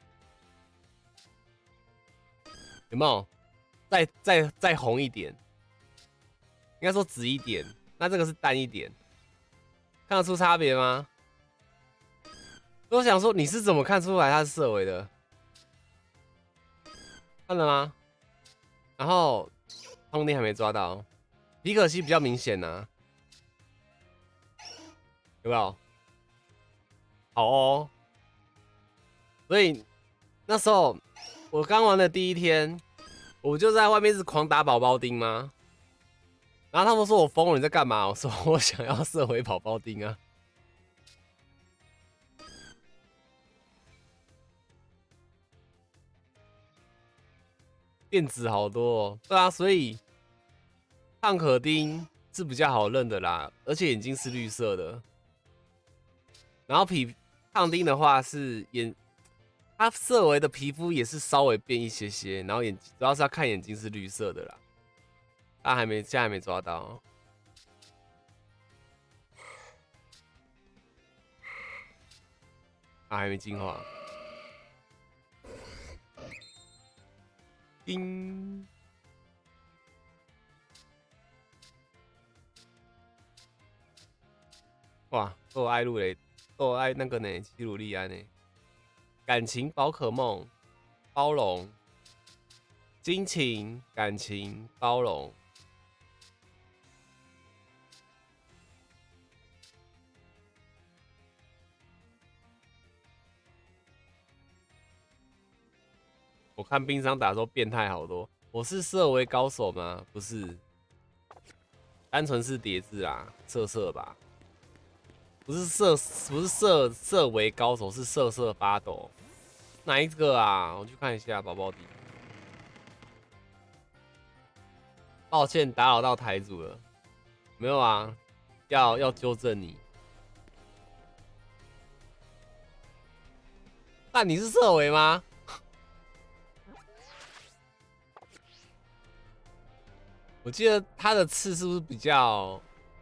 有没有？再再再红一点，应该说紫一点，那这个是淡一点。看得出差别吗？我想说，你是怎么看出来它是色违的？看了吗？然后通丁还没抓到，皮可惜比较明显呐、啊，有没有？好哦，所以那时候我刚玩的第一天，我就在外面是狂打宝宝丁吗？然后他们说我疯了，你在干嘛？我说我想要射回宝宝丁啊。变质好多哦，对啊，所以胖可丁是比较好认的啦，而且眼睛是绿色的。然后皮胖丁的话是眼，它色违的皮肤也是稍微变一些些，然后眼主要是要看眼睛是绿色的啦。但还没，现在还没抓到。啊，还没进化。叮。哇，都有爱路嘞，都有爱那个呢，基鲁利安呢。感情宝可梦，包容，亲情，感情，包容。我看冰商打说变态好多，我是色为高手吗？不是，单纯是叠字啦，色色吧。不是色，不是色色为高手，是瑟瑟发抖。哪一个啊？我去看一下宝宝底。抱歉，打扰到台主了。没有啊，要要纠正你。那你是色为吗？我记得他的刺是不是比较？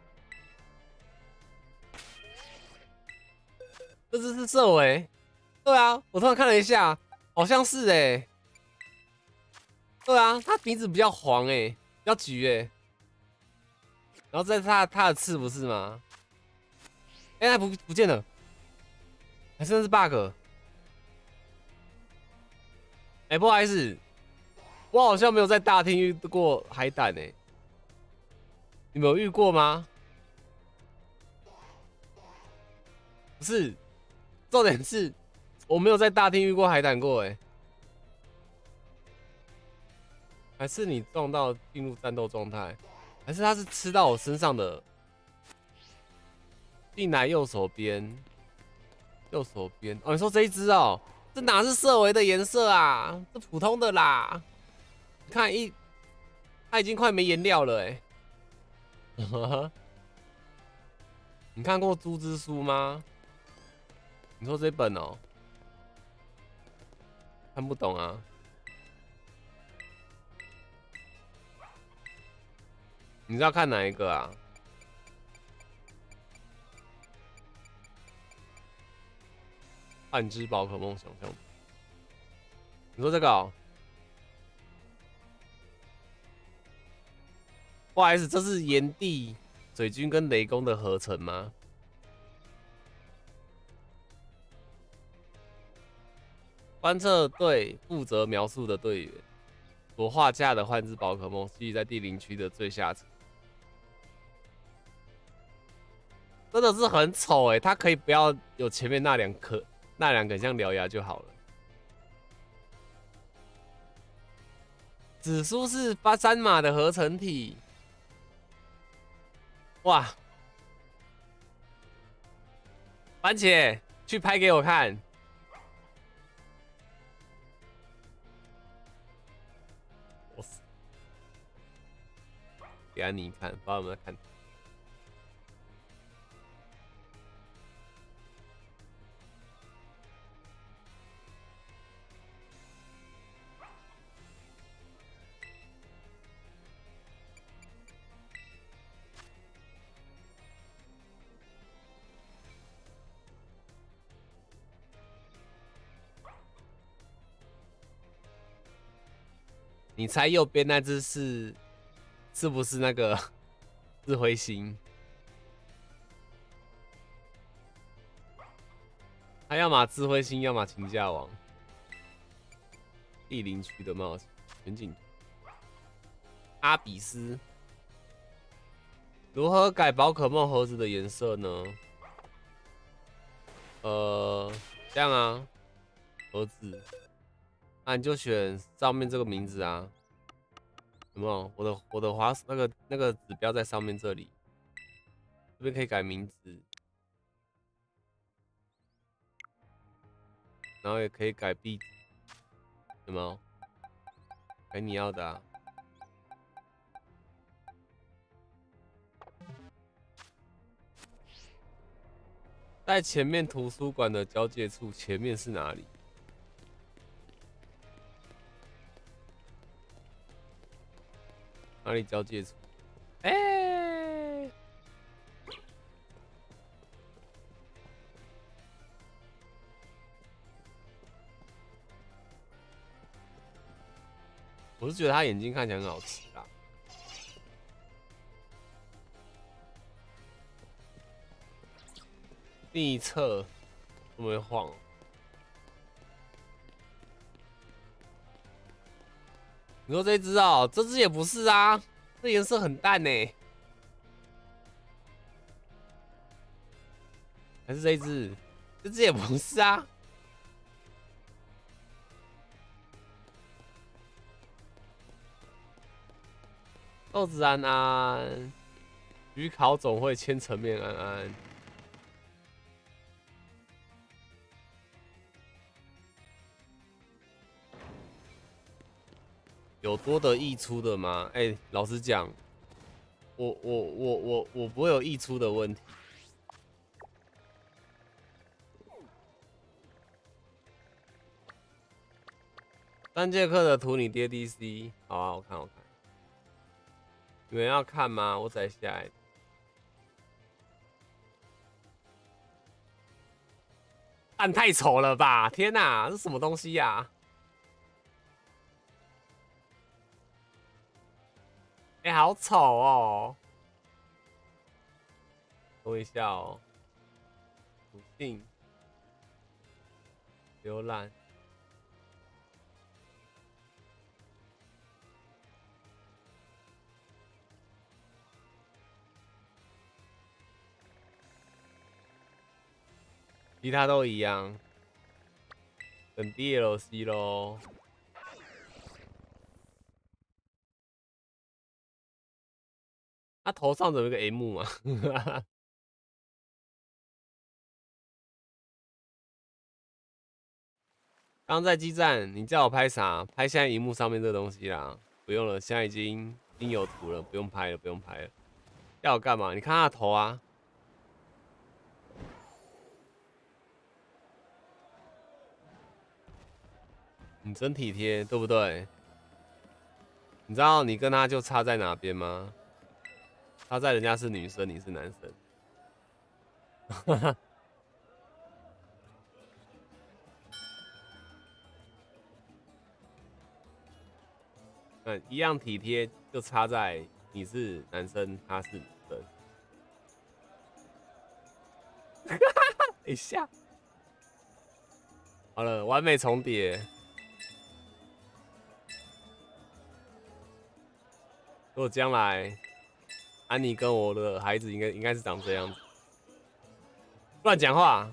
这只是色为。对啊，我突然看了一下，好像是哎、欸。对啊，他鼻子比较黄哎、欸，比较橘哎、欸。然后在他他的刺不是吗？哎、欸，他不不见了，还是那是 bug？ 哎、欸，不好意思，我好像没有在大厅遇过海胆哎、欸，你们有遇过吗？不是，重点是我没有在大厅遇过海胆过哎、欸，还是你撞到进入战斗状态，还是他是吃到我身上的？进来右手边，右手边哦，你说这一只哦，这哪是色违的颜色啊？这普通的啦。你看一，它已经快没颜料了哎、欸。你看过猪之书吗？你说这本哦，看不懂啊。你知道看哪一个啊？幻之宝可梦想象。你说这个哦？不好意思，这是炎帝、水军跟雷公的合成吗？观测队负责描述的队员，所画架的幻之宝可梦系在地灵区的最下层。真的是很丑哎、欸，它可以不要有前面那两颗、那两个像獠牙就好了。紫苏是八三马的合成体，哇！番茄去拍给我看。我给你看，不知道有没有看。 你猜右边那只是是不是那个智慧星？他要么智慧星，要么情价王。地灵区的帽子，全景图。阿比斯。如何改宝可梦盒子的颜色呢？呃，这样啊，盒子，那、啊、你就选上面这个名字啊，有没有？我的我的滑那个那个指标在上面这里，这边可以改名字，然后也可以改壁纸，有没有？改你要的啊。在前面图书馆的交界处，前面是哪里？哪里交界处？哎、欸，我是觉得他眼睛看起来很好吃啦。另一侧会不会晃？你说这只哦，这只也不是啊，这颜色很淡呢。还是这一只？这只也不是啊。豆子安安，鱼烤总会千层面安安。有多的溢出的吗？哎、欸，老实讲，我我我我我不会有溢出的问题。三节课的图你跌 D C， 好啊，我看我看。你们要看吗？我载下来。蛋太丑了吧！天哪，这什么东西呀、啊？哎、欸，好丑哦！等一下哦。属性，浏览。其他都一样，等 D L C 咯。他头上怎么有个 M 啊？刚在基站，你叫我拍啥？拍现在荧幕上面这东西啦。不用了，现在已经已经有图了，不用拍了，不用拍了。要我干嘛？你看他的头啊。你真体贴，对不对？你知道你跟他就差在哪边吗？差在人家是女生，你是男生。嗯，一样体贴，就差在你是男生，他是女生。等一下，好了，完美重叠。如果将来安妮跟我的孩子应该应该是长这样子，乱讲话。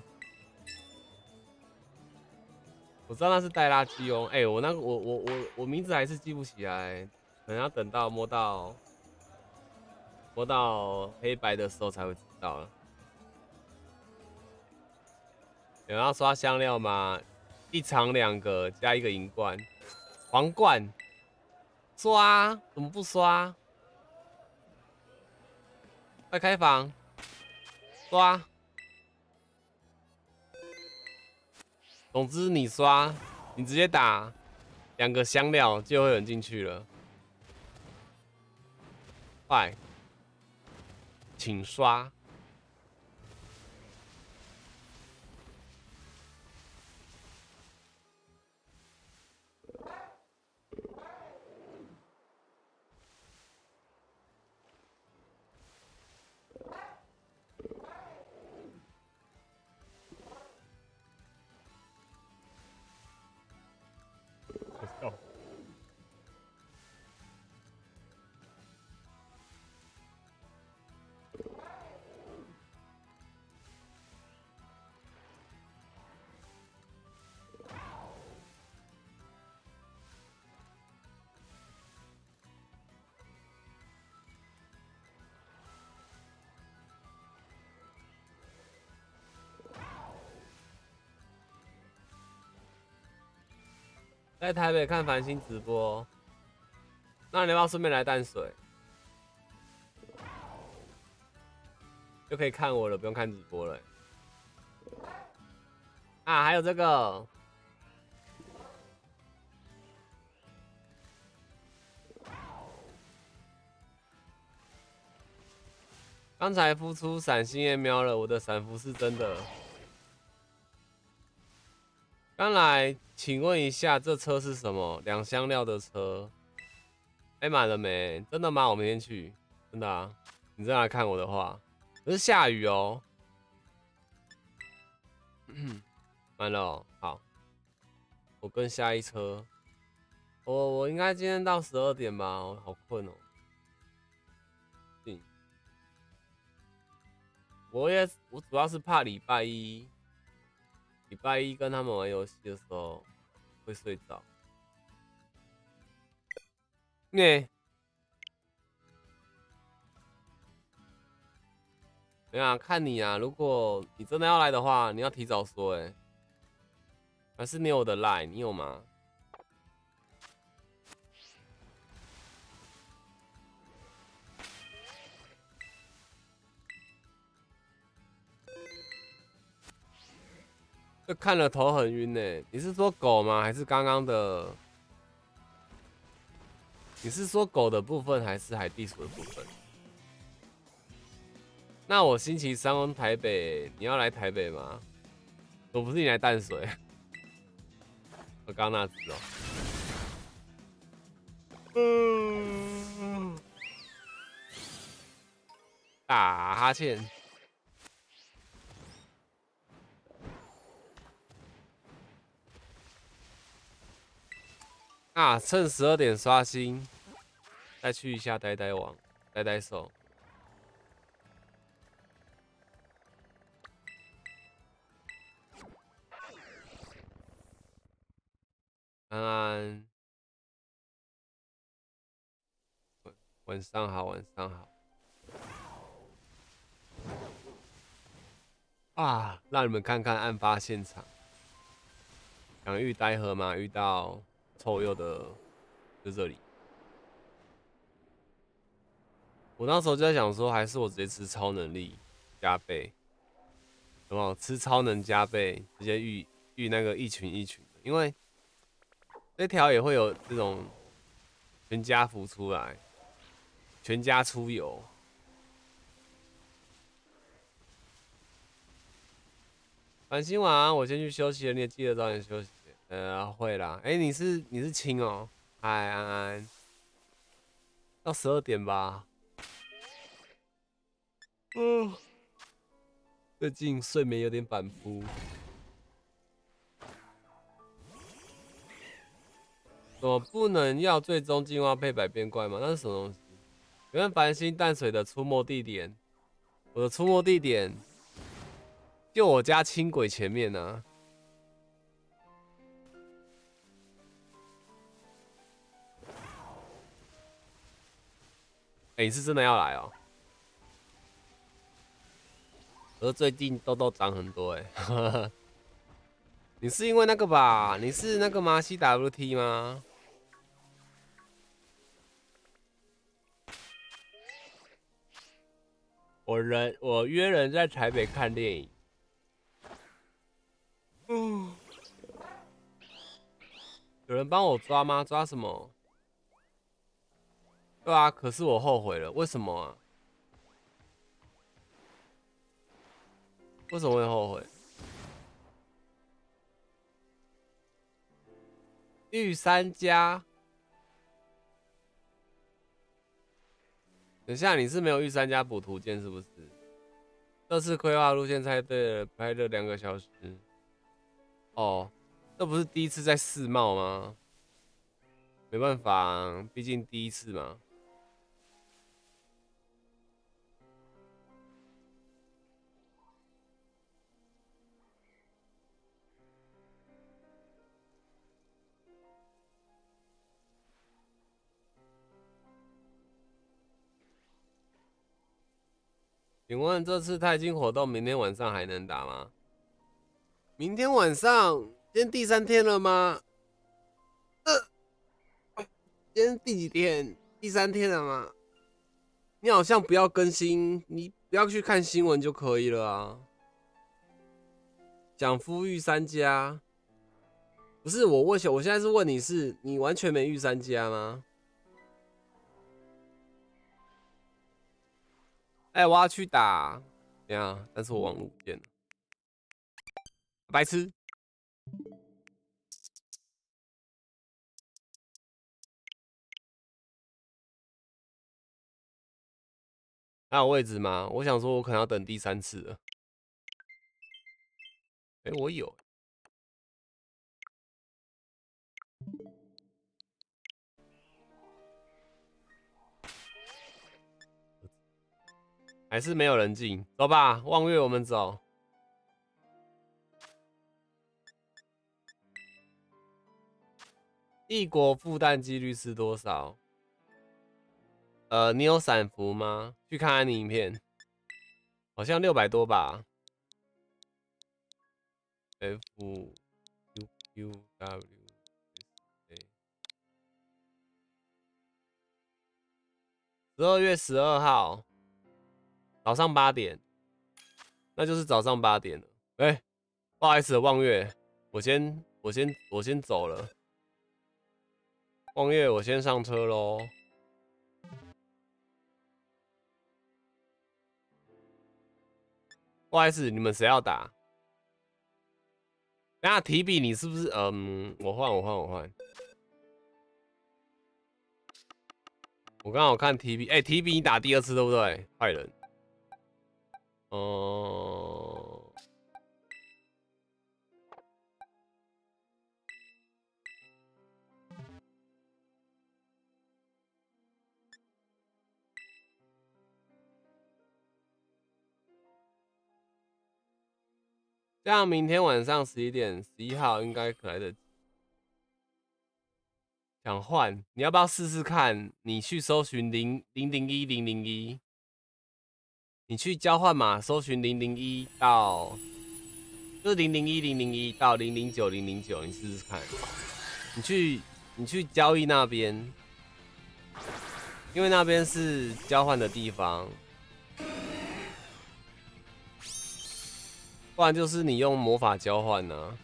我知道那是带垃圾哦。哎、欸，我那个我我我我名字还是记不起来，可能要等到摸到摸到黑白的时候才会知道了。有人要刷香料吗？一场两个加一个银冠，皇冠刷怎么不刷？快开房刷。总之你刷，你直接打两个香料就会有人进去了。快，请刷。 在台北看繁星直播，那你要不要顺便来淡水？就可以看我了，不用看直播了。啊，还有这个，刚才孵出闪星夜喵了，我的闪符是真的。刚来，请问一下，这车是什么？两箱料的车。哎，满了没？真的吗？我明天去，真的啊。你再来看我的话，可是下雨哦。满了哦，好，我跟下一车。我我应该今天到十二点吧，我好困哦。我也我主要是怕礼拜一，礼拜一跟他们玩游戏的时候会睡着。耶，没有啊，看你啊，如果你真的要来的话，你要提早说哎、欸，还是你有我的 line， 你有吗？这看了头很晕呢、欸。你是说狗吗？还是刚刚的？你是说狗的部分，还是海地鼠的部分？那我星期三往台北，你要来台北吗？我不是你来淡水，我刚那只哦。嗯，打哈欠。啊，趁十二点刷新，再去一下呆呆王、呆呆手。安安，晚上好，晚上好。啊，让你们看看案发现场。想遇呆河吗？遇到臭鼬的，就这里。我那时候就在想说，还是我直接吃超能力加倍，有没有？吃超能加倍，直接遇遇那个一群一群的，因为这条也会有这种全家福出来，全家出游。繁星晚安，我先去休息了，你也记得早点休息。呃，会啦。哎、欸，你是你是亲哦、喔？嗨，安安，到十二点吧。嗯，最近睡眠有点反扑。怎么不能要最终进化配百变怪吗？那是什么东西？原来繁星淡水的出没地点，我的出没地点就我家轻轨前面呢、啊。哎、欸，你是真的要来哦、喔？而最近痘痘长很多哎、欸，你是因为那个吧？你是那个吗 ？C W T 吗？我人我约人在台北看电影。嗯，有人帮我抓吗？抓什么？对啊，可是我后悔了，为什么啊？为什么会后悔？御三家，等下你是没有御三家补图鉴是不是？这次规划路线猜对了，拍了两个小时。哦，这不是第一次在世贸吗？没办法，毕竟第一次嘛。请问这次钛金活动明天晚上还能打吗？明天晚上，今天第三天了吗？ 今天第几天？第三天了吗？你好像不要更新，你不要去看新闻就可以了啊。讲夫御三家，不是我问，我现在是问你是，你完全没御三家吗？哎、欸，我要去打，等一下，但是我网络不见了，白痴。还有位置吗？我想说，我可能要等第三次了。哎、欸，我有。还是没有人进，走吧，望月，我们走。异国复弹几率是多少？呃，你有闪符吗？去看看你影片，好像六百多吧。F Q Q W A， 十二月十二号早上八点，那就是早上八点了。哎、欸，不好意思，望月，我先我先我先走了。望月，我先上车喽。不好意思，你们谁要打？等下提笔，你是不是？嗯，我换，我换，我换。我刚好看提笔，哎，提笔你打第二次对不对？坏人。哦、呃。这样明天晚上十一点，十一号应该来得及。想换，你要不要试试看？你去搜寻零零零一零零一，你去交换码搜寻零零一到，就是零零一零零一到零零九零零九，你试试看。你去你去交易那边，因为那边是交换的地方。不然就是你用魔法交换呢、啊。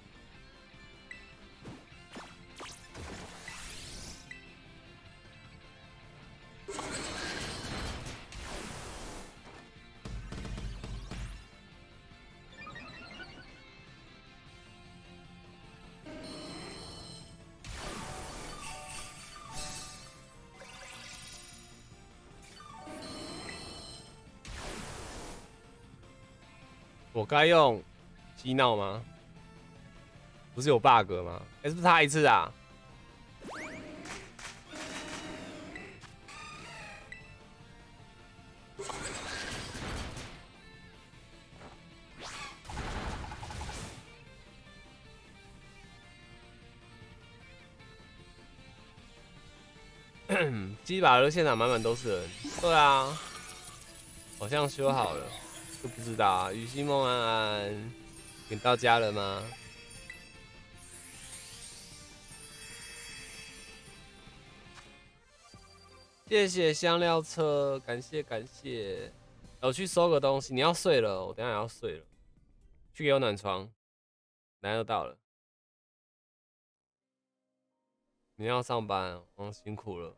我该用嬉闹吗？不是有 bug 吗？哎、欸，是不是差一次啊？鸡巴的现场满满都是人。对啊，好像修好了，就不知道啊。雨欣梦安安，你到家了吗？谢谢香料车，感谢感谢。我去收个东西，你要睡了，我等一下也要睡了。去给我暖床，等一下就到了。明天要上班，嗯，辛苦了。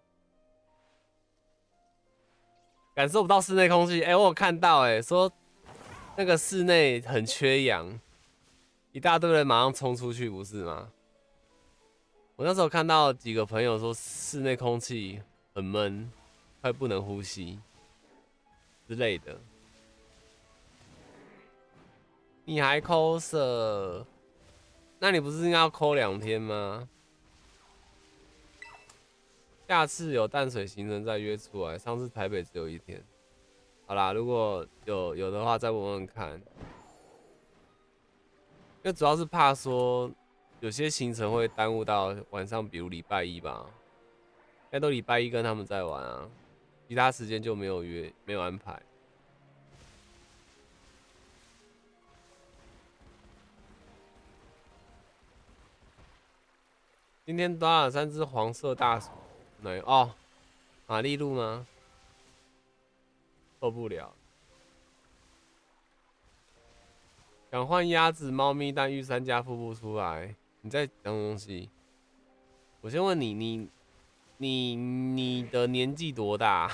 感受不到室内空气，哎、欸，我有看到、欸，哎，说那个室内很缺氧，一大堆人马上冲出去，不是吗？我那时候看到几个朋友说室内空气很闷，快不能呼吸之类的。你还抠色？那你不是应该要抠两天吗？下次有淡水行程再约出来。上次台北只有一天。好啦，如果有有的话再问问看。因为主要是怕说有些行程会耽误到晚上，比如礼拜一吧。应该都礼拜一跟他们在玩啊，其他时间就没有约，没有安排。今天抓了三只黄色大鼠， 哪哦？玛丽露吗？受不了。想换鸭子、猫咪，但御三家付不出来。你在讲什么东西？我先问你，你、你、你的年纪多大？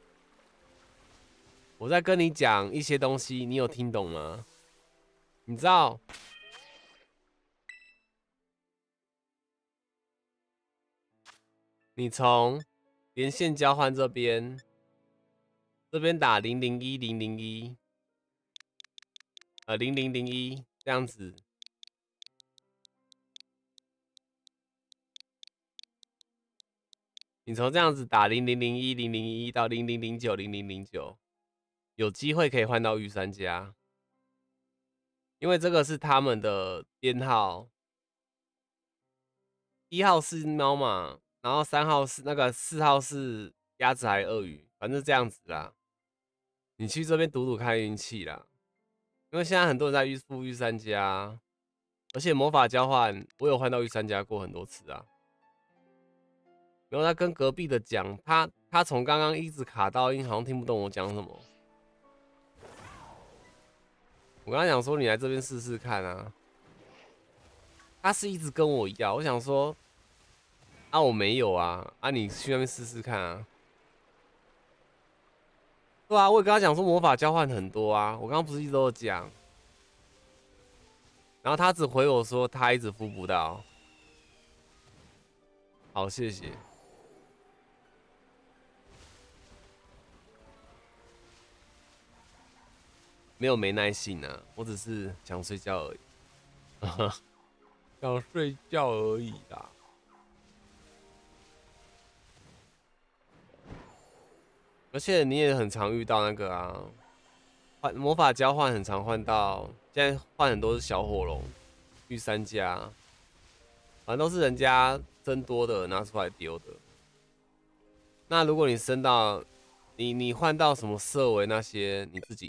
我在跟你讲一些东西，你有听懂吗？你知道，你从连线交换这边，这边打零零一零零一，呃零零零一这样子。你从这样子打零零零一零零一到零零零九零零零九，有机会可以换到御三家，因为这个是他们的编号。一号是猫嘛，然后三号是那个四号是鸭子还是鳄鱼，反正这样子啦。你去这边赌赌看运气啦，因为现在很多人在预付御三家，而且魔法交换我有换到御三家过很多次啊。然后他跟隔壁的讲，他他从刚刚一直卡到音，好像听不懂我讲什么。我跟他讲说你来这边试试看啊，他是一直跟我要，我想说啊我没有啊，啊你去那边试试看啊。对啊，我也跟他讲说魔法交换很多啊，我刚刚不是一直都有讲，然后他只回我说他一直付不到。好，谢谢。没有没耐性啊，我只是想睡觉而已，想睡觉而已啦。而且你也很常遇到那个啊，换魔法交换很常换到，现在换很多是小火龙、御三家，反正都是人家增多的拿出来丢的。那如果你升到你你换到什么色违那些，你自己。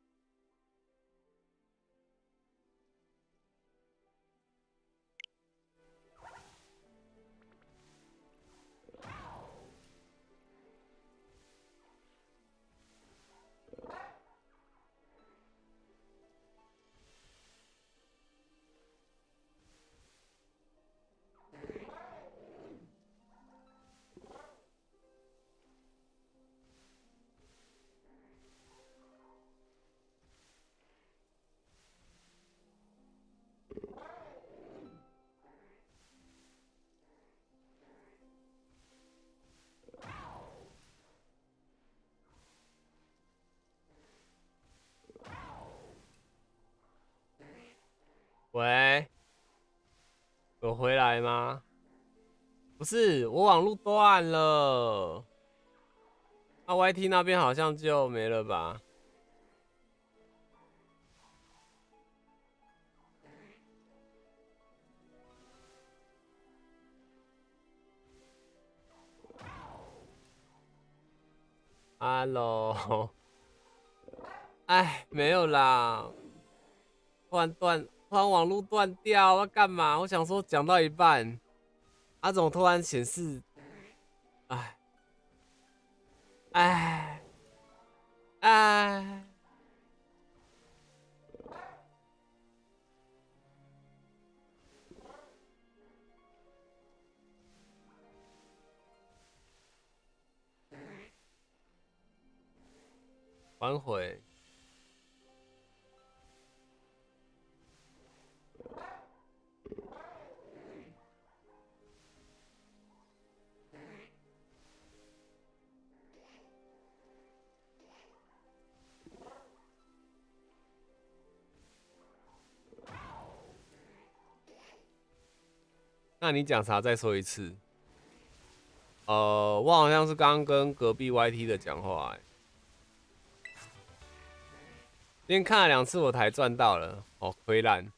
喂，有回来吗？不是，我网络断了。那 Y T 那边好像就没了吧？Hello， 哎，没有啦，突然断，突然网络断掉，要干嘛？我想说讲到一半，阿总突然显示，哎，哎，哎，反悔。那你讲啥？再说一次。呃，我好像是刚刚跟隔壁 Y T 的讲话、欸，今天看了两次我台赚到了，哦，亏烂，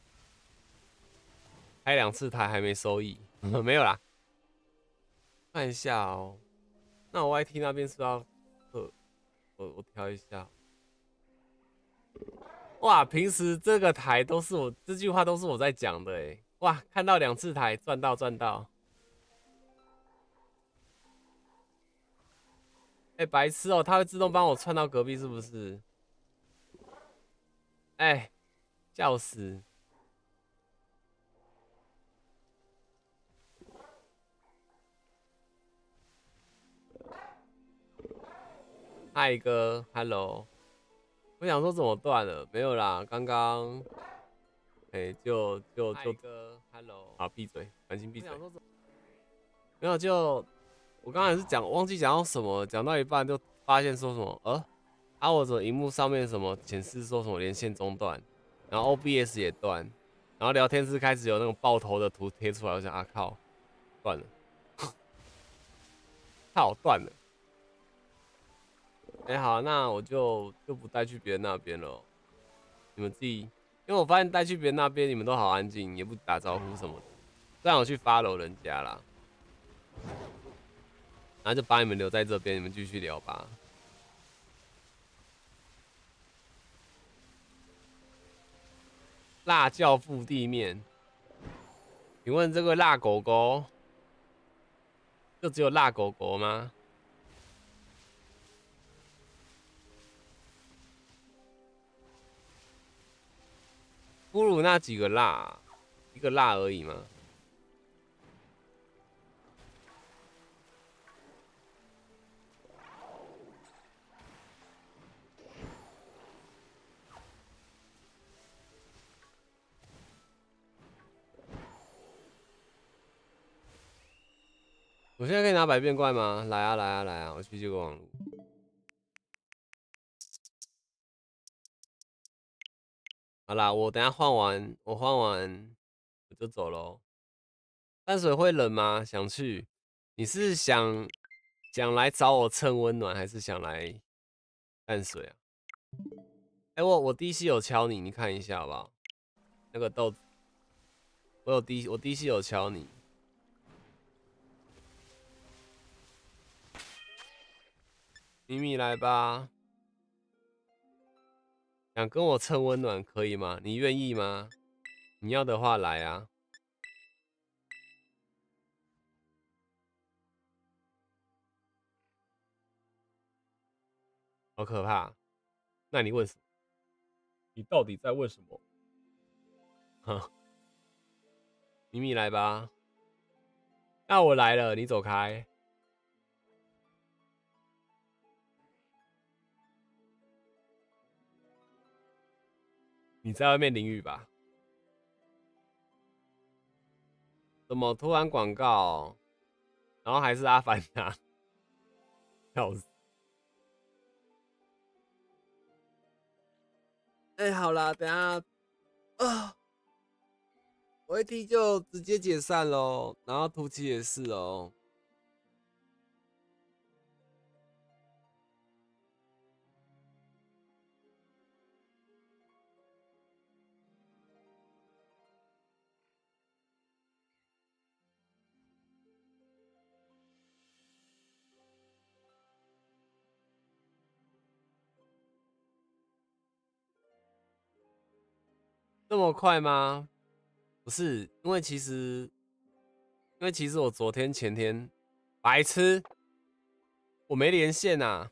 开两次台还没收益，没有啦，看一下哦。那我 Y T 那边是不是要，呃，我我调一下。哇，平时这个台都是我这句话都是我在讲的哎，哇，看到两次台赚到赚到。 哎、欸，白痴哦、喔，它会自动帮我窜到隔壁是不是？哎、欸，笑死！嗨哥 ，Hello。我想说怎么断了？没有啦，刚刚，哎、欸，就就就哥 ，Hello。好，闭嘴，繁星闭嘴。没有，就我刚才是讲忘记讲到什么，讲到一半就发现说什么，呃，啊，我的荧幕上面什么显示说什么连线中断，然后 O B S 也断，然后聊天室开始有那种爆头的图贴出来，我想啊靠，断了，靠断了。哎、欸，好，那我就就不带去别人那边了，你们自己，因为我发现带去别人那边你们都好安静，也不打招呼什么的，虽然我去 follow 人家啦，然后就把你们留在这边，你们继续聊吧。辣教父地面，请问这个辣狗狗就只有辣狗狗吗？不如那几个辣，一个辣而已吗？我现在可以拿百变怪吗？来啊来啊来啊！我去这个网路。好啦，我等下换完，我换完我就走喽。淡水会冷吗？想去。你是想想来找我蹭温暖，还是想来淡水啊？哎、欸，我我低吸有敲你，你看一下好不好？那个豆子，我有低我低吸有敲你。咪咪来吧，想跟我蹭温暖可以吗？你愿意吗？你要的话来啊。好可怕！那你问什么？你到底在问什么？哼，咪咪来吧。那我来了，你走开。你在外面淋雨吧？怎么突然广告？然后还是阿凡达，笑死！哎、欸，好啦，等下啊，我一踢就直接解散喽，然后图奇也是哦。这么快吗？不是，因为其实，因为其实我昨天前天白痴，我没连线啊，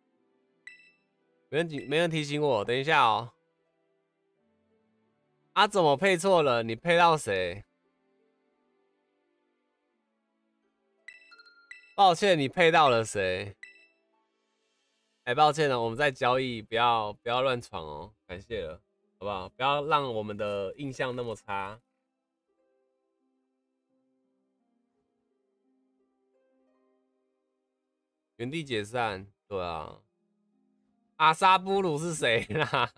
没人没人提醒我，等一下哦。啊，怎么配错了？你配到谁？抱歉，你配到了谁？哎、欸，抱歉了，我们在交易，不要不要乱闯哦，感谢了，好不好？不要让我们的印象那么差。原地解散，对啊。阿萨布鲁是谁啦？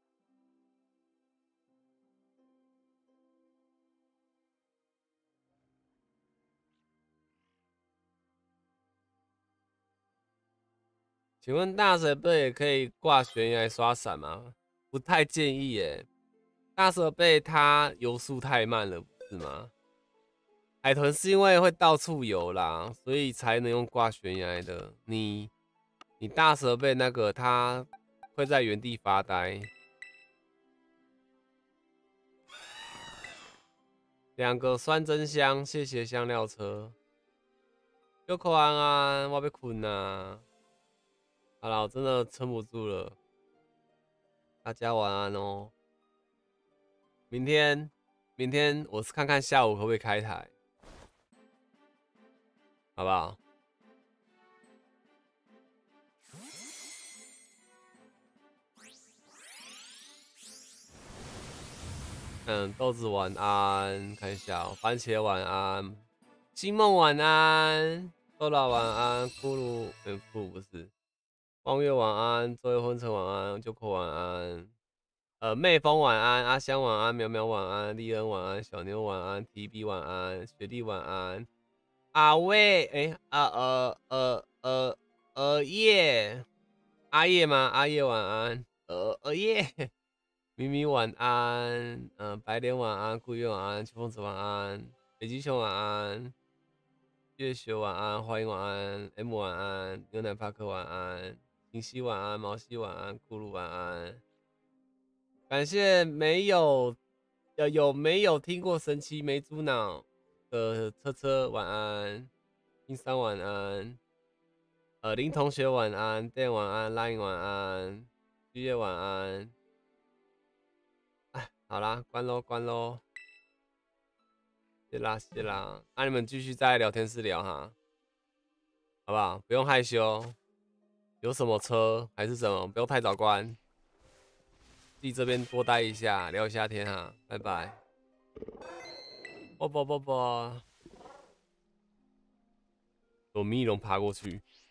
请问大蛇背也可以挂悬崖刷伞吗？不太建议耶。大蛇背它游速太慢了，不是吗？海豚是因为会到处游啦，所以才能用挂悬崖的。你你大蛇背那个，它会在原地发呆。两个酸真香，谢谢香料车。Yoko 安安，我要困啊。 好了，我真的撑不住了，大家晚安哦。明天，明天我是看看下午可不可以开台，好不好？嗯，豆子晚安，看一下、哦，番茄晚安，星梦晚安，豆老晚安，骷髅，嗯，骷髅不是，望月晚安，周夜昏沉晚安，九口晚安，呃，妹风晚安，阿香晚安，苗苗晚安，丽恩晚安，小妞晚安 ，T B 晚安，雪莉晚安，阿威，哎、欸，啊呃呃呃呃叶，阿叶吗？阿叶晚安，呃呃叶。咪咪晚安，嗯、呃，白莲晚安，顾月晚安，秋风子晚安，北极熊晚安，月雪晚安，欢迎晚安 ，M 晚安，牛奶帕克晚安，晴熙晚安，毛西晚安，咕噜晚安。感谢没有呃有没有听过神奇没猪脑的车车晚安，金三晚安，呃林同学晚安，电晚安，Line 晚安，玉叶晚安。哎，好啦，关喽关喽。谢啦谢啦，那、啊、你们继续在聊天室聊哈，好不好？不用害羞，有什么车还是什么，不用太早关，自己这边多待一下，聊一下天哈，拜拜。啵啵啵啵，有蜜龙爬过去。